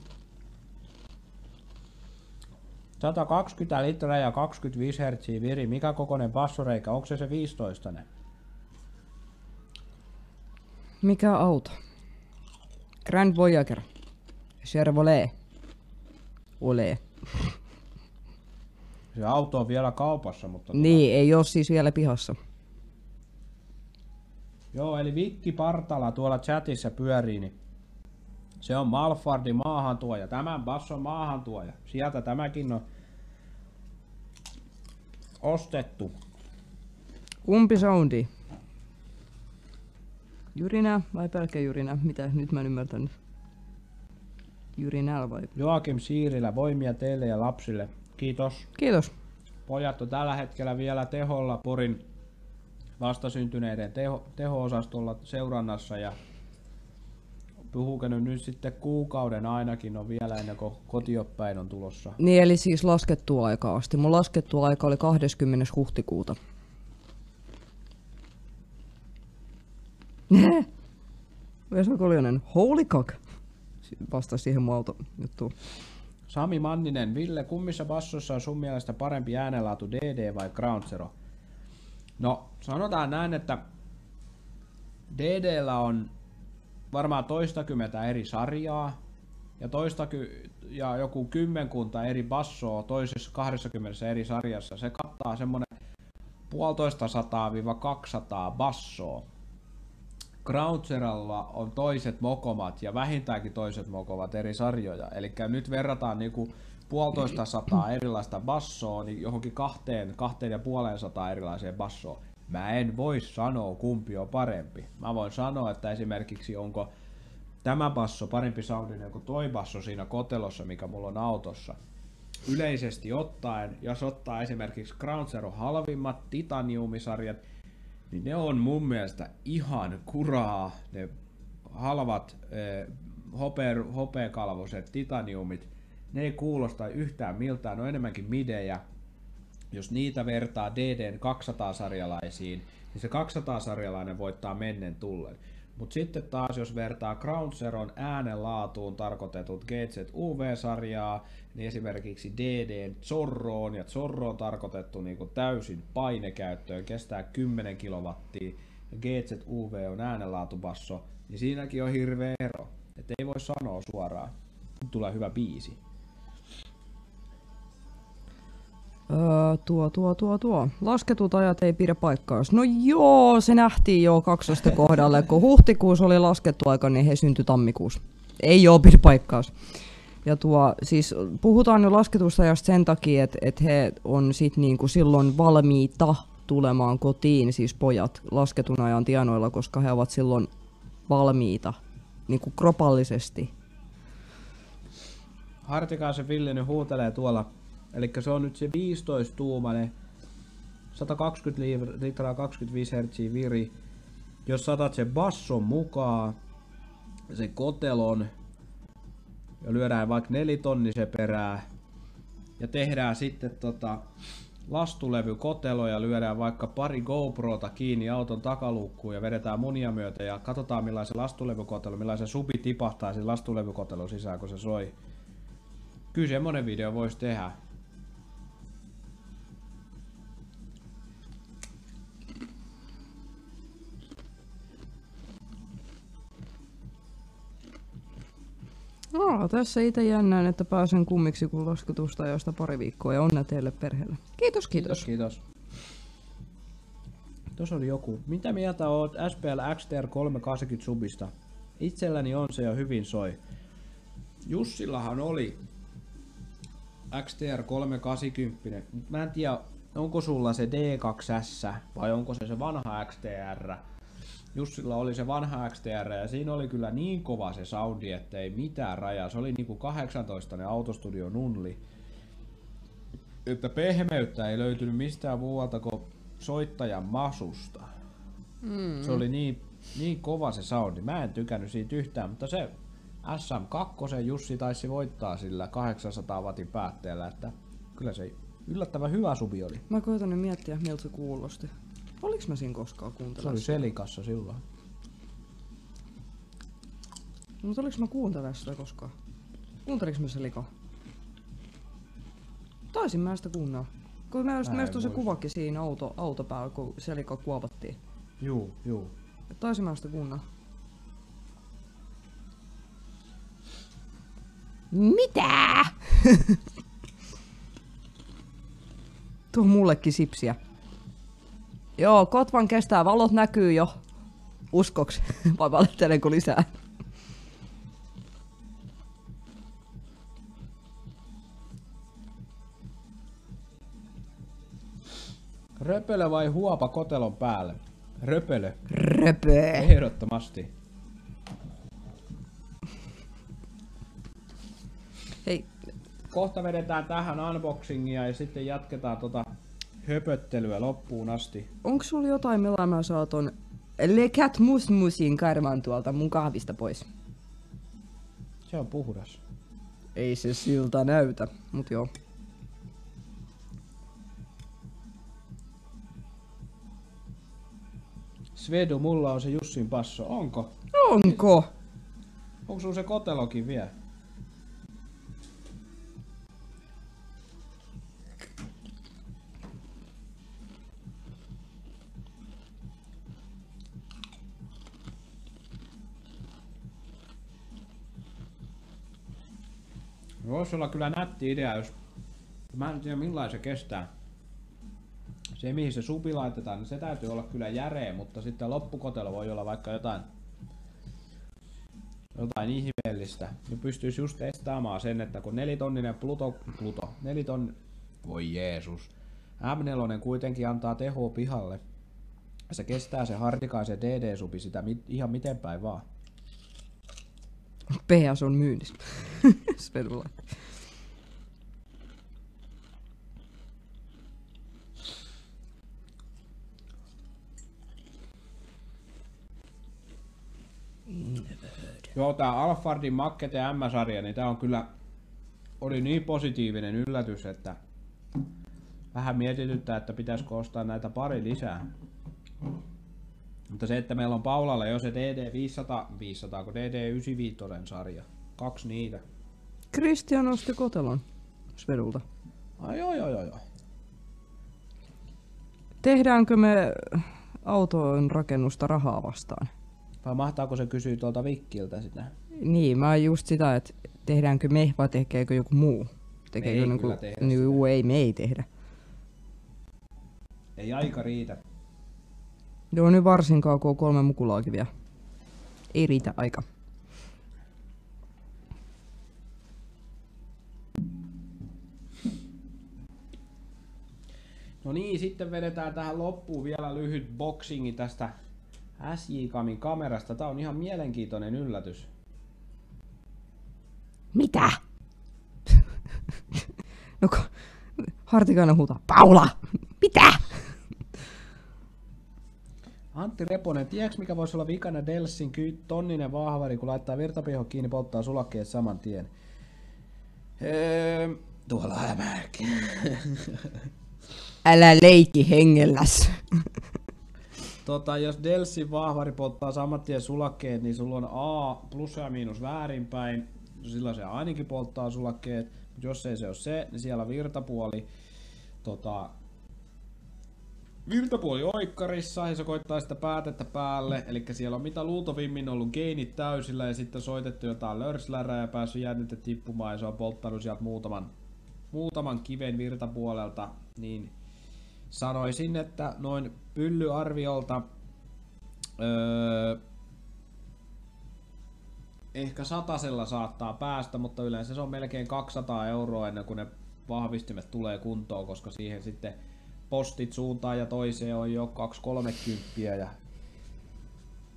sata kaksikymmentä litraa ja kaksikymmentäviisi hertsiä viri. Mikä kokoinen bassoreikä? Onko se se viisitoista? Mikä auto? Grand Voyager. Chevrolet. Ole. Se auto on vielä kaupassa, mutta... Niin, ei oo siis vielä pihassa. Joo, eli Vikki Partala tuolla chatissa pyörii, niin se on Malfardin maahantuoja. Tämän basson maahantuoja. Sieltä tämäkin on ostettu. Kumpi soundi? Jyrinä vai pelkkä jyrinä? Mitä? Nyt mä en ymmärtänyt. Jyrinä vai? Joakim Siirilä, voimia teille ja lapsille. Kiitos. Kiitos. Pojat on tällä hetkellä vielä teholla Porin vastasyntyneiden teho, teho-osastolla seurannassa ja puhuuko nyt sitten kuukauden ainakin on vielä ennen kuin kotiopäin on tulossa. Niin eli siis laskettua aikaa asti. Mun laskettua aika oli kahdeskymmenes huhtikuuta. Vesa Koljonen, holy cock! Vastasi siihen mun autojuttuun. Sami Manninen, Ville, kummissa bassossa on sun mielestä parempi äänenlaatu, D D vai Ground Zero? No, sanotaan näin, että D D:llä on varmaan toistakymmentä eri sarjaa ja, toistaky- ja joku kymmenkunta eri bassoa toisessa kahdessakymmenessä eri sarjassa. Se kattaa semmonen puolitoista sataa kaksisataa bassoa. Ground Zerolla on toiset mokomat ja vähintäänkin toiset mokomat eri sarjoja. Eli nyt verrataan niinku puolitoista sataa erilaista bassoa niin johonkin kahteen, kahteen ja puoleen sataa erilaiseen bassoa. Mä en voi sanoa kumpi on parempi. Mä voin sanoa, että esimerkiksi onko tämä basso parempi soundinen kuin toi basso siinä kotelossa, mikä mulla on autossa. Yleisesti ottaen, jos ottaa esimerkiksi Ground Zero halvimmat titaniumisarjat, niin ne on mun mielestä ihan kuraa, ne halvat eh, hope, hopeakalvoiset titaniumit, ne ei kuulosta yhtään miltään, ne on enemmänkin midejä. Jos niitä vertaa D D:n kaksisataa-sarjalaisiin, niin se kaksisataa-sarjalainen voittaa mennen tullen. Mutta sitten taas jos vertaa Ground Zeron äänenlaatuun tarkoitetut G Z U V-sarjaa, niin esimerkiksi D D:n Zorroon, ja Zorro on tarkoitettu niinku täysin painekäyttöön, kestää kymmenen kilowattia, ja G Z U V on äänenlaatubasso, niin siinäkin on hirveä ero. Et ei voi sanoa suoraan. Tulee hyvä biisi. Öö, tuo, tuo, tuo, tuo. Lasketut ajat ei pidä paikkaansa. No joo, se nähtiin jo kaksosta kohdalle. Kun huhtikuussa oli laskettu aika, niin he syntyi tammikuussa. Ei oo pidä paikkaansa. Ja tuo, siis puhutaan jo lasketusta ajasta sen takia, että et he on sit niinku silloin valmiita tulemaan kotiin, siis pojat, lasketun ajan tienoilla, koska he ovat silloin valmiita, niinku kropallisesti. Hartikaisen Ville nyt huutelee tuolla. Eli se on nyt se viisitoista tuumainen, sata kaksikymmentä litraa, kaksikymmentäviisi hertsiä viri. Jos saatat sen basson mukaan, sen kotelon, ja lyödään vaikka nelitonnisen perää, ja tehdään sitten tota lastulevykotelo ja lyödään vaikka pari GoProta kiinni auton takaluukkuun ja vedetään munia myötä ja katsotaan millaisen lastulevykotelo, millaisen subi tipahtaa sen lastulevykotelon sisään kun se soi. Kyllä semmonen video voisi tehdä. No, tässä itse jännään, että pääsen kummiksi kun lasketusta ajoista pari viikkoa ja onnea teille perheelle. Kiitos, kiitos. Kiitos, kiitos. Tuossa oli joku. Mitä mieltä oot S P L X T R kolmesataakahdeksankymmentä subista? Itselläni on se jo hyvin soi. Jussillahan oli X T R kolmesataakahdeksankymmentä. Mä en tiedä, onko sulla se D kaksi S vai onko se se vanha X T R. Jussilla oli se vanha X T R ja siinä oli kyllä niin kova se soundi, että ei mitään rajaa. Se oli niinku kahdeksantoista autostudio nulli. Että pehmeyttä ei löytynyt mistään muualta kuin soittajan masusta. Mm. Se oli niin, niin kova se soundi. Mä en tykännyt siitä yhtään, mutta se S M kaksi Jussi taisi voittaa sillä kahdeksansadan wattin päätteellä, että kyllä se yllättävän hyvä subi oli. Mä koitan nyt miettiä, miltä se kuulosti. Oliks mä siinä koskaan kuuntelemassa? Se oli Selikassa silloin. No, mutta oliks mä kuuntelemaan sitä koskaan? Kuunteliks mä Selikaa? Taisin mä sitä kuunnella. Kun mä just on se kuvakin siinä auto, auto päällä, kun Selika kuovattiin. Juu, juu. Taisin mä sitä kuunnella. Mitä? Tuo mullekin sipsiä. Joo, Kotvan kestää, valot näkyy jo. Uskoks? Vai valehtelenko lisää? Röpölö vai huopa kotelon päälle? Röpölö. Röpö. Ehdottomasti. Hei. Kohta vedetään tähän unboxingia ja sitten jatketaan tota höpöttelyä loppuun asti. Onko sulla jotain, millä mä saan ton Le Cat Musmusin karvan tuolta mun kahvista pois? Se on puhdas. Ei se siltä näytä, mut joo. Svedu, mulla on se Jussin passo. Onko? Onko? Onko sulla se kotelokin vielä? Voisi olla kyllä nätti idea, jos... Mä en tiedä millainen se kestää. Se mihin se supi laitetaan, niin se täytyy olla kyllä järeä, mutta sitten loppukotelo voi olla vaikka jotain... Jotain ihmeellistä. Ja pystyisi just testaamaan sen, että kun nelitonninen Pluto... Pluto... Neliton... Voi Jeesus. M neljä kuitenkin antaa tehoa pihalle. Se kestää se Hartikaisen D D-supi sitä mit, ihan miten päin vaan. P S on myynnissä. Svedulla. Joo, tää Alphardin Mackete M-sarja, niin tää on kyllä... Oli niin positiivinen yllätys, että... Vähän mietityttää, että pitäisikö ostaa näitä pari lisää. Mutta se, että meillä on Paulalla jo se D D viisisataa, viisisataa, kun D D yhdeksänkymmentäviisi sarja. Kaksi niitä. Christian osti kotelon Svedulta. Ai joo joo joo joo. Tehdäänkö me auton rakennusta rahaa vastaan? Vai mahtaako se kysyä tuolta Vikkiltä sitä? Niin, mä just sitä, että tehdäänkö me vai tekeekö joku muu? Tekeekö ei niinku, kyllä tehdä niin, sitä. ei, me ei tehdä. Ei aika riitä. Joo, nyt varsinkaan kun on kolme mukulaakin vielä. Ei riitä aika. No niin, sitten vedetään tähän loppuun vielä lyhyt boxingi tästä S J-Camin kamerasta. Tää on ihan mielenkiintoinen yllätys. Mitä? No kun Hartikainen huutaa, Paula! Mitä? Antti Reponen, tiedätkö mikä voisi olla vikana Delsin tonninen vahvari, kun laittaa virtapiho kiinni, polttaa sulakkeet saman tien? Eee, tuolla hämärkin. Älä leikki hengelläs. Tota, jos Delsin vahvari polttaa saman tien sulakkeet, niin sulla on A plus ja miinus väärinpäin. Silloin se ainakin polttaa sulakkeet. Mutta jos ei se ole se, niin siellä on virtapuoli. Tota, virtapuoli oikkarissa ja se koittaa sitä päätettä päälle. Eli siellä on mitä luultavimmin ollut geinit täysillä ja sitten soitettu jotain lörslärää ja päässyt jännite tippumaan ja se on polttanut sieltä muutaman, muutaman kiven virtapuolelta. Niin sanoisin, että noin pyllyarviolta öö, ehkä satasella saattaa päästä, mutta yleensä se on melkein kaksisataa euroa ennen kuin ne vahvistimet tulee kuntoon, koska siihen sitten postit suuntaan ja toiseen on jo kaksi kolmekymmentä ja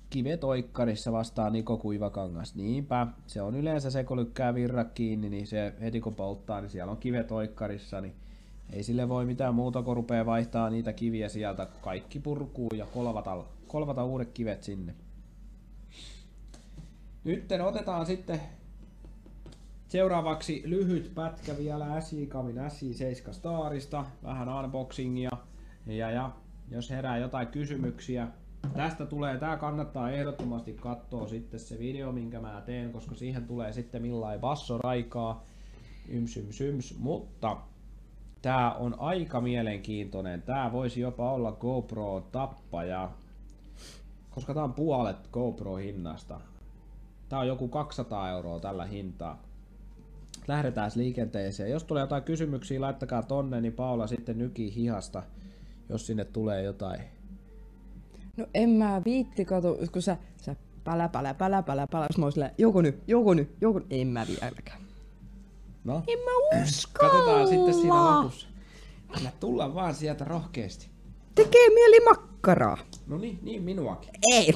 Kivet oikkarissa vastaa Niko Kuivakangas. Niinpä, se on yleensä se, kun lykkää virrat kiinni, niin se heti kun polttaa, niin siellä on kivet oikkarissa, niin ei sille voi mitään muuta, kun rupeaa vaihtaa niitä kiviä sieltä. Kaikki purkuu ja kolvata, kolvata uudet kivet sinne. Nytten otetaan sitten seuraavaksi lyhyt pätkä vielä S J Camin S J seitsemän Starista, vähän unboxingia ja, ja jos herää jotain kysymyksiä, tästä tulee, tää kannattaa ehdottomasti katsoa sitten se video, minkä mä teen, koska siihen tulee sitten millain bassoraikaa, yms yms yms, mutta tää on aika mielenkiintoinen, tää voisi jopa olla GoPro tappaja, koska tää on puolet GoPro hinnasta. Tää on joku kaksisataa euroa tällä hintaa. Lähdetään liikenteeseen. Jos tulee jotain kysymyksiä, laittakaa tonne, niin Paula sitten nykii hihasta, jos sinne tulee jotain. No en mä viitti kato, kun sä, sä pälä pälä pälä pälä pälä, jos mä oon silleen, joko nyt, joko nyt, joko nyt, en mä vieläkään. No, En mä uskalla! katsotaan sitten siinä lopussa. Anna tulla vaan sieltä rohkeasti. Tekee mieli makkaraa. No niin, niin minuakin. Ei!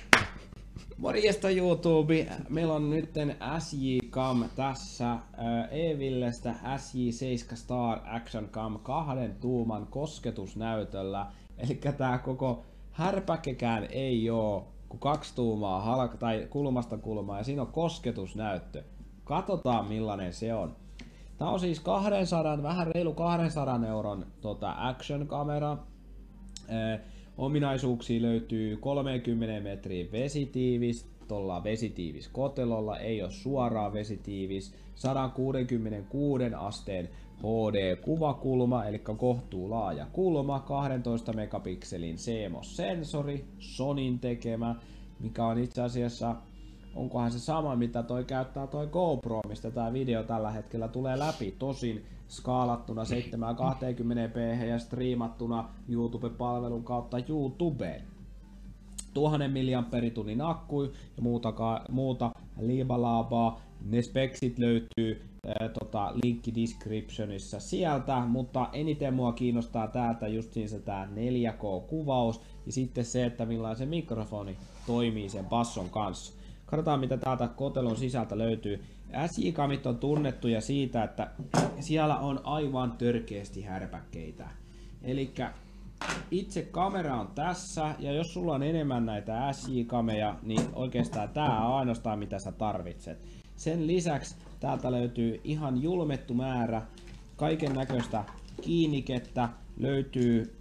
Morjesta YouTube, meillä on nytten S J Cam tässä äh, E-Villestä S J seitsemän Star Action Cam kahden tuuman kosketusnäytöllä. Eli tää koko härpäkekään ei oo kuin kaksi tuumaa halka, tai kulmasta kulmaa ja siinä on kosketusnäyttö. Katsotaan millainen se on. Tää on siis kaksisataa, vähän reilu kaksisataa euron tota, action kamera. Äh, Ominaisuuksia löytyy kolmekymmentä metriä vesitiivis, tuolla vesitiivis kotelolla, ei ole suoraan vesitiivis, sata kuusikymmentäkuusi asteen H D-kuvakulma, eli kohtuu laaja kulma, kaksitoista megapikselin C M O S-sensori, Sonin tekemä, mikä on itse asiassa, onkohan se sama mitä toi käyttää toi GoPro, mistä tää video tällä hetkellä tulee läpi, tosin skaalattuna seitsemänsataakaksikymmentä p ja striimattuna YouTube-palvelun kautta YouTubeen. tuhat milliampeeritunnin akku ja muuta, muuta liibalaabaa. Ne speksit löytyy ää, tota, linkki descriptionissa sieltä, mutta eniten mua kiinnostaa täältä justiinsa tää neljä K-kuvaus ja sitten se, että millainen se mikrofoni toimii sen basson kanssa. Katsotaan mitä täältä kotelon sisältä löytyy. S J Camit on tunnettuja siitä, että siellä on aivan törkeästi härpäkkeitä. Elikkä itse kamera on tässä, ja jos sulla on enemmän näitä S J Cameja, niin oikeastaan tää on ainoastaan mitä sä tarvitset. Sen lisäksi täältä löytyy ihan julmettu määrä kaiken näköistä kiinnikettä, löytyy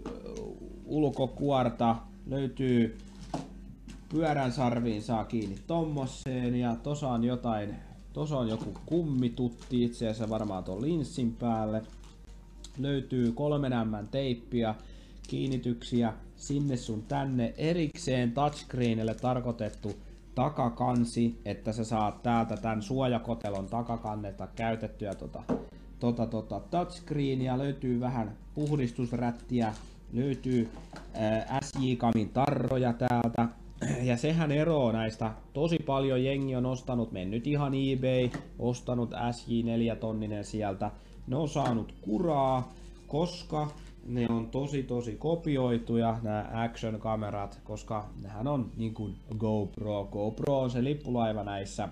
ulkokuorta, löytyy pyörän sarviin saa kiinni tommoseen ja tossa on jotain, tossa on joku kummitutti itse asiassa varmaan tuon linssin päälle. Löytyy kolmen ämmän teippiä, kiinnityksiä sinne sun tänne, erikseen touchscreenille tarkoitettu takakansi, että sä saat täältä tän suojakotelon takakannetta käytettyä tota, tota, tota touchscreenia, löytyy vähän puhdistusrättiä, löytyy ää, S J Camin tarroja täältä. Ja sehän eroo näistä, tosi paljon jengi on ostanut, mennyt ihan eBay, ostanut S J neljä tonninen sieltä. Ne on saanut kuraa, koska ne on tosi tosi kopioituja nämä action kamerat, koska nehän on niin kuin GoPro. GoPro on se lippulaiva näissä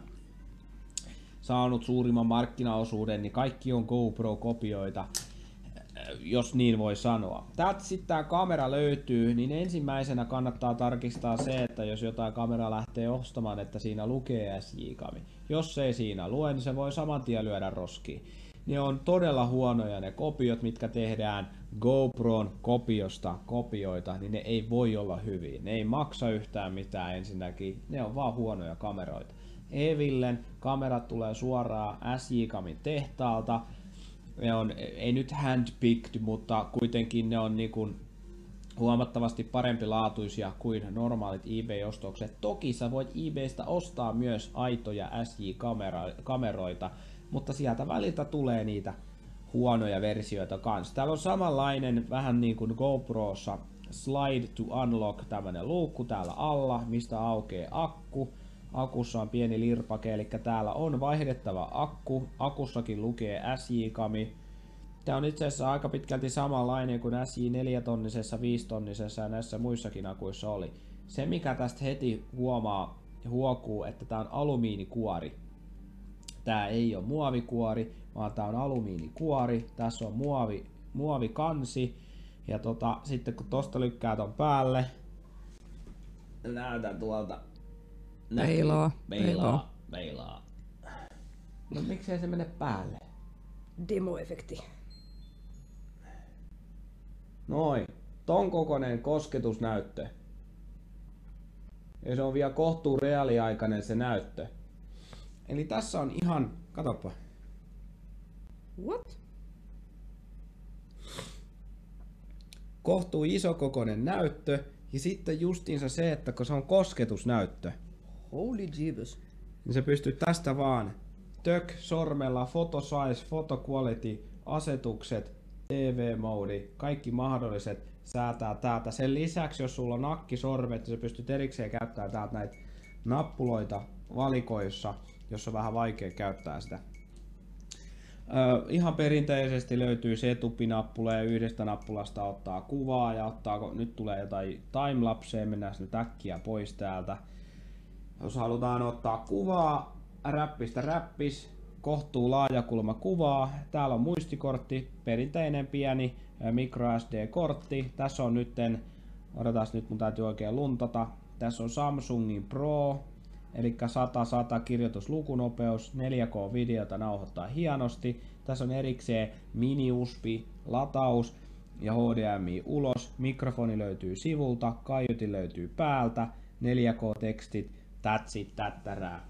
saanut suurimman markkinaosuuden, niin kaikki on GoPro-kopioita, jos niin voi sanoa. Täältä sitten tämä kamera löytyy, niin ensimmäisenä kannattaa tarkistaa se, että jos jotain kameraa lähtee ostamaan, että siinä lukee S J Cam. Jos ei siinä lue, niin se voi saman tien lyödä roskiin. Ne on todella huonoja ne kopiot, mitkä tehdään GoPron kopiosta kopioita, niin ne ei voi olla hyviä. Ne ei maksa yhtään mitään ensinnäkin, ne on vaan huonoja kameroita. E-Villen kamerat tulee suoraan S J Camin tehtaalta. Ne on, ei nyt handpicked, mutta kuitenkin ne on niin kuin huomattavasti parempi laatuisia kuin normaalit eBay-ostokset. Toki sä voit eBaystä ostaa myös aitoja S J-kameroita, mutta sieltä väliltä tulee niitä huonoja versioita kanssa. Täällä on samanlainen, vähän niin kuin GoProssa, slide to unlock, tämmönen luukku täällä alla, mistä aukeaa akku. Akussa on pieni lirpake, eli täällä on vaihdettava akku. Akussakin lukee S J Cam. Tämä on itse asiassa aika pitkälti samanlainen kuin S J neljä tonnisessa, viisi tonnisessa ja näissä muissakin akuissa oli. se mikä tästä heti huomaa ja huokuu, että tää on alumiinikuori. Tää ei ole muovikuori, vaan tää on alumiinikuori. Tässä on muovi, muovikansi. Ja tota, sitten kun tosta lykkää ton päälle, näytän tuolta. Peilaa, Peilaa, peilaa. No miksei se mene päälle? Demoefekti. Noin. Ton kokoinen kosketusnäyttö. Ja se on vielä kohtuu reaaliaikainen se näyttö. Eli tässä on ihan, katoppa. What? Kohtuu isokokoinen näyttö ja sitten justiinsa se, että kun se on kosketusnäyttö, Holy Jeebus. niin se pystyy tästä vaan tök sormella, photo size, photo quality, asetukset, T V-modi, kaikki mahdolliset säätää täältä. Sen lisäksi, jos sulla on nakkisormet, niin sä pystyt erikseen käyttämään täältä näitä nappuloita valikoissa, jos on vähän vaikea käyttää sitä. Öö, ihan perinteisesti löytyy se etupinappula ja yhdestä nappulasta ottaa kuvaa ja ottaa, nyt tulee jotain timelapsea, mennään nyt äkkiä pois täältä. Jos halutaan ottaa kuvaa, räppistä räppis, kohtuu laajakulma kuvaa, täällä on muistikortti, perinteinen pieni micro S D-kortti, tässä on nytten, odotas nyt mun täytyy oikein luntata, tässä on Samsungin Pro, eli sata sata kirjoituslukunopeus, neljä K-videota nauhoittaa hienosti. Tässä on erikseen mini-U S B lataus ja H D M I ulos. Mikrofoni löytyy sivulta, kaiutin löytyy päältä, neljä K-tekstit, tätsit, tättärää.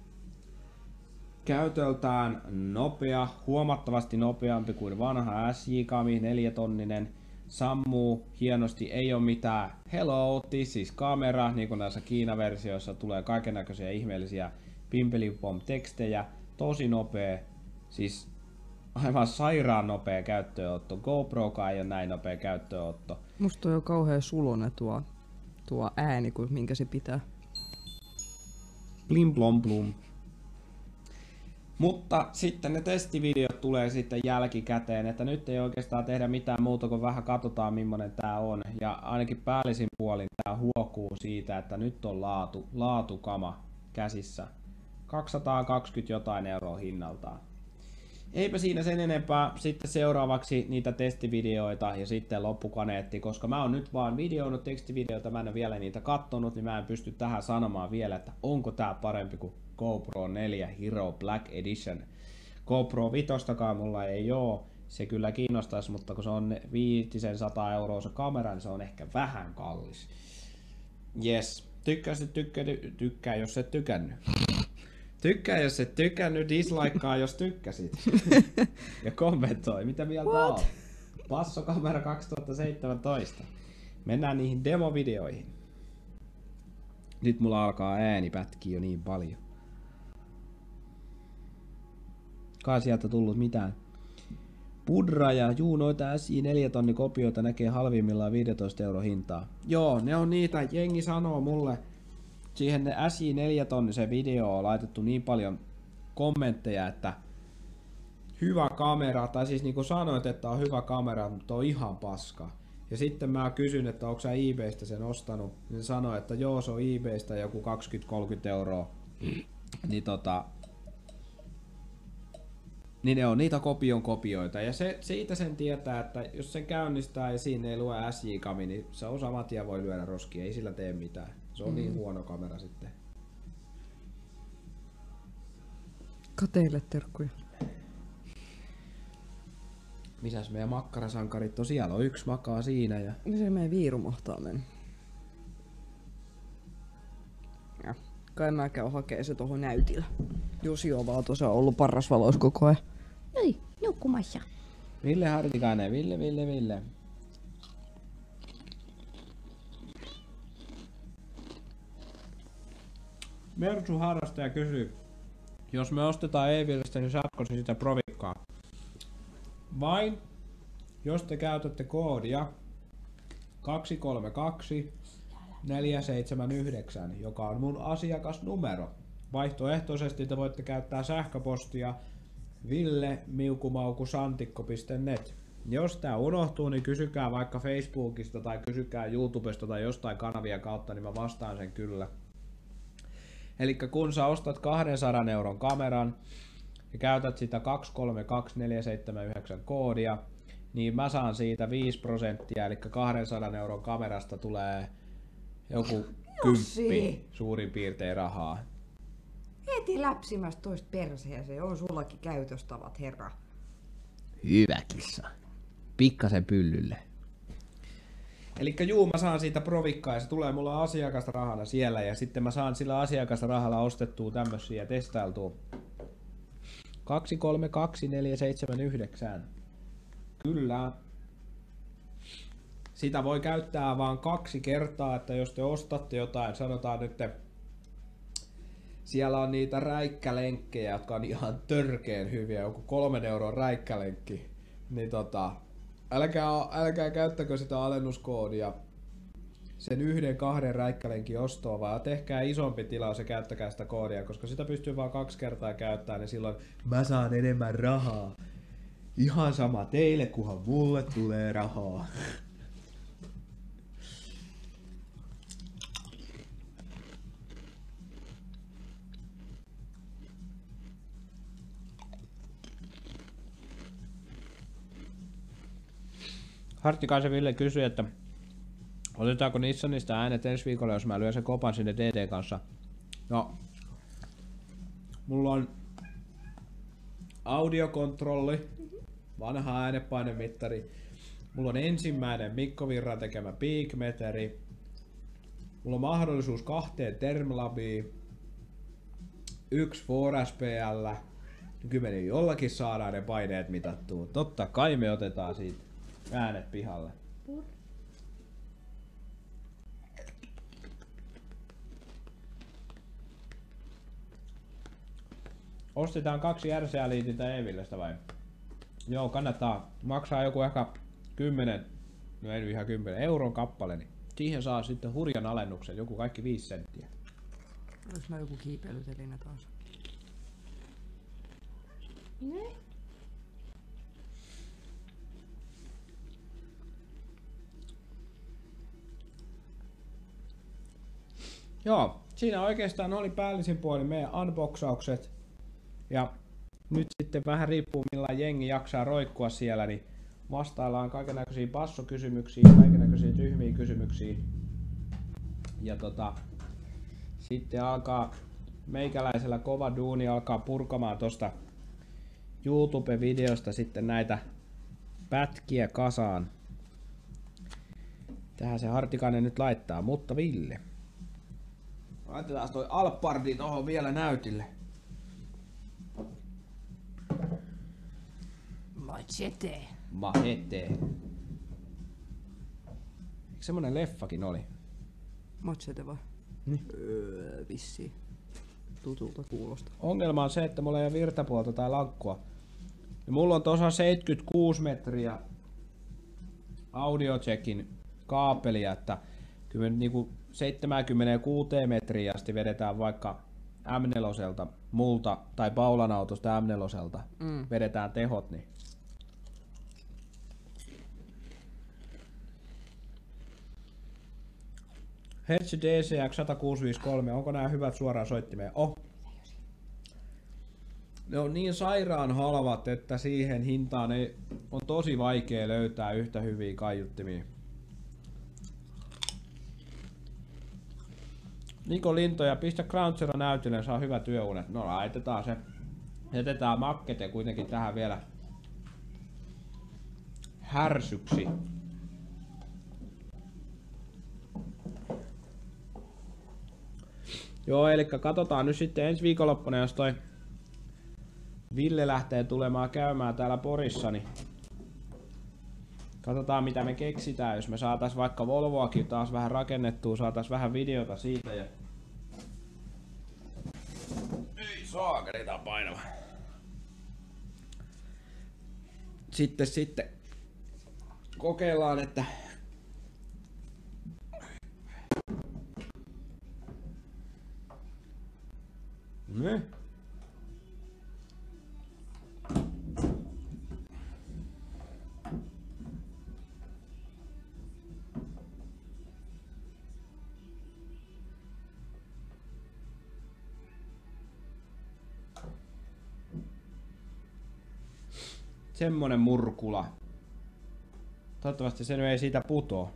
Käytöltään nopea, huomattavasti nopeampi kuin vanha S J-kami, neljätonninen. Sammuu hienosti, ei ole mitään hello, this is kamera, niin kuin näissä Kiina-versioissa tulee kaikennäköisiä ihmeellisiä pimpelipom tekstejä, tosi nopea, siis aivan sairaan nopea käyttöönotto, GoProkaan ei ole näin nopea käyttöönotto. Musta on jo kauhean sulonen tuo, tuo ääni, kuin minkä se pitää. Blim blom blum. Mutta sitten ne testivideot tulee sitten jälkikäteen, että nyt ei oikeastaan tehdä mitään muuta kuin vähän katsotaan millainen tää on. Ja ainakin päällisin puolin tää huokuu siitä, että nyt on laatu, laatukama käsissä. kaksisataakaksikymmentä jotain euroa hinnaltaan. Eipä siinä sen enempää. Sitten seuraavaksi niitä testivideoita ja sitten loppukaneetti, koska mä oon nyt vaan videoinut tekstivideoita, mä en ole vielä niitä kattonut, niin mä en pysty tähän sanomaan vielä, että onko tää parempi kuin GoPro neljä Hero Black Edition. GoPro viitostakaan mulla ei oo, se kyllä kiinnostaisi, mutta kun se on viisisata euroa se kamera, niin se on ehkä vähän kallis. Yes, tykkäsit, tykkää, tykkää jos et tykännyt. Tykkää jos et tykännyt, dislikea jos tykkäsit. Ja kommentoi, mitä mieltä on. Passokamera kaksituhattaseitsemäntoista. Mennään niihin demovideoihin. Nyt mulla alkaa ääni pätkiä jo niin paljon. Kai sieltä tullut mitään. Pudra ja juu, noita S I neljä tonni kopioita näkee halvimmillaan viisitoista euro hintaa. Joo, ne on niitä, jengi sanoo mulle. Siihen ne S I neljä tonnisen video on laitettu niin paljon kommentteja, että hyvä kamera, tai siis niin kuin sanoit, että on hyvä kamera, mutta on ihan paska. Ja sitten mä kysyn, että onko sä eBaystä sen ostanut, niin se sanoi, että joo, se on eBaystä joku kaksikymmentä kolmekymmentä euroa. Niin tota, niin ne on niitä kopion kopioita, ja se, siitä sen tietää, että jos sen käynnistää ja siinä ei lue S J-kami, niin se on saman tien voi lyödä roskia, ei sillä tee mitään. Se on mm. niin huono kamera sitten. Kateille terkkuja. Missäs meidän makkarasankarit on? Siellä on yksi makaa siinä ja... Se meidän viiru mahtaa mennä. Ja, kai mä käyn hakee se tohon näytillä. Josi on vaan tuossa ollut parrasvaloissa koko ajan. Noi, nukkumassa. Ville Hartikainen, Ville, Ville, Ville. Mersu harrastaja kysyy, jos me ostetaan E-Villestä, niin saatko se sitä provikkaa? Vain, jos te käytätte koodia kaksi kolme kaksi neljä seitsemän yhdeksän, joka on mun asiakasnumero. Vaihtoehtoisesti te voitte käyttää sähköpostia ville miukumaukusantikko piste net. jos tää unohtuu, niin kysykää vaikka Facebookista tai kysykää YouTubesta tai jostain kanavia kautta, niin mä vastaan sen kyllä. Elikkä kun sä ostat kahdensadan euron kameran ja käytät sitä kaksi kolme kaksi neljä seitsemän yhdeksän koodia, niin mä saan siitä viisi prosenttia, eli kahdensadan euron kamerasta tulee joku kymppi suurin piirtein rahaa. Heti läpsimästä toista perseeseen, on sullakin käytöstavat, herra. Hyvä kissa. Pikkasen pyllylle. Elikkä juu, mä saan siitä provikkaa ja se tulee mulla asiakasta rahana siellä ja sitten mä saan sillä asiakasta rahalla ostettua tämmösiä ja testailtua. kaksi kolme kaksi neljä seitsemän yhdeksän. Kyllä. Sitä voi käyttää vaan kaksi kertaa, että jos te ostatte jotain, sanotaan nyt, siellä on niitä räikkälenkkejä, jotka on ihan törkeen hyviä, joku kolmen euron räikkälenkki, niin tota, älkää, älkää käyttäkö sitä alennuskoodia sen yhden kahden räikkälenkin ostoa, vaan tehkää isompi tilaus ja käyttäkää sitä koodia, koska sitä pystyy vaan kaksi kertaa käyttämään, niin silloin mä saan enemmän rahaa. Ihan sama teille, kunhan mulle tulee rahaa. Harttikaisen Ville kysyi, että otetaanko Nissanista äänet ensi viikolla, jos mä lyön sen kopan sinne D D kanssa. No, mulla on audiokontrolli, vanha äänenpainemittari. Mulla on ensimmäinen Mikko Virran tekemä peakmeteri. Mulla on mahdollisuus kahteen Termlabiin, yksi four S P L. Kyllä me jollakin saadaan ne paineet mitattua. Totta kai me otetaan siitä äänet pihalle. Ostetaan kaksi R C A-liitintä Evillestä vai? Joo, kannattaa. Maksaa joku ehkä kymmenen, no ei ihan kymmenen euron kappale, niin siihen saa sitten hurjan alennuksen, joku kaikki viisi senttiä. Olis mä joku kiipeilyteline taas? Ne? Joo, siinä oikeastaan oli päällisin puolin meidän unboxaukset. Ja nyt sitten vähän riippuu millä jengi jaksaa roikkua siellä, niin vastaillaan kaikennäköisiä passokysymyksiä, kaikennäköisiä tyhmiä kysymyksiä. Ja tota, sitten alkaa meikäläisellä kova duuni alkaa purkamaan tosta YouTube-videosta sitten näitä pätkiä kasaan. Tähän se Hartikainen nyt laittaa, mutta Ville. Laitetaan toi Alpardi tohon vielä näytille. Machete. Mahete. Eikö semmonen leffakin oli? Machete vai? Niin. Öö, vissiin. Tutulta kuulostaa. Ongelma on se, että mulla ei ole virtapuolta tai lankkua. Ja mulla on tuossa seitsemänkymmentäkuusi metriä audiojackin kaapelia, että kyllä me niinku seitsemänkymmentäkuusi metriä asti vedetään vaikka M neljältä multa tai Paulan autosta M neljältä mm. vedetään tehot, niin Hertz D C X sata kuusi viisikymmentäkolme, onko nämä hyvät suoraan soittimeen? Oh. Ne on niin sairaan halvat, että siihen hintaan ei, on tosi vaikea löytää yhtä hyviä kaiuttimia. Niko Lintoja, pistä Ground Zero näytille, saa hyvät yöunet. No laitetaan se. Jätetään makkete kuitenkin tähän vielä härsyksi. Joo, eli katsotaan nyt sitten ensi viikonloppuna, jos toi Ville lähtee tulemaan käymään täällä Porissa, niin katsotaan mitä me keksitään, jos me saatais vaikka Volvoakin taas vähän rakennettua, saatais vähän videota siitä ja... Ei saakeli, tää on painava. Sitten sitten kokeillaan, että ne. semmonen murkula. Toivottavasti se nyt ei siitä putoa.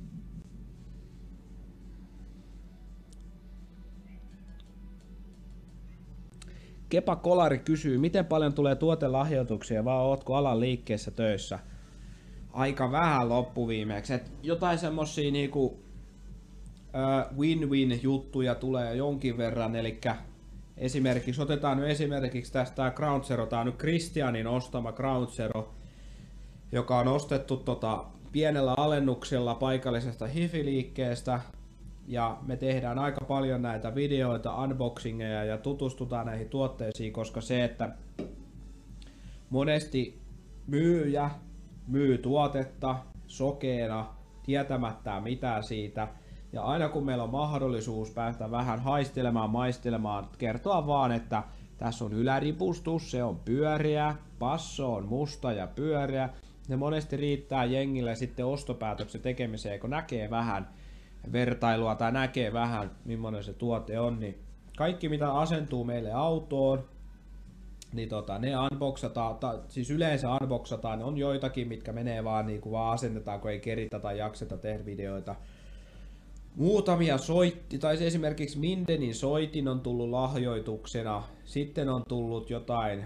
Kepa Kolari kysyy, miten paljon tulee tuotelahjoituksia vai ootko alan liikkeessä töissä? Aika vähän loppuviimeksi. Et jotain semmosia niinku äh, win-win juttuja tulee jonkin verran, eli esimerkiksi otetaan nyt esimerkiksi tästä Ground Zero, tää on nyt Christianin ostama Ground Zero, joka on ostettu tota pienellä alennuksella paikallisesta hifiliikkeestä. Ja me tehdään aika paljon näitä videoita, unboxingeja ja tutustutaan näihin tuotteisiin, koska se, että monesti myyjä myy tuotetta sokeena, tietämättä mitään siitä. Ja aina kun meillä on mahdollisuus päästä vähän haistelemaan, maistelemaan, kertoa vaan, että tässä on yläripustus, se on pyöriä, passo on musta ja pyöriä. Ne monesti riittää jengille sitten ostopäätöksen tekemiseen, kun näkee vähän vertailua tai näkee vähän millainen se tuote on, niin kaikki mitä asentuu meille autoon, niin tota, ne unboxataan, ta, siis yleensä unboxataan, on joitakin mitkä menee vaan niin kuin vaan asennetaan, kun ei keritä tai jakseta tehdä videoita. Muutamia soitti, tai esimerkiksi Mindenin soitin on tullut lahjoituksena, sitten on tullut jotain,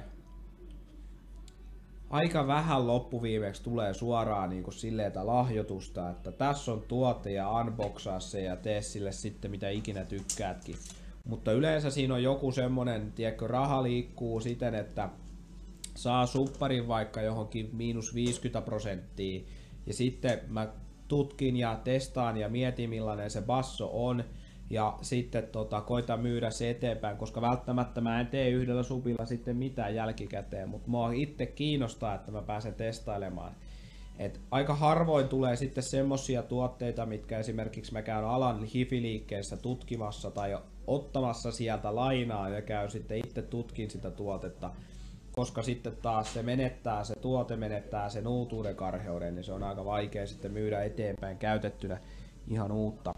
aika vähän loppuviimeksi tulee suoraan niin kuin silleen, että lahjoitusta, että tässä on tuote ja unboxaa se ja tee sille sitten mitä ikinä tykkäätkin. Mutta yleensä siinä on joku semmonen, tiedätkö, raha liikkuu siten, että saa supparin vaikka johonkin miinus viisikymmentä prosenttia ja sitten mä tutkin ja testaan ja mietin millainen se basso on ja sitten tota, koitan myydä se eteenpäin, koska välttämättä mä en tee yhdellä supilla sitten mitään jälkikäteen, mutta mua itse kiinnostaa, että mä pääsen testailemaan. Et aika harvoin tulee sitten semmosia tuotteita, mitkä esimerkiksi mä käyn alan hifiliikkeessä tutkimassa tai ottamassa sieltä lainaa ja käyn sitten itse tutkin sitä tuotetta, koska sitten taas se menettää, se tuote menettää sen uutuuden karheuden, niin se on aika vaikea sitten myydä eteenpäin käytettynä ihan uutta.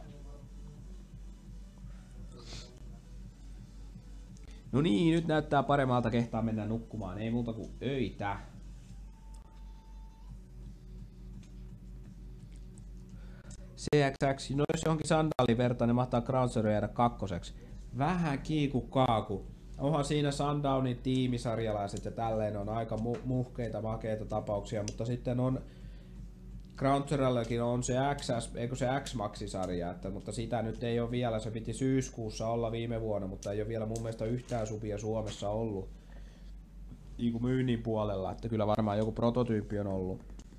No niin, nyt näyttää paremmalta, kehtaa mennä nukkumaan, ei muuta kuin öitä. C X X, no jos johonkin sandaaliin vertaan, niin mahtaa Ground Zero jäädä kakkoseksi. Vähän kiiku kaaku. Onhan siinä Sundownin tiimisarjalaiset ja tälleen on aika mu muhkeita, makeita tapauksia, mutta sitten on Ground Zerollakin on se X S, eikö se X-Maxi-sarja, että, mutta sitä nyt ei ole vielä, se piti syyskuussa olla viime vuonna, mutta ei ole vielä mun mielestä yhtään supia Suomessa ollut niin kuin myynnin puolella, että kyllä varmaan joku prototyyppi on ollut.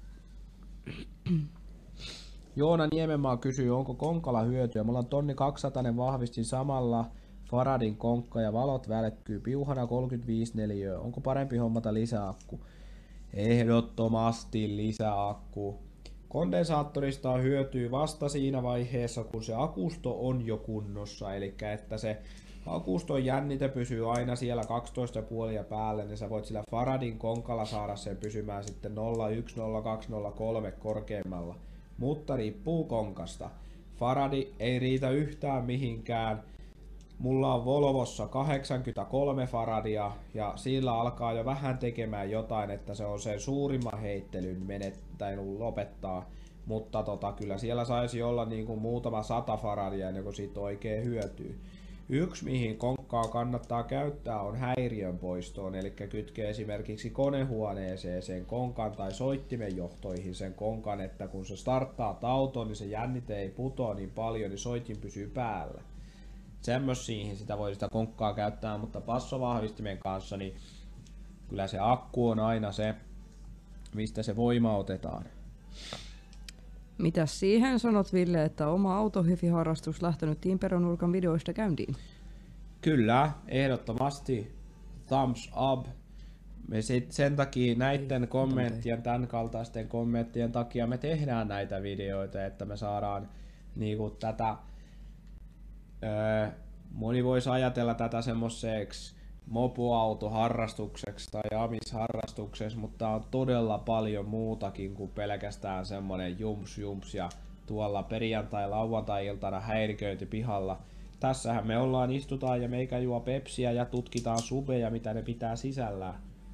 Joona Niemenmaa kysyy, onko konkalla hyötyä. Mulla on tonni kaksisataa vahvistin samalla Faradin konkka ja valot välkkyy. Piuhana kolmekymmentäviisi neliöä. Onko parempi hommata lisäakku? Ehdottomasti lisäakku. Kondensaattorista on hyötyä vasta siinä vaiheessa, kun se akusto on jo kunnossa. Eli että se akuston jännite pysyy aina siellä kaksitoista pilkku viisi päälle, niin sä voit sillä Faradin konkalla saada sen pysymään sitten nolla yksi, nolla kaksi, nolla kolme korkeimmalla. Mutta riippuu konkasta. Faradi ei riitä yhtään mihinkään. Mulla on Volvossa kahdeksankymmentäkolme faradia ja sillä alkaa jo vähän tekemään jotain, että se on sen suurimman heittelyn menettänyt lopettaa. Mutta tota, kyllä siellä saisi olla niin kuin muutama sata faradia ennen kuin siitä oikein hyötyy. Yksi mihin konkkaa kannattaa käyttää on häiriön poistoon, eli kytkee esimerkiksi konehuoneeseen sen konkan tai soittimen johtoihin sen konkan, että kun se starttaa auton, niin se jännite ei putoa niin paljon, niin soitin pysyy päällä. Semmoisiin sitä voi sitä konkkaa käyttää, mutta passovahvistimen kanssa, niin kyllä se akku on aina se, mistä se voima otetaan. Mitäs siihen sanot, Ville, että oma autohyfi-harrastus lähtenyt Timperonurkan videoista käyntiin? Kyllä, ehdottomasti thumbs up. Me sit sen takia näiden kommenttien, tämän kaltaisten kommenttien takia me tehdään näitä videoita, että me saadaan niinku tätä, öö, moni voisi ajatella tätä semmoiseksi mopoautoharrastukseksi tai amisharrastukseksi, mutta on todella paljon muutakin kuin pelkästään semmonen jumps jumps ja tuolla perjantai-lauantai-iltana häiriköinti pihalla. Tässähän me ollaan, istutaan ja meikä juo pepsiä ja tutkitaan subeja, mitä ne pitää sisällään.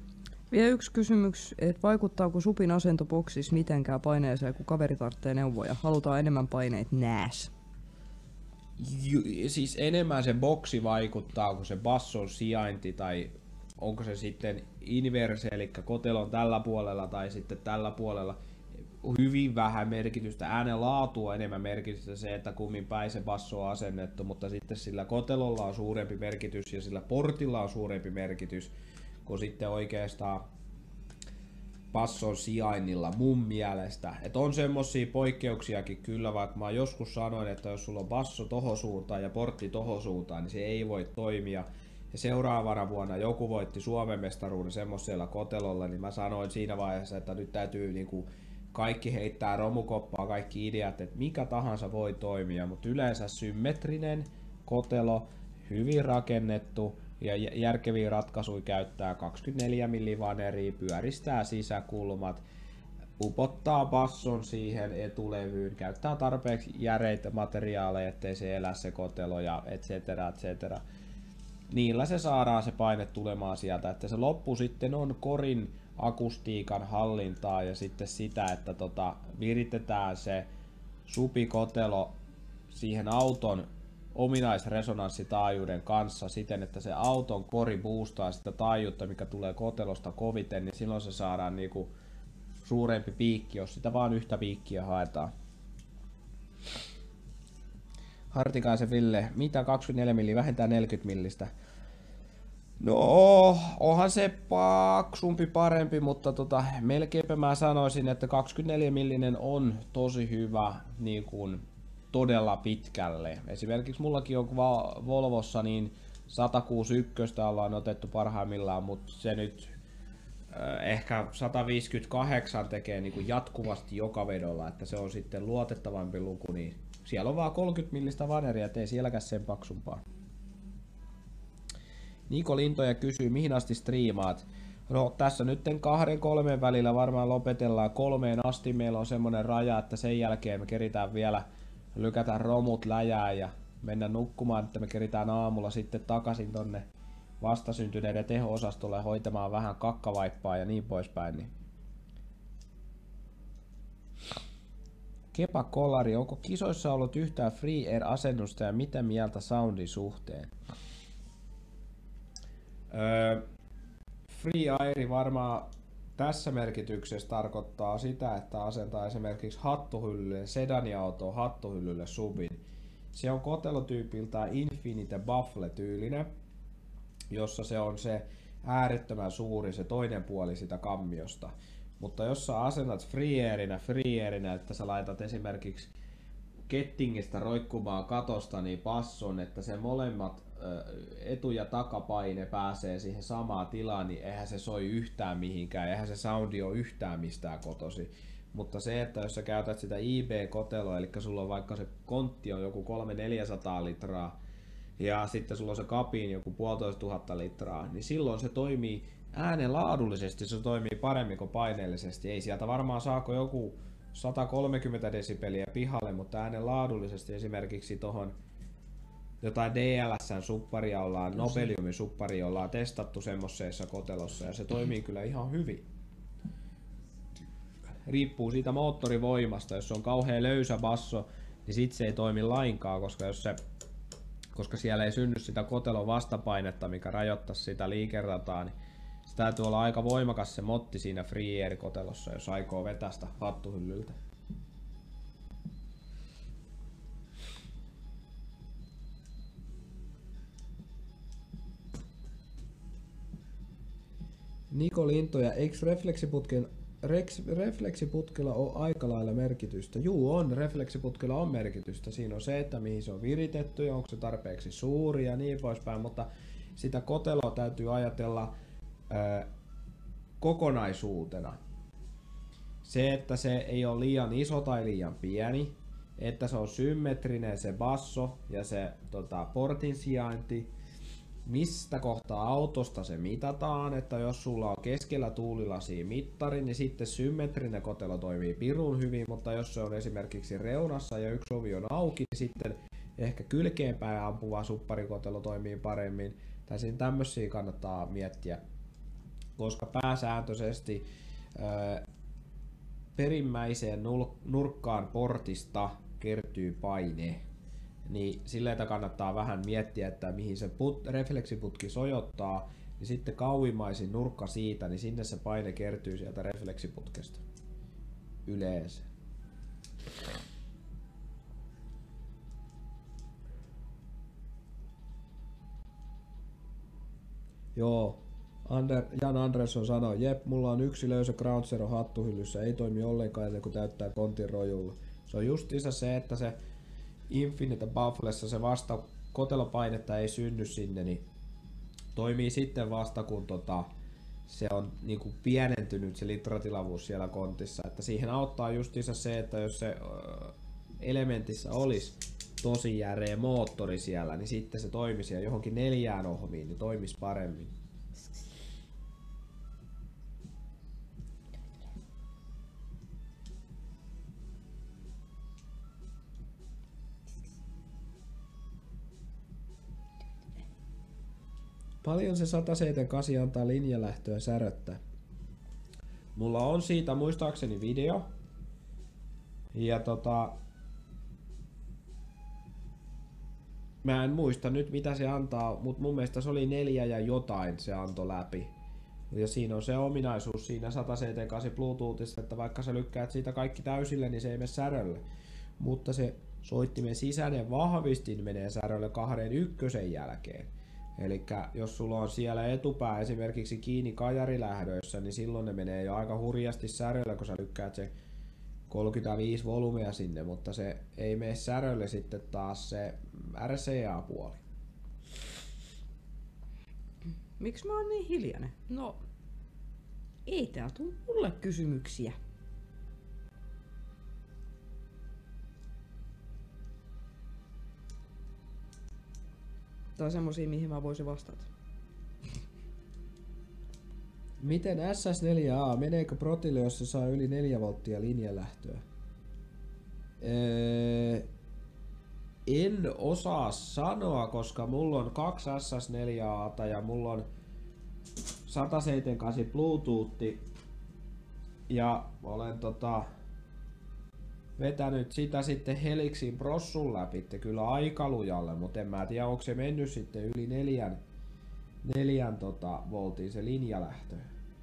Vielä yksi kysymys, että vaikuttaako supin asento boksissa mitenkään paineeseen, kun kaveri tarvitsee neuvoja? Halutaan enemmän paineita nääs. Ju, siis enemmän se boksi vaikuttaa kuin se basson sijainti, tai onko se sitten inverse, eli kotelon tällä puolella tai sitten tällä puolella. Hyvin vähän merkitystä. Äänen laatu on enemmän merkitystä se, että kummin päin se basso on asennettu, mutta sitten sillä kotelolla on suurempi merkitys ja sillä portilla on suurempi merkitys kuin sitten oikeastaan basson sijainnilla mun mielestä. Et on semmosia poikkeuksiakin kyllä, vaikka mä joskus sanoin, että jos sulla on basso tohon suuntaan ja portti tohon suuntaan, niin se ei voi toimia. Ja seuraavana vuonna joku voitti Suomen mestaruuden semmoisella kotelolla, niin mä sanoin siinä vaiheessa, että nyt täytyy niinku kaikki heittää romukoppaa, kaikki ideat, että mikä tahansa voi toimia, mutta yleensä symmetrinen kotelo, hyvin rakennettu ja järkeviä ratkaisuja käyttää kaksikymmentäneljä millivaneria, pyöristää sisäkulmat, upottaa basson siihen etulevyyn, käyttää tarpeeksi järeitä materiaaleja, ettei se elä se kotelo ja et cetera, et cetera. Niillä se saadaan se paine tulemaan sieltä, että se loppu sitten on korin akustiikan hallintaa ja sitten sitä, että tota, viritetään se supikotelo siihen auton ominaisresonanssitaajuuden kanssa siten, että se auton kori boostaa sitä taajuutta, mikä tulee kotelosta koviten, niin silloin se saadaan niinku suurempi piikki, jos sitä vaan yhtä piikkiä haetaan. Hartikaisen Ville, mitä kaksikymmentäneljä milliä vähentää neljäkymmentä millistä? No, onhan se paksumpi parempi, mutta tota, melkeinpä mä sanoisin, että kaksikymmentäneljä millinen on tosi hyvä niin kuin todella pitkälle. Esimerkiksi mullakin on Volvossa niin sata kuusikymmentäyksi ollaan otettu parhaimmillaan, mutta se nyt äh, ehkä sata viisikymmentäkahdeksan tekee niin kuin jatkuvasti joka vedolla, että se on sitten luotettavampi luku, niin siellä on vaan kolmekymmentä millistä vaneria, ettei sielläkään sen paksumpaa. Niko Lintoja kysyy, mihin asti striimaat? No tässä nyt kahden kolmen välillä varmaan lopetellaan kolmeen asti. Meillä on semmonen raja, että sen jälkeen me keritään vielä lykätä romut läjään ja mennä nukkumaan, että me keritään aamulla sitten takaisin tonne vastasyntyneiden teho-osastolle hoitamaan vähän kakkavaippaa ja niin poispäin. Niin. Kepa Kolari, onko kisoissa ollut yhtään Free Air-asennusta ja mitä mieltä soundin suhteen? Öö, Free Air varmaan tässä merkityksessä tarkoittaa sitä, että asentaa esimerkiksi hattuhyllylle, sedaniautoon hattuhyllylle subin. Se on kotelotyypiltään Infinite Buffle-tyylinen, jossa se on se äärettömän suuri se toinen puoli sitä kammiosta. Mutta jos sä asennat Free-Airinä, Free-Airinä, että sä laitat esimerkiksi kettingistä roikkumaan katosta niin basson, että se molemmat etu- ja takapaine pääsee siihen samaan tilaan, niin eihän se soi yhtään mihinkään, eihän se soundi ole yhtään mistään kotosi. Mutta se, että jos sä käytät sitä I B-koteloa, eli sulla on vaikka se kontti on joku kolme neljäsataa litraa, ja sitten sulla on se kabiini joku puolitoista tuhatta litraa, niin silloin se toimii äänen laadullisesti, se toimii paremmin kuin paineellisesti. Ei sieltä varmaan saako joku sata kolmekymmentä desibeliä pihalle, mutta äänen laadullisesti esimerkiksi tohon jotain D L S-supparia ollaan, Nobeliumin supparia ollaan testattu semmoisessa kotelossa ja se toimii kyllä ihan hyvin. Riippuu siitä moottorivoimasta, jos on kauhean löysä basso, niin sit se ei toimi lainkaan, koska, jos se, koska siellä ei synny sitä kotelon vastapainetta, mikä rajoittaisi sitä liikerataa, niin se täytyy olla aika voimakas se motti siinä Free Air-kotelossa, jos aikoo vetästä hattuhyllyltä. Niko Lintoja, eikö refleksiputken, reks, refleksiputkella ole aika lailla merkitystä? Juu on, refleksiputkella on merkitystä. Siinä on se, että mihin se on viritetty ja onko se tarpeeksi suuri ja niin poispäin, mutta sitä koteloa täytyy ajatella ää, kokonaisuutena. Se, että se ei ole liian iso tai liian pieni, että se on symmetrinen se basso ja se tota, portin sijainti, mistä kohtaa autosta se mitataan, että jos sulla on keskellä tuulilasia mittari, niin sitten symmetrinen kotelo toimii pirun hyvin, mutta jos se on esimerkiksi reunassa ja yksi ovi on auki, niin sitten ehkä kylkeenpäin ampuva supparikotelo toimii paremmin. Tai siinä tämmöisiä kannattaa miettiä. koska pääsääntöisesti ää, perimmäiseen nurkkaan portista kertyy paine, niin sillä että kannattaa vähän miettiä, että mihin se put, refleksiputki sojottaa, niin sitten kauimmaisin nurkka siitä, niin sinne se paine kertyy sieltä refleksiputkesta yleensä. Joo, Ander, Jan Andersson sanoi, jep, mulla on yksi löysä Ground Zero hattuhyllyssä, ei toimi ollenkaan ennen kuin täyttää kontin rojulla. Se on justiinsa se, että se Infinite Bufflessa se vasta kotelopainetta ei synny sinne, niin toimii sitten vasta kun tota, se on niinku pienentynyt se litratilavuus siellä kontissa. Että siihen auttaa justiinsa se, että jos se ö, elementissä olisi tosi järeä moottori siellä, niin sitten se toimisi ja johonkin neljään ohmiin, niin toimisi paremmin. Paljon se sata seitsemänkymmentäkahdeksan antaa linjalähtöä säröttää? Mulla on siitä muistaakseni video. Ja tota... Mä en muista nyt mitä se antaa, mutta mun mielestä se oli neljä ja jotain se antoi läpi. Ja siinä on se ominaisuus siinä sata seitsemänkymmentäkahdeksan Bluetoothissa, että vaikka sä lykkäät siitä kaikki täysille, niin se ei mene särölle. Mutta se soittimen sisäinen vahvistin menee särölle kahden ykkösen jälkeen. Eli jos sulla on siellä etupää esimerkiksi kiinni kajarilähdöissä, niin silloin ne menee jo aika hurjasti särölle, kun sä lykkäät se kolmekymmentäviisi volumea sinne, mutta se ei mene särölle sitten taas se R C A-puoli. Miksi mä oon niin hiljainen? No, ei täällä tuu mulle kysymyksiä. Tai semmosia, mihin mä voisin vastata. Miten S S neljä A, meneekö protille, jos se saa yli neljä volttia linjalähtöä? Öö, en osaa sanoa, koska mulla on kaksi S S neljä A:ta ja mulla on sata seitsemänkymmentäkahdeksan Bluetooth. Ja olen tota, vetänyt sitä sitten Helixin prossun läpi kyllä aika lujalle, mutta en mä tiedä onko se mennyt sitten yli neljän, neljän tota, voltin se linjalähtö.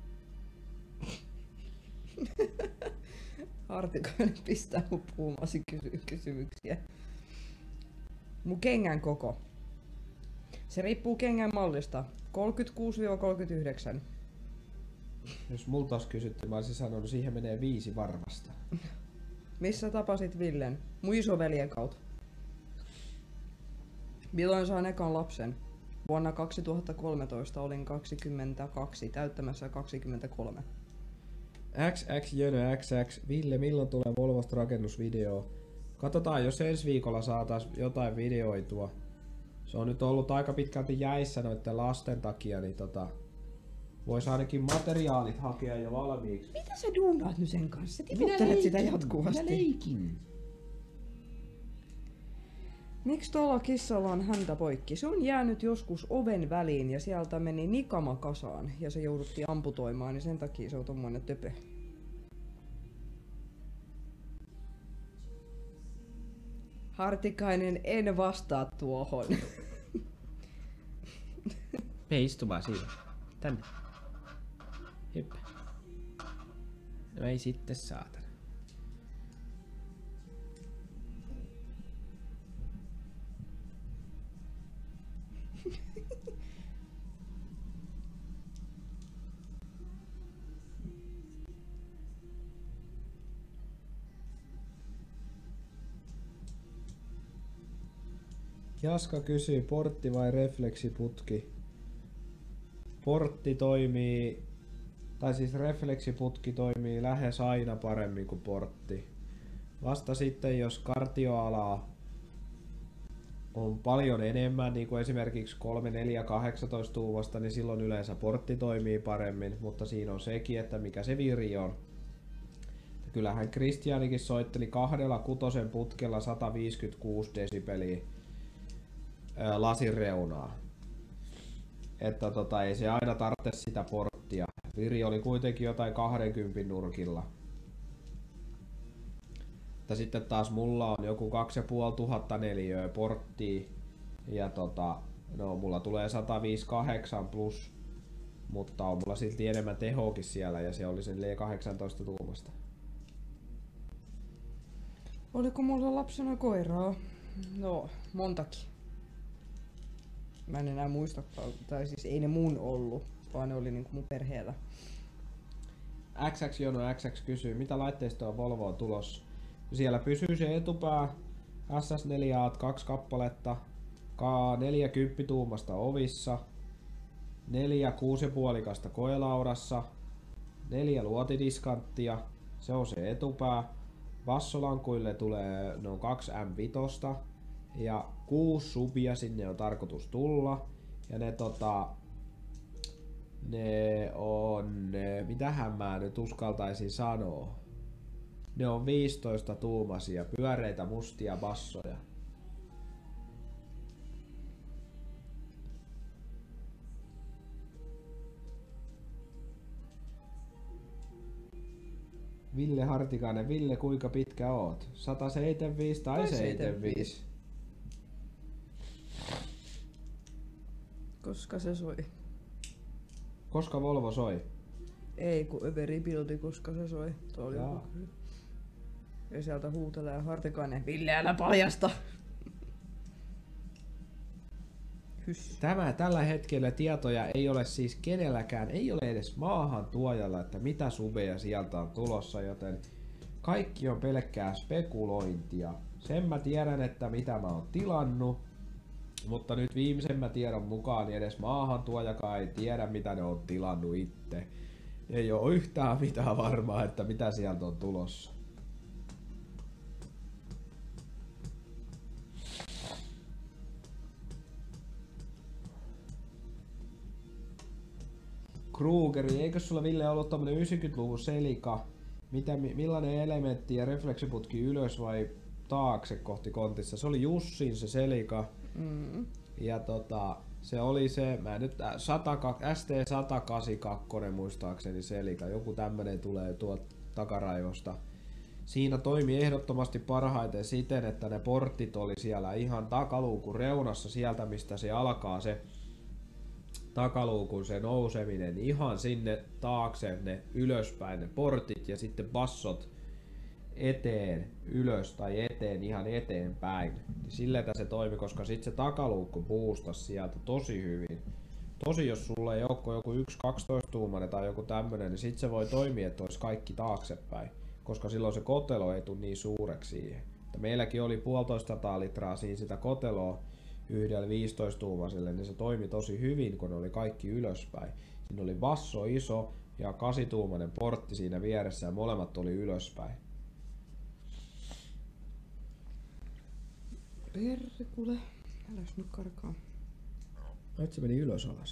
Hartikainen pistää mun puumasi kysy- kysymyksiä. Mun kengän koko. Se riippuu kengän mallista. kolmekymmentäkuusi kolmekymmentäyhdeksän. Jos multa olisi kysytty, mä olisin sanonut, siihen menee viisi varmasta. Missä tapasit Villen? Mun isoveljen kautta. Milloin sain ekan lapsen? Vuonna kaksituhattakolmetoista olin kaksikymmentäkaksi, täyttämässä kaksikymmentäkolme. X X Jönö X X, Ville, milloin tulee Volvosta rakennusvideo? Katsotaan, jos ensi viikolla saataisiin jotain videoitua. Se on nyt ollut aika pitkälti jäissä noiden lasten takia, niin tota... Vois ainakin materiaalit hakea jo valmiiksi. Mitä sä duunaat nyt sen kanssa? Sä tiputtelet sitä jatkuvasti. Minä leikin. Miksi tuolla kissalla on häntä poikki? Se on jäänyt joskus oven väliin ja sieltä meni nikama kasaan ja se jouduttiin amputoimaan, niin sen takia se on tommoinen töpö. Hartikainen, en vastaa tuohon. Me istumaan siinä. Tänne. Hyppä. No ei sitten saatana. Jaska kysyy, portti vai refleksiputki? Portti toimii, tai siis refleksiputki toimii lähes aina paremmin kuin portti. Vasta sitten jos kartioalaa on paljon enemmän, niin kuin esimerkiksi kolme, neljä, kahdeksantoista tuumasta, niin silloin yleensä portti toimii paremmin, mutta siinä on sekin, että mikä se viri on. Kyllähän Kristianikin soitteli kahdella kutosen putkella sata viisikymmentäkuusi desibeliä lasin reunaa. Että tota, ei se aina tarvitse sitä porttia. Viri oli kuitenkin jotain kaksikymmentä nurkilla. Mutta sitten taas mulla on joku kaksi ja puoli tuhatta neliöä porttia. Ja tota, no mulla tulee sata viisikymmentäkahdeksan plus. Mutta on mulla silti enemmän tehoakin siellä ja se oli sen kahdeksantoista tuumasta. Oliko mulla lapsena koiraa? No, montakin. Mä en enää muista, tai siis ei ne mun ollut, vaan ne oli niinku mun perheellä. X X Jono X X kysyy, mitä laitteistoa Volvo on tulossa? Siellä pysyy se etupää, S S neljä A kaksi kappaletta, neljä kymppituumasta ovissa, neljä kuusi ja puolikasta koelaudassa, neljä luotidiskanttia, se on se etupää. Bassolankuille tulee noin kaksi M viisi ja kuusi subia sinne on tarkoitus tulla. Ja ne tota... Ne on... Ne, mitähän mä nyt uskaltaisin sanoa? Ne on viisitoista tuumaisia, pyöreitä mustia bassoja. Ville Hartikainen, Ville kuinka pitkä oot? sata seitsemänkymmentäviisi tai seitsemänkymmentäviisi? Koska se soi? Koska Volvo soi? Ei kun överi bildi, koska se soi. Tuo oli Jaa. joku. Ja sieltä huutelee Hartikainen, Ville älä paljasta! Hys. Tämä tällä hetkellä tietoja ei ole siis kenelläkään, ei ole edes maahan tuojalla, että mitä subeja sieltä on tulossa, joten kaikki on pelkkää spekulointia. Sen mä tiedän, että mitä mä oon tilannut, mutta nyt viimeisemmän tiedon mukaan niin edes maahan tuojakaan ei tiedä, mitä ne on tilannut itse. Ei ole yhtään mitään varmaa, että mitä sieltä on tulossa. Krugeri, eikö sulla Ville ollut tommonen yhdeksänkymmentäluvun selika? Mitä, millainen elementti ja refleksiputki ylös vai taakse kohti kontissa? Se oli Jussin se selika. Mm. Ja tota, se oli se, mä nyt S T sata kahdeksankymmentäkaksi muistaakseni selika. Joku tämmönen tulee tuolta takaraivosta. Siinä toimi ehdottomasti parhaiten siten, että ne portit oli siellä ihan takaluukun reunassa sieltä, mistä se alkaa se takaluukun se nouseminen ihan sinne taakse ne ylöspäin ne portit ja sitten bassot eteen ylös tai eteen ihan eteenpäin. Sillä se toimi, koska sitten se takaluukku boostasi sieltä tosi hyvin. Tosi jos sulla ei ole joku yksi kaksitoista tuumainen tai joku tämmönen, niin sitten se voi toimia, että olisi kaikki taaksepäin, koska silloin se kotelo ei tule niin suureksi siihen. Että meilläkin oli puolitoista sataa litraa siinä sitä koteloa yhdellä viisitoista tuumaiselle, niin se toimi tosi hyvin, kun ne oli kaikki ylöspäin. Siinä oli basso iso ja kahdeksan tuumainen portti siinä vieressä ja molemmat oli ylöspäin. Perkule, äläs nyt karkaa. Nyt se meni ylös alasi.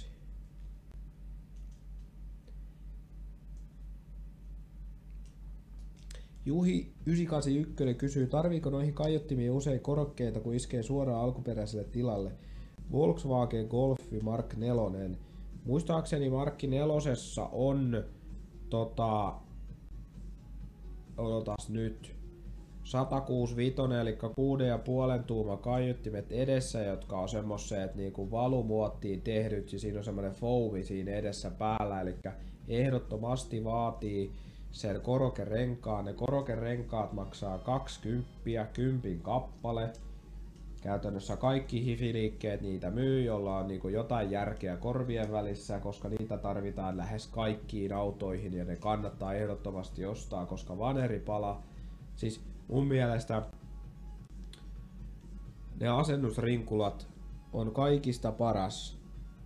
Juhi yhdeksänsataakahdeksankymmentäyksi kysyy, tarviiko noihin kaiuttimiin usein korokkeita, kun iskee suoraan alkuperäiselle tilalle? Volkswagen Golfi Mark neljä. Muistaakseni Mark neljä on tota, odotas nyt, sata kuusikymmentäviisi eli kuusi pilkku viisi tuuma kaiuttimet edessä, jotka on semmoiset niinku valumuottiin tehdyt ja siinä on semmoinen foami siinä edessä päällä, eli ehdottomasti vaatii sen korokerenkaan. Ne korokerenkaat maksaa kaksikymmentä, kympin kappale. Käytännössä kaikki hifiliikkeet niitä myy, jolla on niinku jotain järkeä korvien välissä, koska niitä tarvitaan lähes kaikkiin autoihin ja ne kannattaa ehdottomasti ostaa, koska vaneripala, siis mun mielestä ne asennusrinkulat on kaikista paras.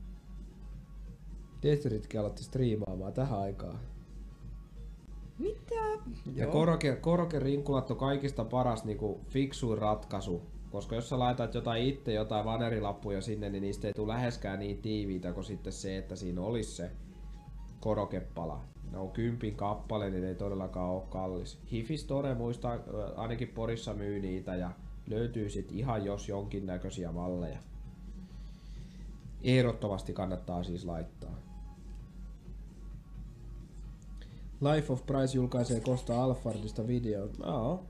Tetritkin aloitti striimaamaan tähän aikaan. Mitä? Ja koroke, korokerinkulat on kaikista paras niinku fiksuin ratkaisu. Koska jos sä laitat jotain itse jotain vanerilappuja sinne, niin niistä ei tule läheskään niin tiiviitä kuin sitten se, että siinä olisi se korokepala. Ne on kympin kappale, niin ei todellakaan ole kallis. Hifistore muistaa, ainakin Porissa myy niitä ja löytyy sit ihan jos jonkinnäköisiä malleja. Ehdottomasti kannattaa siis laittaa. Life of Price julkaisee Costa Alfardista videon. Joo.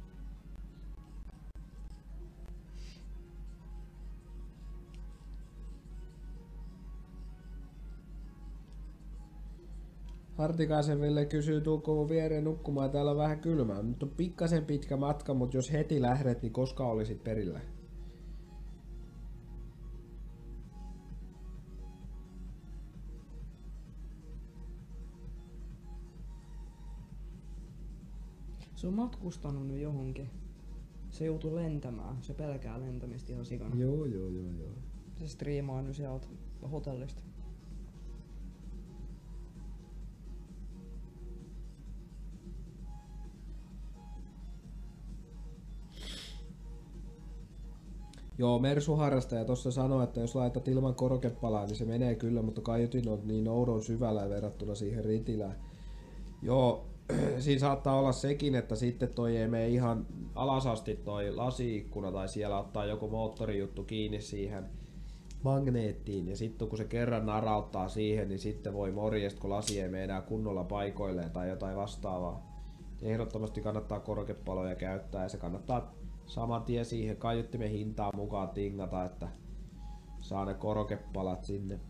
Hartikaisen Ville kysyy, tuuko mun viereen nukkumaan, täällä on vähän kylmää. Nyt on pikkasen pitkä matka, mutta jos heti lähdet, niin koska olisit perillä? Se on matkustanut nyt johonkin. Se joutuu lentämään. Se pelkää lentämistä ihan sikana. Joo, joo, joo, joo. Se striimaa nyt sieltä hotellista. Joo, Mersu-harrastaja tuossa sanoi, että jos laitat ilman korokepalaa, niin se menee kyllä, mutta kaiutin on niin oudon syvällä verrattuna siihen ritilään. Joo, siinä saattaa olla sekin, että sitten toi ei mene ihan alas asti toi lasiikkuna tai siellä ottaa joku moottorijuttu kiinni siihen magneettiin ja sitten kun se kerran narauttaa siihen, niin sitten voi morjesta, kun lasi ei mene enää kunnolla paikoilleen tai jotain vastaavaa. Ehdottomasti kannattaa korokepaloja käyttää ja se kannattaa saman tien siihen kaiuttimen hintaan mukaan tingata, että saa ne korokepalat sinne.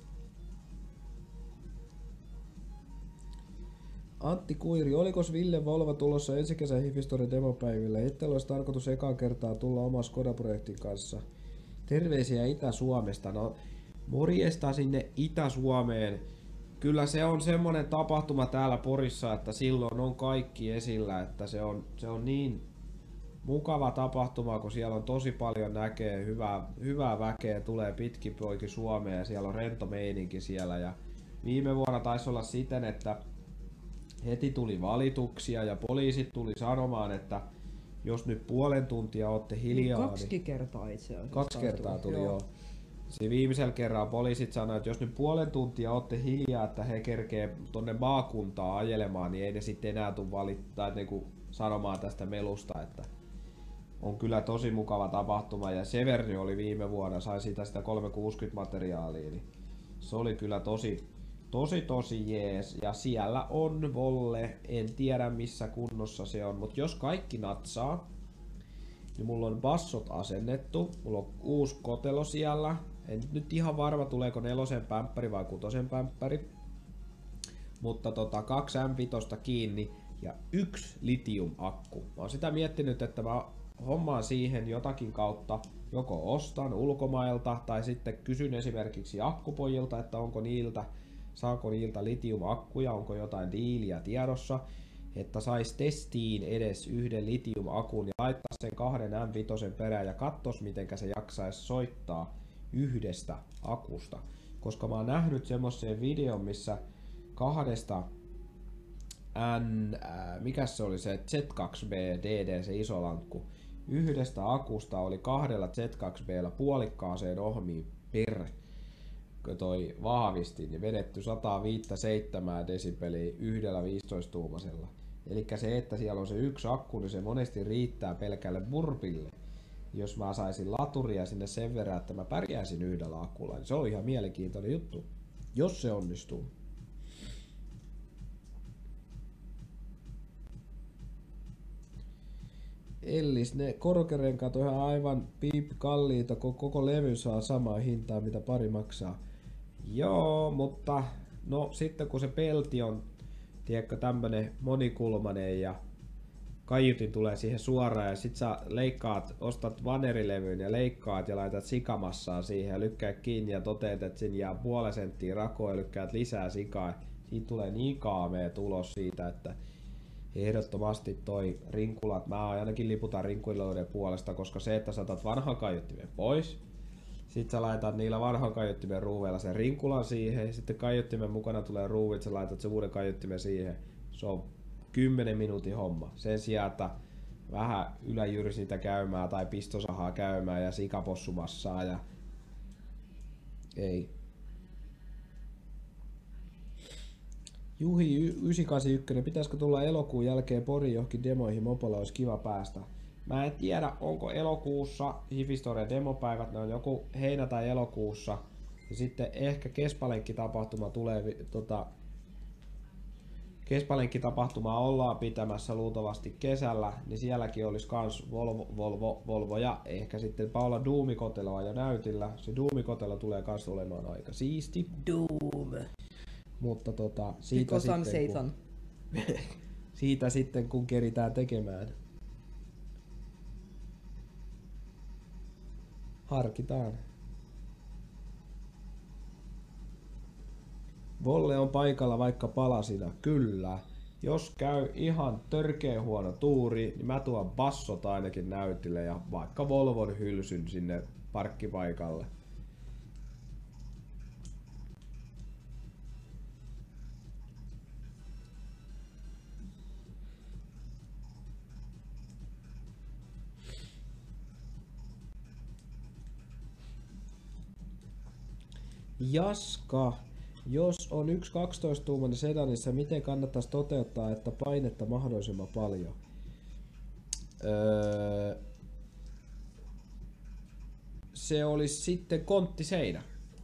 Antti Kuiri, olikos Ville Volvo tulossa ensi kesän Hifistorin demopäivillä? Ette olisi tarkoitus ekaa kertaa tulla oman Skoda-projektin kanssa. Terveisiä Itä-Suomesta. No, morjesta sinne Itä-Suomeen. Kyllä se on semmonen tapahtuma täällä Porissa, että silloin on kaikki esillä, että se on, se on niin mukava tapahtuma, kun siellä on tosi paljon näkee, hyvää, hyvää väkeä, tulee pitkin poikin Suomeen ja siellä on rento meininki siellä. Ja viime vuonna taisi olla siten, että heti tuli valituksia ja poliisit tuli sanomaan, että jos nyt puolen tuntia ootte hiljaa... Niin kaksi kertaa itse asiassa. Kaksi kertaa tuli, joo. joo. Siinä viimeisellä kerralla poliisit sanoivat, että jos nyt puolen tuntia ootte hiljaa, että he kerkee tonne maakuntaan ajelemaan, niin ei ne sitten enää tule valittaa, niinku sanomaan tästä melusta, että on kyllä tosi mukava tapahtuma. Ja Severny oli viime vuonna, sai siitä sitä kolmesataakuusikymmentä materiaalia, niin se oli kyllä tosi, tosi tosi jees. Ja siellä on Volle, en tiedä missä kunnossa se on, mutta jos kaikki natsaa, niin mulla on bassot asennettu, mulla on uusi kotelo siellä. En nyt ihan varma tuleeko nelosen pämppäri vai kutosen pämppäri. Mutta tota, kaksi M viisi kiinni ja yksi litium-akku. Mä oon sitä miettinyt, että mä hommaan siihen jotakin kautta, joko ostan ulkomailta tai sitten kysyn esimerkiksi akkupojilta, että onko niiltä, saako niiltä litium-akkuja, onko jotain diiliä tiedossa, että sais testiin edes yhden litium-akun ja laittaa sen kahden M viisi perään ja katsos mitenkä se jaksaisi soittaa yhdestä akusta. Koska mä oon nähnyt semmoisen videon, missä kahdesta N, äh, mikä se oli se Z kaksi B D D, se iso lankku, yhdestä akusta oli kahdella Z kaksi B:llä puolikkaaseen ohmiin per toi vahvistin ja vedetty sata viisikymmentäseitsemän desibeliä yhdellä viisitoista tuumasella. Eli se, että siellä on se yksi akku, niin se monesti riittää pelkälle burpille. Jos mä saisin laturia sinne sen verran, että mä pärjäisin yhdellä akulla, niin se on ihan mielenkiintoinen juttu, jos se onnistuu. Ellis, ne korkerenkaat on ihan aivan piip kalliita, kun koko levy saa samaa hintaa mitä pari maksaa. Joo, mutta no sitten kun se pelti on, tiedätkö, tämmönen monikulmanen ja kaiutin tulee siihen suoraan ja sit sä leikkaat, ostat vanerilevyyn ja leikkaat ja laitat sikamassaa siihen ja lykkäät kiinni ja toteat, että siinä jää puoli senttiä rakoa ja lykkäät lisää sikaa. Siitä tulee niin kaamea tulos siitä, että ehdottomasti toi rinkulat, mä ainakin liputan rinkuloiden puolesta, koska se, että sä otat vanhan kaiuttimen pois, sit sä laitat niillä vanhan kaiuttimen ruuveilla sen rinkulan siihen, sitten kaiuttimen mukana tulee ruuvit, sä laitat sen uuden kaiuttimen siihen, se on kymmenen minuutin homma. Sen sijaan, että vähän yläjyrsintä käymään tai pistosahaa käymään ja sikapossumassaa ja ei. Juhi yhdeksänsataakahdeksankymmentäyksi, pitäisikö tulla elokuun jälkeen Poriin johonkin demoihin, mopolla olisi kiva päästä. Mä en tiedä, onko elokuussa Hifistoria demopäivät, ne on joku heinä- tai elokuussa. Ja sitten ehkä Kespalenkki-tapahtuma tulee tota, Kespälenkkitapahtumaa ollaan pitämässä luultavasti kesällä, niin sielläkin olisi kans Volvo, Volvo, Volvo ja ehkä sitten Paula Duumikoteloa jo näytillä. Se Duumikotelo tulee kans olemaan aika siisti. Doom. Mutta tota, siitä, Because I'm sitten, Satan. kun, siitä sitten kun keritään tekemään. Harkitaan. Volle on paikalla vaikka palasina, kyllä. Jos käy ihan törkeä huono tuuri, niin mä tuon bassot ainakin näytille ja vaikka Volvon hylsyn sinne parkkipaikalle. Jaska, jos on yksi kaksitoista tuumainen sedanissa, miten kannattaisi toteuttaa, että painetta mahdollisimman paljon? Öö, se olisi sitten konttiseinä.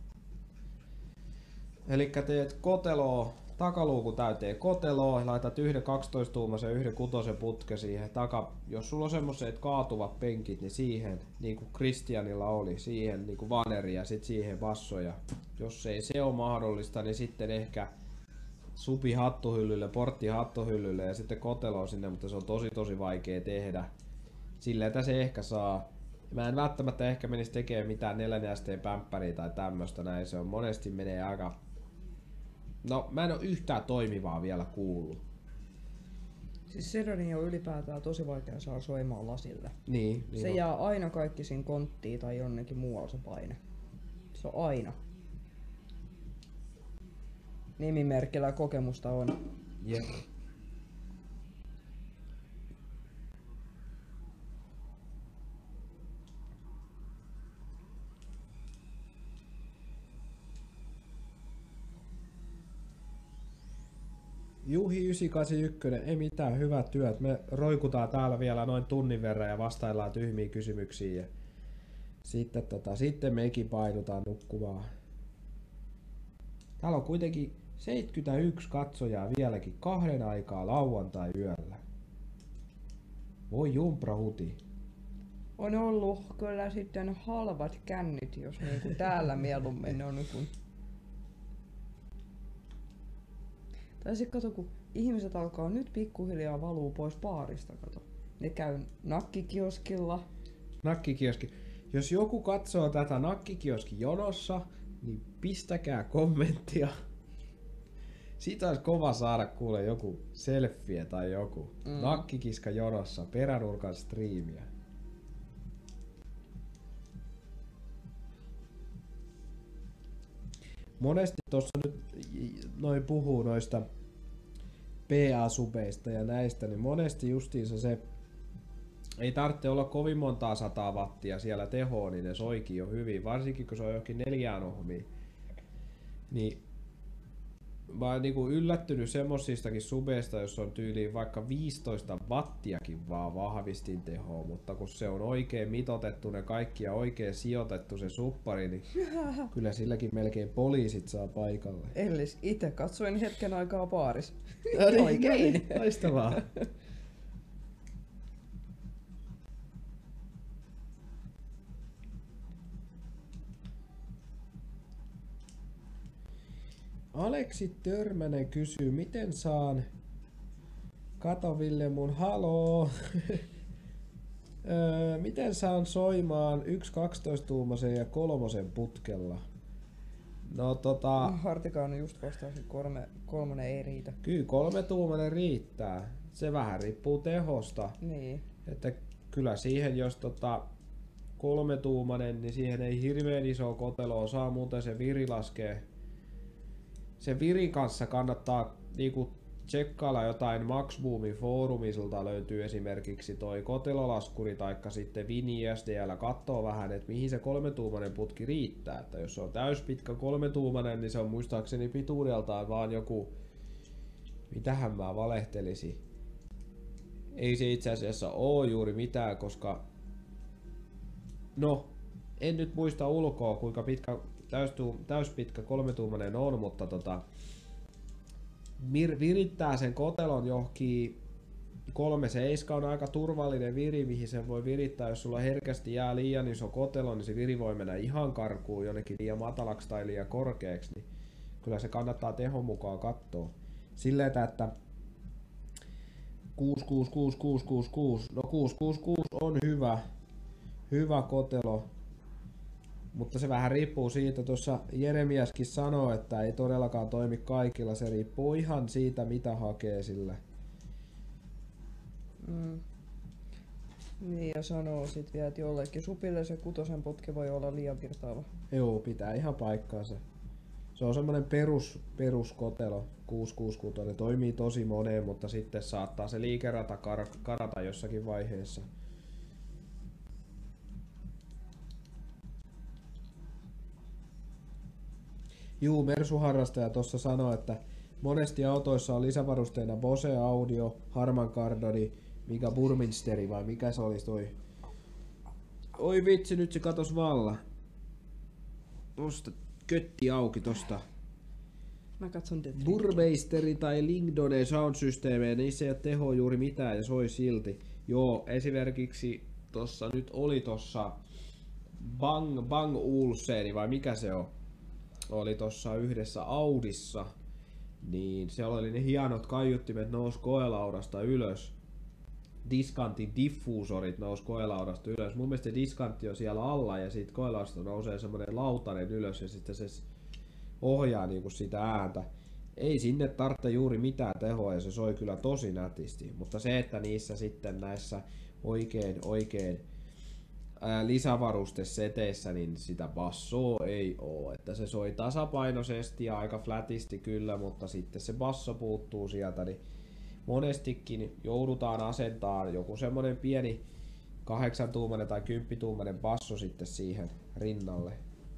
Eli teet koteloa, takaluukun täyteen koteloa ja laitat yhden kaksitoista tuumaisen ja yhden kutosen putken siihen taka. Jos sulla on semmoiset kaatuvat penkit, niin siihen, niin kuin Christianilla oli, siihen niin kuin vaneri ja sitten siihen vassoja. Jos ei se ole mahdollista, niin sitten ehkä supi hattuhyllylle, portti hattuhyllylle ja sitten kotelo sinne, mutta se on tosi tosi vaikea tehdä. Sillä että se ehkä saa. Mä en välttämättä ehkä menisi tekemään mitään neljän asteen pämppäriä tai tämmöstä näin. Se on monesti menee aika... No, mä en oo yhtään toimivaa vielä kuullut. Siis sedani on ylipäätään tosi vaikea saada soimaan lasille. Niin, niin Se on. jää aina kaikki siinä konttiin tai jonnekin muualla se paine. Se on aina. Nimimerkillä kokemusta on. Jep. Juhi yhdeksänsataakahdeksankymmentäyksi, ei mitään, hyvät työt. Me roikutaan täällä vielä noin tunnin verran ja vastaillaan tyhmiä kysymyksiä. Ja sitten, tota, sitten mekin painutaan nukkumaan. Täällä on kuitenkin seitsemänkymmentäyksi katsojaa vieläkin kahden aikaa lauantai-yöllä. Voi jumprahuti. On ollut kyllä sitten halvat kännit, jos niinku täällä mieluummin on kun... Tai sit kato, kun ihmiset alkaa nyt pikkuhiljaa valuu pois baarista, kato. Ne käy nakkikioskilla. Nakkikioski. Jos joku katsoo tätä nakkikioski jonossa, niin pistäkää kommenttia. Siitä olisi kova saada kuule joku selfie tai joku. Mm. Nakkikiska jonossa, peränurkan striimiä. Monesti tuossa nyt noin puhuu noista P A-subeista ja näistä, niin monesti justiinsa se ei tarvitse olla kovin montaa sataa wattia siellä tehoa, niin ne soikin jo hyvin, varsinkin kun se on jokin neljään ohmiin. Niin mä oon niinku yllättynyt semmosistakin subeista, jos on tyyliin vaikka viisitoista wattiakin vaan vahvistin tehoa, mutta kun se on oikein mitotettu ne kaikki ja oikein sijoitettu se suppari, niin kyllä silläkin melkein poliisit saa paikalle. Ellis itse katsoin hetken aikaa baaris. No niin, Oikein. loistavaa. Aleksi Törmänen kysyy, miten saan... Kato Ville mun haloo. öö, miten saan soimaan yksi kaksitoista tuumaisen ja kolmosen putkella? No tota... Hartikainen just vastaus, että kolme, kolmonen ei riitä. Kyllä kolme tuumainen riittää. Se vähän riippuu tehosta. Niin. Että kyllä siihen jos tota... kolme tuumainen, niin siihen ei hirveän iso koteloa saa, muuten se viri laskee. Sen virin kanssa kannattaa niinku tsekkailla jotain Maxboomin foorumisilta löytyy esimerkiksi toi kotelolaskuri taikka sitten Vini S D L kattoo vähän, että mihin se kolmetuumainen putki riittää. Että jos se on täyspitkä kolmetuumainen, niin se on muistaakseni pituudeltaan vaan joku, mitähän mä valehtelisin. Ei se itse asiassa oo juuri mitään, koska no, en nyt muista ulkoa kuinka pitkä täyspitkä kolmetuumainen on, mutta tota, mir- virittää sen kotelon johonkin kolme seiska on aika turvallinen viri, mihin sen voi virittää, jos sulla herkästi jää liian iso kotelo, niin se viri voi mennä ihan karkuun jonnekin liian matalaksi tai liian korkeaksi, niin kyllä se kannattaa tehon mukaan katsoa. Silleen, että kuusi kuusi kuusi kuusi kuusi kuusi, no kuusi kuusi kuusi on hyvä, hyvä kotelo, mutta se vähän riippuu siitä, tuossa Jeremiaskin sanoo, että ei todellakaan toimi kaikilla, se riippuu ihan siitä mitä hakee sillä. Mm. Niin ja sanoo sit vielä, että jollekin supille se kutosen putki voi olla liian virtaava. Joo, pitää ihan paikkaansa. Se on semmonen perus, peruskotelo, kuusi kuusi kuusi, ne toimii tosi moneen, mutta sitten saattaa se liikerata kar- karata jossakin vaiheessa. Juu, Mersu-harrastaja tuossa sanoi, että monesti autoissa on lisävarusteena Bose Audio, Harman Kardoni, mikä Burminsteri vai mikä se olisi toi. Oi vitsi, nyt se katos valla. Tosta kötti auki tosta. Mä katson Death Burmeisteri tai Lingdone soundsysteemejä, niissä ei ole tehoa juuri mitään ja soi silti. Joo, esimerkiksi tossa nyt oli tossa Bang Bang Olufsen vai mikä se on? Oli tossa yhdessä Audissa, niin siellä oli ne hienot kaiuttimet nousi koelaudasta ylös. Diskantin diffuusorit nousi koelaudasta ylös. Mun mielestä se diskantti on siellä alla ja siitä koelaudasta nousee semmonen lautanen ylös ja sitten se ohjaa niinku sitä ääntä. Ei sinne tarvitse juuri mitään tehoa ja se soi kyllä tosi nätisti, mutta se, että niissä sitten näissä oikein oikein ää, lisävarusteseteissä, niin sitä bassoa ei oo. Että se soi tasapainoisesti ja aika flatisti kyllä, mutta sitten se basso puuttuu sieltä, niin monestikin joudutaan asentamaan joku semmonen pieni kahdeksantuumainen tai kymppituumainen basso sitten siihen rinnalle.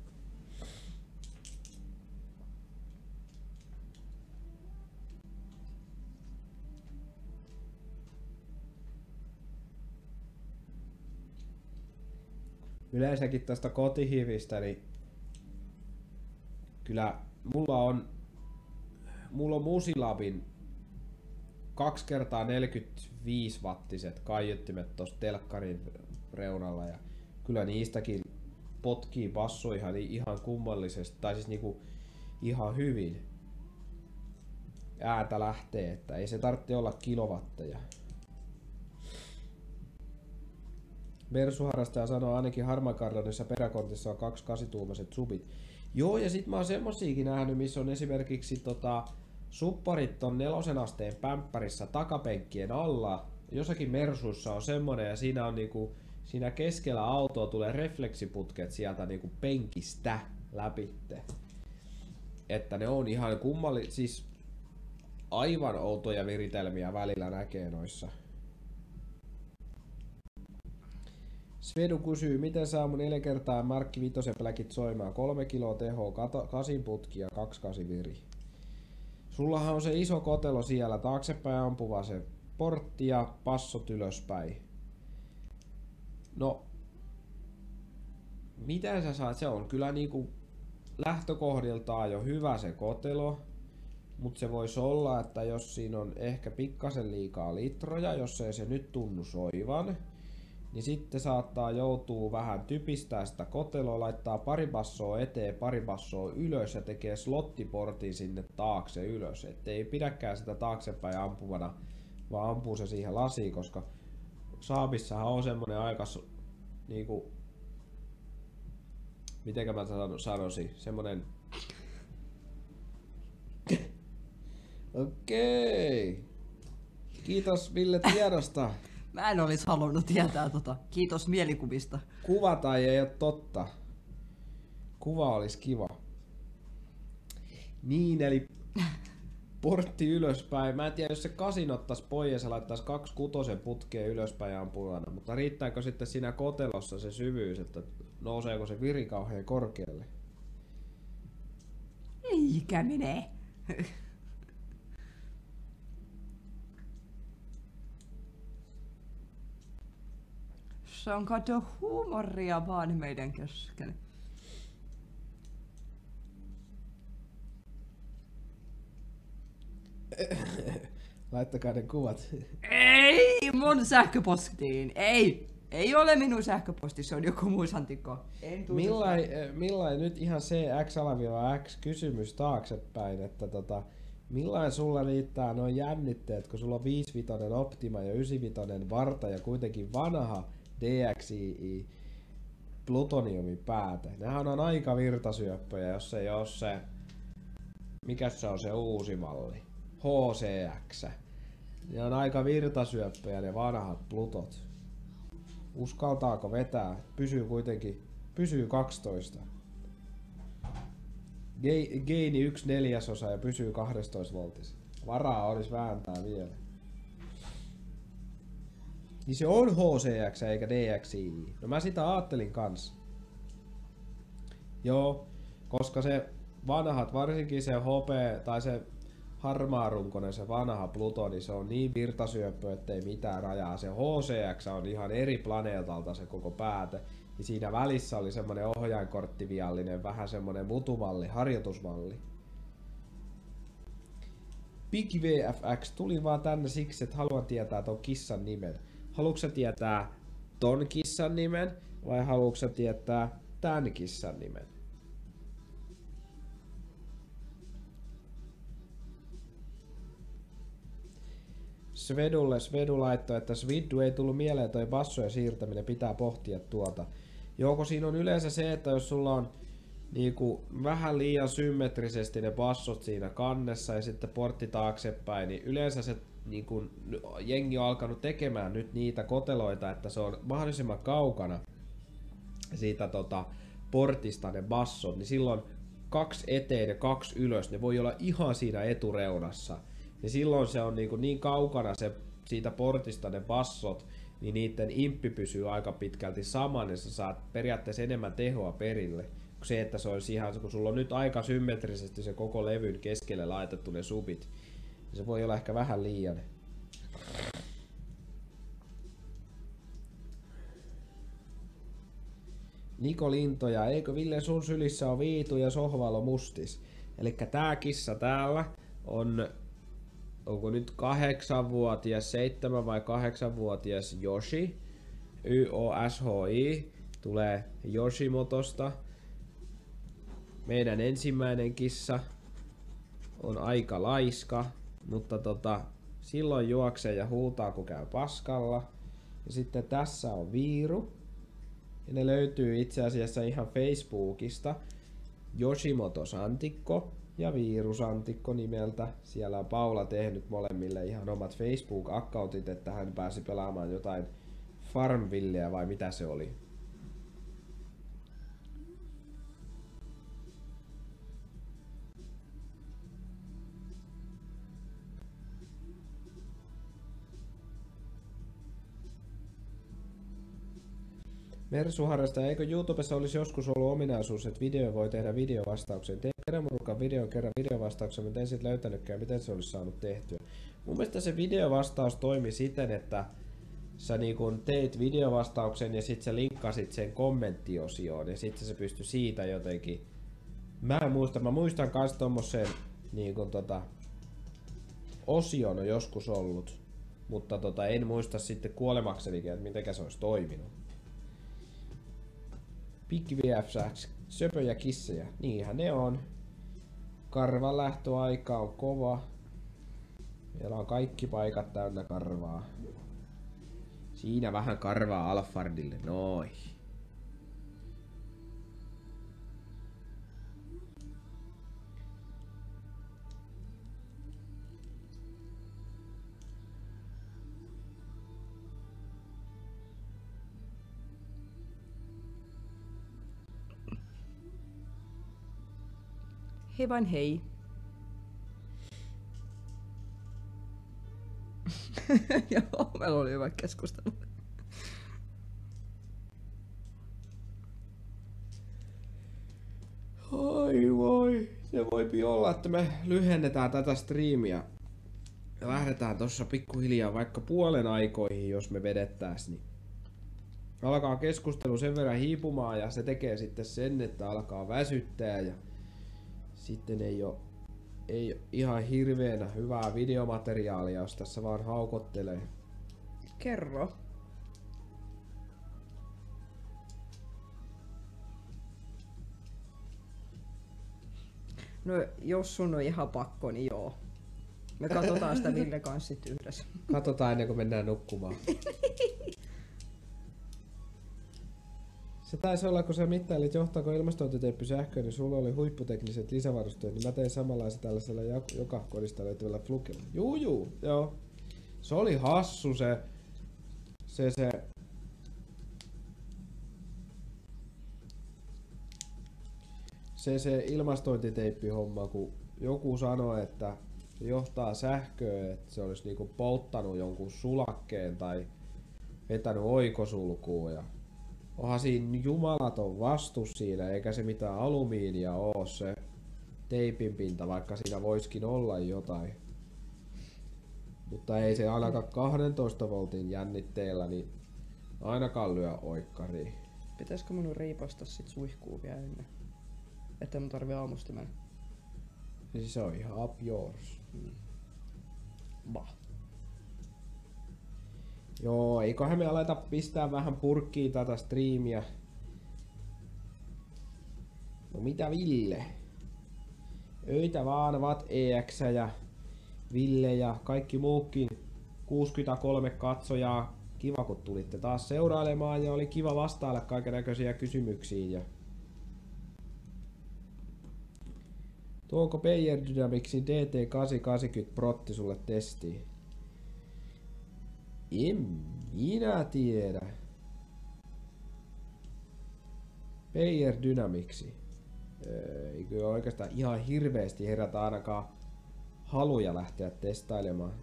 Yleensäkin tästä kotihivistä, niin kyllä mulla on, mulla on Musilabin kaksi kertaa neljäkymmentäviisi wattiset kaiuttimet tuossa telkkarin reunalla ja kyllä niistäkin potkii basso ihan, ihan kummallisesti, tai siis niinku ihan hyvin. Ääntä lähtee, että ei se tarvitse olla kilowatteja. Mersu-harrastaja sanoo ainakin Harman Kardonissa peräkontissa on kaksi kahdeksantuumaiset subit. Joo, ja sit mä oon semmosiakin nähnyt, missä on esimerkiksi tota, supparit on nelosen asteen pämppärissä takapenkkien alla. Jossakin Mersuissa on semmonen ja siinä on niinku, siinä keskellä autoa tulee refleksiputket sieltä niinku penkistä läpitte. Että ne on ihan kummalli, siis aivan outoja viritelmiä välillä näkee noissa. Svedu kysyy, miten saa mun neljä kertaa Markki Vitosen pläkit soimaan? Kolme kiloa tehoa, kasin putki ja kaksi kasi viri. Sullahan on se iso kotelo siellä, taaksepäin ampuva se portti ja passot ylöspäin. No, mitä sä saat? Se on kyllä niinku lähtökohdiltaan jo hyvä se kotelo. Mutta se voisi olla, että jos siinä on ehkä pikkasen liikaa litroja, jos ei se nyt tunnu soivan, niin sitten saattaa joutua vähän typistää sitä koteloa, laittaa pari bassoa eteen, pari bassoa ylös ja tekee slottiportin sinne taakse ylös. Ettei pidäkään sitä taaksepäin ampuvana, vaan ampuu se siihen lasiin, koska Saabissahan on semmonen aika niinku, mitenkä mä sanoisin, semmonen okei. Kiitos Ville tiedosta. Mä en olis halunnut tietää tota. Kiitos mielikuvista. Kuva tai ei oo totta. Kuva olisi kiva. Niin, eli portti ylöspäin. Mä en tiedä, jos se kasin ottais pois ja se laittais kaksi kutosen putkeen ylöspäin ja ampuvana, mutta riittääkö sitten siinä kotelossa se syvyys, että nouseeko se viri kauhean korkealle? Eikä mene. Se on kato huumoria vaan meidän kesken. Laittakaa ne kuvat. Ei mun sähköpostiin, ei! Ei ole minun sähköposti, se on joku muu santikko. Millain, millain nyt ihan C X-X kysymys taaksepäin, että tota, millain sulla riittää noin jännitteet, kun sulla on viisivitonen Optima ja yhdeksänsataavitonen Varta ja kuitenkin vanha D X I I plutoniumin pääte. Nehän on aika virtasyöppöjä, jos ei ole se, mikä se on se uusi malli, H C X. Ne on aika virtasyöppöjä ne vanhat plutot. Uskaltaako vetää? Pysyy kuitenkin, pysyy kaksitoista. Geini yksi neljäsosa ja pysyy kaksitoista voltissa. Varaa olisi vääntää vielä. Niin se on H C X eikä D X I I. No mä sitä ajattelin kanssa. Joo, koska se vanhat, varsinkin se H P tai se harmaarunkoinen, se vanha Plutoni, se on niin virtasyöppö, ettei mitään rajaa. Se H C X on ihan eri planeetalta se koko pääte. Ja siinä välissä oli semmonen ohjainkorttiviallinen, vähän semmonen mutumalli, harjoitusmalli. Big V F X tuli vaan tänne siksi, että haluan tietää ton kissan nimen. Haluatko sä tietää ton kissan nimen vai haluatko sä tietää tän kissan nimen? Svedulle Svedu laittoi, että Sviddu ei tullut mieleen toi bassojen siirtäminen, pitää pohtia tuota. Joko siinä on yleensä se, että jos sulla on niinku vähän liian symmetrisesti ne bassot siinä kannessa ja sitten portti taaksepäin, niin yleensä se niinku, jengi on alkanut tekemään nyt niitä koteloita, että se on mahdollisimman kaukana siitä tota, portista ne bassot, niin silloin kaksi eteen ja kaksi ylös, ne voi olla ihan siinä etureunassa. Ja silloin se on niin, niin kaukana se, siitä portista ne bassot, niin niiden imppi pysyy aika pitkälti saman ja sä saat periaatteessa enemmän tehoa perille. Kuin se, että se olisi ihan, kun sulla on nyt aika symmetrisesti se koko levyn keskelle laitettu ne subit, niin se voi olla ehkä vähän liian. Niko Lintoja, eikö Ville sun sylissä on viitu ja sohvalla mustis? Elikkä tää kissa täällä on, onko nyt kahdeksanvuotias, seitsemän vai kahdeksanvuotias Yoshi, Y O S H I, tulee Yoshimotosta. Meidän ensimmäinen kissa on aika laiska, mutta tota, silloin juoksee ja huutaa kun käy paskalla. Ja sitten tässä on Viiru. Ja ne löytyy itse asiassa ihan Facebookista. Yoshimoto Santikko ja Viiru Santikko nimeltä. Siellä on Paula tehnyt molemmille ihan omat Facebook-accountit, että hän pääsi pelaamaan jotain Farmvilleä vai mitä se oli. Mersuharrastaja, eikö YouTubessa olisi joskus ollut ominaisuus, että video voi tehdä videovastauksen? Tein perämurkan videon kerran videovastauksen, mutta en sit löytänytkään, miten se olisi saanut tehtyä. Mun mielestä se videovastaus toimi siten, että sä niin kun teit videovastauksen ja sit sä linkkasit sen kommenttiosioon ja sit se pystyi siitä jotenkin. Mä en muista, mä muistan kans tommosen niin kun tota, osion on joskus ollut, mutta tota, en muista sitten kuolemaksenikin, että mitenkä se olisi toiminut. Big V F X, söpöjä kissejä, niinhän ne on. Karvan lähtöaika on kova. Meillä on kaikki paikat täynnä karvaa. Siinä vähän karvaa Alfardille, noin. Hei vain hei. Joo, meillä oli hyvä keskustelu. Oi voi, se voipi olla, että me lyhennetään tätä striimiä. Ja lähdetään tossa pikkuhiljaa vaikka puolen aikoihin, jos me vedettäis, niin alkaa keskustelu sen verran hiipumaan ja se tekee sitten sen, että alkaa väsyttää ja sitten ei oo ei ihan hirveänä hyvää videomateriaalia, jos tässä vaan haukottelee. Kerro. No jos sun on ihan pakko, niin joo. Me katsotaan sitä Ville kanssa sit yhdessä. Katsotaan ennen kuin mennään nukkumaan. Se taisi olla, kun sä mittailit, johtaako ilmastointiteippi sähköön, niin sulla oli huipputekniset lisävarusteet, niin mä tein samanlaisen tällaisella joka kodista löytyvällä flukilla. Juu, juu, joo. Se oli hassu se, se, se, se, se ilmastointiteippihomma, kun joku sanoi, että se johtaa sähköön, että se olisi niinku polttanut jonkun sulakkeen tai vetänyt oikosulkuun. Ja onhan siinä jumalaton vastus siinä, eikä se mitään alumiinia oo se teipin pinta, vaikka siinä voisikin olla jotain. Mutta ei se ainakaan kahdentoista voltin jännitteellä niin ainakaan lyö oikkariin. Pitäisikö minun riipasta sit suihkuu vielä ennen? Että mun tarvii aamusta mennä. Siis se on ihan up yours. Mm. Bah. Joo, eiköhän me aleta pistää vähän purkkiin tätä striimiä. No mitä Ville? Öitä vaan Vat E X ja Ville ja kaikki muukin kuusikymmentäkolme katsojaa. Kiva kun tulitte taas seurailemaan ja oli kiva vastailla kaikennäköisiä kysymyksiin. Ja tuonko Beijer Dynamicsin D T kahdeksansataakahdeksankymmentä protti sulle testiin? En minä tiedä. Beijer Dynamicsi. Ei kyllä oikeastaan ihan hirveästi herätä ainakaan haluja lähteä testailemaan.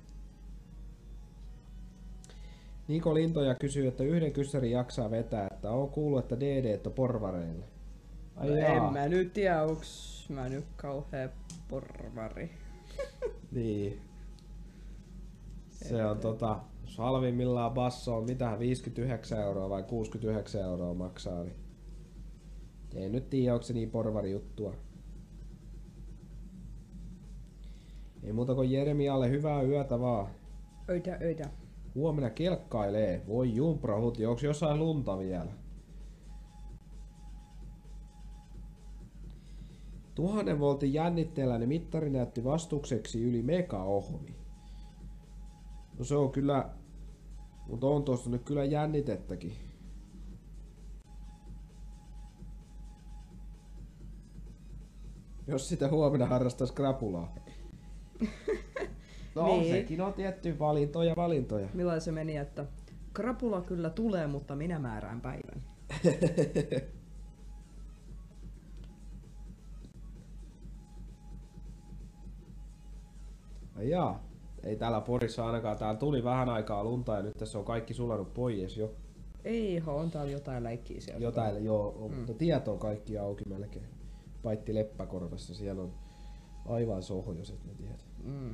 Niko Lintoja kysyy, että yhden kyssärin jaksaa vetää, että on kuullut, että D D on porvareille. Ai no en mä nyt tiedä, onks mä nyt kauhea porvari. Niin. Se on tota, jos halvimmillaan basso on mitähän viisikymmentäyhdeksän euroa vai kuusikymmentäyhdeksän euroa maksaa, niin ei nyt tiedä, onko se niin porvari juttua. Ei muuta kuin Jeremialle hyvää yötä vaan. Öitä, öitä. Huomenna kelkkailee. Voi jumprahuti, onks jossain lunta vielä? Tuhannen voltin jännitteellä ne mittari näytti vastukseksi yli megaohmi. No se on kyllä, mutta on tuossa nyt kyllä jännitettäkin. Jos sitä huomenna harrastaisi krapulaa. No niin. Sekin on tietty valintoja valintoja. Millainen se meni, että krapula kyllä tulee, mutta minä määrään päivän. Jaa, ei täällä Porissa ainakaan. Täällä tuli vähän aikaa lunta ja nyt tässä on kaikki sulanut pois jo. Ei, on täällä jotain läikkiä sieltä. Jotain, joo, on, mm. mutta tieto on kaikki auki melkein. Paitti Leppäkorvessa, siellä on aivan sohjoset, ne tiedät. Mm.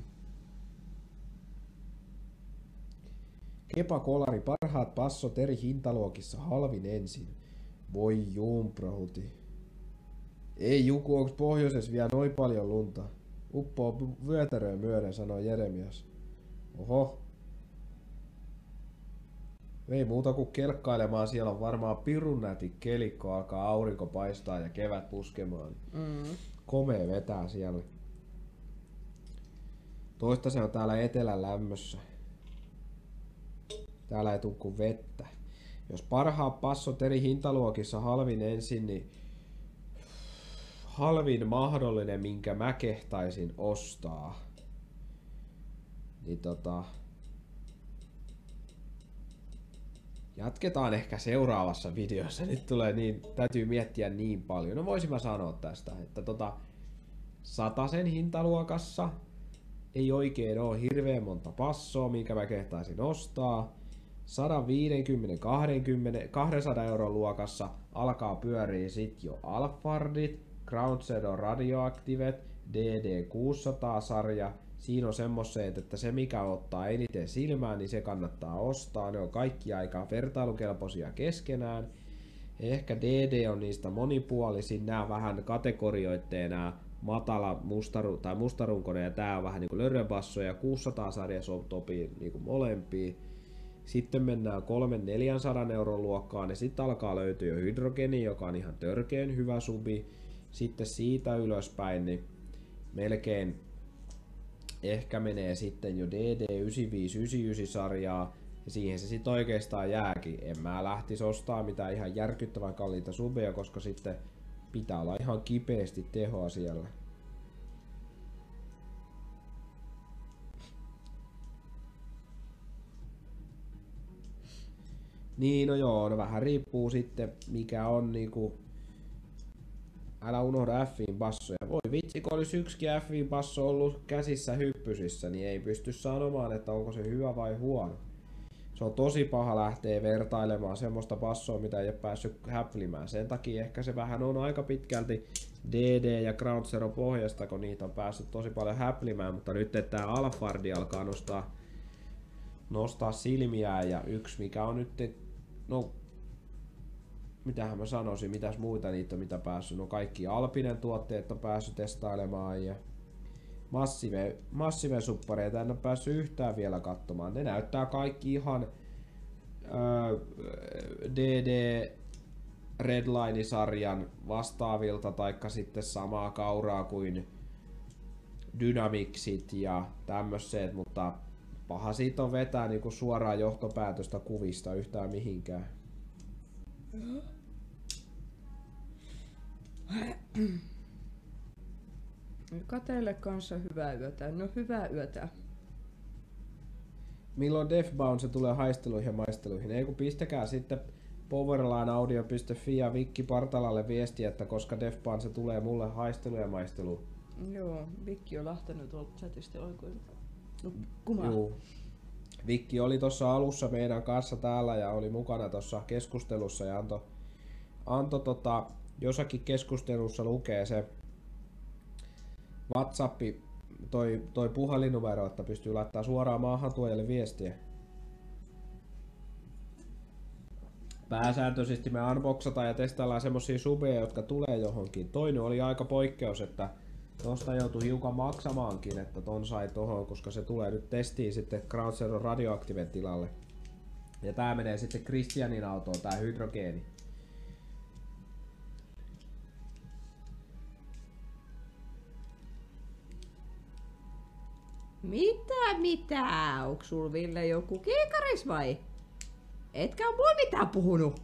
Kepa Kolari, parhaat passot eri hintaluokissa, halvin ensin. Voi jumprahuti. Ei Juku, onks pohjoisessa vielä noin paljon lunta? Uppoo vyötäröön myöden, sanoo Jeremias. Oho. Ei muuta kuin kelkkailemaan, siellä on varmaan pirun näti kelikko, alkaa aurinko paistaa ja kevät puskemaan. Mm. Komea vetää siellä. Toista se on täällä etelän lämmössä. Täällä ei tuu kuin vettä. Jos parhaat passot eri hintaluokissa halvin ensin, niin halvin mahdollinen, minkä mä kehtaisin ostaa. Niin tota... Jatketaan ehkä seuraavassa videossa. Nyt tulee niin, täytyy miettiä niin paljon. No voisin mä sanoa tästä, että tota... Satasen hintaluokassa ei oikein ole hirveän monta passoa, minkä mä kehtaisin ostaa. sata viisikymmentä kaksisataa euron luokassa alkaa pyörii sit jo Alphardit, Ground Zero Radioactivet, D D kuusisataa sarja. Siinä on semmoiset, että se mikä ottaa eniten silmään, niin se kannattaa ostaa. Ne on kaikki aika vertailukelpoisia keskenään. Ehkä D D on niistä monipuolisin. Nämä vähän kategorioitteen nämä matala mustaru, tai mustarunkoinen ja tää on vähän niinku lörröbasso ja kuusisataa sarja sopii niinku molempiin. Sitten mennään kolme neljäsataa euron luokkaan ja sitten alkaa löytyä jo hydrogeni, joka on ihan törkeen hyvä subi. Sitten siitä ylöspäin niin melkein ehkä menee sitten jo D D yhdeksänkymmentäviisi yhdeksänkymmentäyhdeksän sarjaa ja siihen se sitten oikeastaan jääkin. En mä lähtis ostaa mitään ihan järkyttävän kalliita subeja, koska sitten pitää olla ihan kipeästi tehoa siellä. Niin, no joo, no vähän riippuu sitten mikä on niinku. Älä unohda F I bassoja. Voi vitsi, kun olisi yksikin F I basso ollut käsissä hyppysissä, niin ei pysty sanomaan, että onko se hyvä vai huono. Se on tosi paha lähteä vertailemaan semmoista bassoa, mitä ei ole päässyt häplimään. Sen takia ehkä se vähän on aika pitkälti D D ja Ground Zero pohjasta, kun niitä on päässyt tosi paljon häplimään, mutta nyt että tää Alfardi alkaa nostaa, nostaa silmiään ja yksi mikä on nyt, no mitähän mä sanoisin, mitäs muita niitä on mitä päässyt, no kaikki Alpinen tuotteet on päässyt testailemaan ja Massive, Massive suppareita en ole päässyt yhtään vielä katsomaan. Ne näyttää kaikki ihan öö, D D Redline-sarjan vastaavilta, taikka sitten samaa kauraa kuin Dynamicsit ja tämmöiset, mutta paha siitä on vetää niinku suoraan johtopäätöstä kuvista yhtään mihinkään. Kateelle kanssa hyvää yötä. No hyvää yötä. Milloin Defbounce tulee haisteluihin ja maisteluihin? Ei kun pistäkää sitten powerlineaudio piste fi ja Vikki Partalalle viestiä, että koska Defbounce tulee mulle haistelu ja maistelu. Joo, Vikki on lähtenyt tuolta chatista oikein. No, kumaa. Juu. Vikki oli tuossa alussa meidän kanssa täällä ja oli mukana tuossa keskustelussa ja antoi anto tota, jossakin keskustelussa lukee se WhatsApp, toi, toi puhelinnumero, että pystyy laittaa suoraan maahantuojalle viestiä. Pääsääntöisesti me unboxataan ja testaillaan semmosia subeja, jotka tulee johonkin. Toinen oli aika poikkeus, että tosta joutui hiukan maksamaankin, että ton sai tohon, koska se tulee nyt testiin sitten Ground Zero Radioactiven tilalle. Ja tää menee sitten Christianin autoon, tää hydrogeeni. Mitä, mitä? Onks sul Ville joku kiikaris vai? Etkä oo mulle mitään puhunut.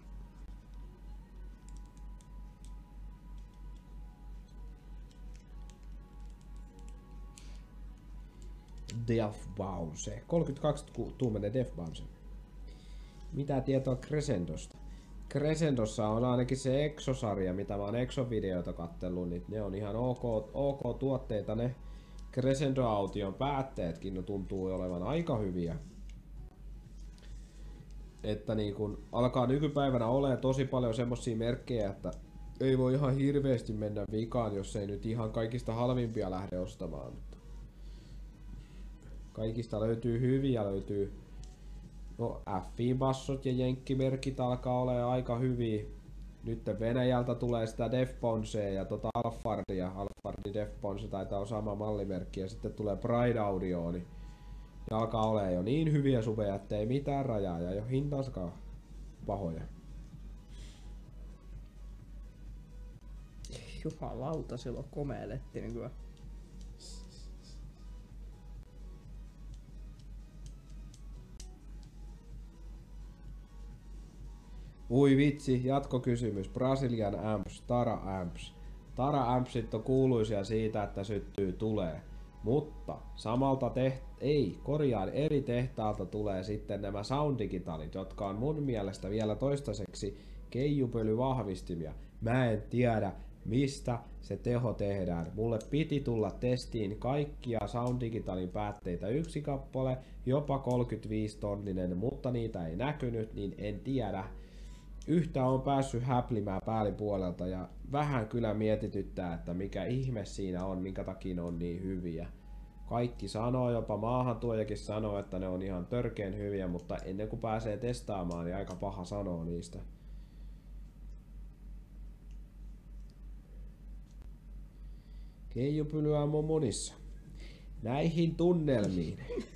Defbounce. kolmekymmentäkaksi tuumainen Defbounce. Mitä tietoa Crescendosta? Crescendossa on ainakin se Exo-sarja, mitä mä oon Exo-videoita kattellut, niin ne on ihan ok, ok tuotteita ne. Crescendo-aution päätteetkin no, tuntuu olevan aika hyviä. Että niin kun alkaa nykypäivänä olemaan tosi paljon semmosia merkkejä, että ei voi ihan hirveästi mennä vikaan, jos ei nyt ihan kaikista halvimpia lähde ostamaan. Kaikista löytyy hyviä, löytyy no F I-bassot ja jenkkimerkit alkaa olemaan aika hyviä. Nyt Venäjältä tulee sitä Defbouncea ja tota Alfardia. Alfardi Defbounce taitaa olla sama mallimerkki ja sitten tulee Pride Audio, niin ne alkaa olemaan jo niin hyviä suveja, ettei mitään rajaa ja jo hintanskaan pahoja. Jumalauta, sillä on komea letti nykyään. Ui vitsi, jatkokysymys. Brazilian Amps, Tara Amps. Tara Ampsit on kuuluisia siitä, että syttyy tulee. Mutta samalta teht... ei, korjaan eri tehtaalta tulee sitten nämä Sound Digitalit, jotka on mun mielestä vielä toistaiseksi keijupölyvahvistimia. Mä en tiedä mistä se teho tehdään. Mulle piti tulla testiin kaikkia Sound Digitalin päätteitä yksi kappale, jopa kolmekymmentäviisi tonninen, mutta niitä ei näkynyt, niin en tiedä. Yhtä on päässyt häplimään päällipuolelta ja vähän kyllä mietityttää, että mikä ihme siinä on, minkä takia ne on niin hyviä. Kaikki sanoo, jopa maahantuojakin sanoo, että ne on ihan törkeen hyviä, mutta ennen kuin pääsee testaamaan, niin aika paha sanoa niistä. Keijupylyä on monissa. Näihin tunnelmiin.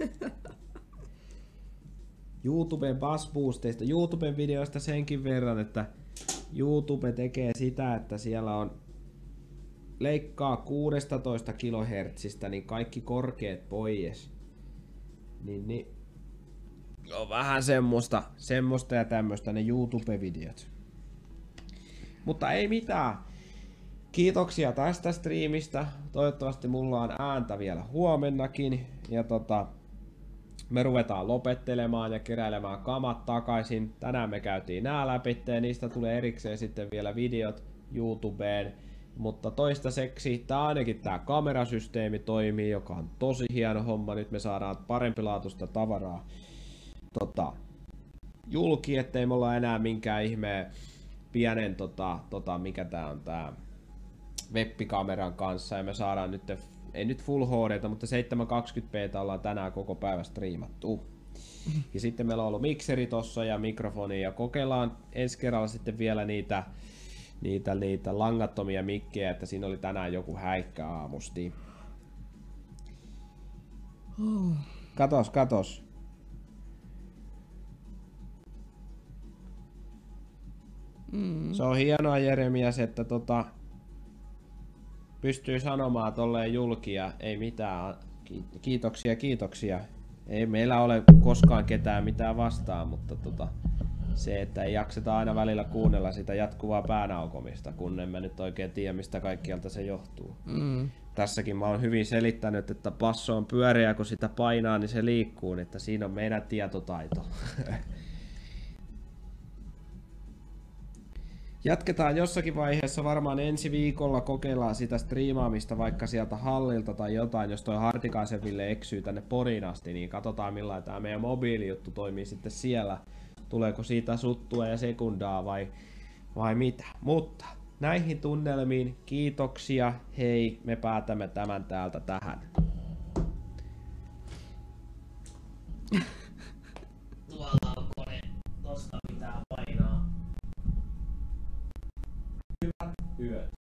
YouTuben Buzz Boosteista, YouTuben videoista senkin verran, että YouTube tekee sitä, että siellä on leikkaa kuusitoista kilohertsistä niin kaikki korkeat pois. Niin, niin on vähän semmoista, semmoista ja tämmöistä ne YouTube-videot. Mutta ei mitään. Kiitoksia tästä striimistä. Toivottavasti mulla on ääntä vielä huomennakin. Ja tota, me ruvetaan lopettelemaan ja keräilemään kamat takaisin. Tänään me käytiin nää läpi ja niistä tulee erikseen sitten vielä videot YouTubeen. Mutta toistaiseksi tää ainakin tää kamerasysteemi toimii, joka on tosi hieno homma. Nyt me saadaan parempilaatuista tavaraa tota, julki, ettei me olla enää minkään ihmeen pienen tota, tota, mikä tää on tää web-kameran kanssa, ja me saadaan nyt, ei nyt Full H D:tä, mutta seitsemänsataakaksikymmentä p:tä ollaan tänään koko päivä striimattu. Ja sitten meillä on ollut mikseri tossa ja mikrofoni, ja kokeillaan ensi kerralla sitten vielä niitä, niitä, niitä langattomia mikkejä, että siinä oli tänään joku häikkä aamusti. Katos, katos. Mm. Se on hienoa, Jeremias, että tota, pystyy sanomaan tolleen julki ja ei mitään. Kiitoksia, kiitoksia. Ei meillä ole koskaan ketään mitään vastaan, mutta tota, se, että ei jakseta aina välillä kuunnella sitä jatkuvaa päänaukomista, kun en mä nyt oikein tiedä, mistä kaikkialta se johtuu. Mm. Tässäkin mä oon hyvin selittänyt, että passo on pyöreä, kun sitä painaa, niin se liikkuu, että siinä on meidän tietotaito. Jatketaan jossakin vaiheessa, varmaan ensi viikolla kokeillaan sitä striimaamista vaikka sieltä hallilta tai jotain, jos toi Hartikaisen Ville eksyy tänne Poriin asti, niin katsotaan millainen tää meidän mobiilijuttu toimii sitten siellä. Tuleeko siitä suttua ja sekundaa vai, vai mitä. Mutta näihin tunnelmiin kiitoksia, hei, me päätämme tämän täältä tähän. Tuolla on kone, tosta pitää painaa. Hyvät yöt.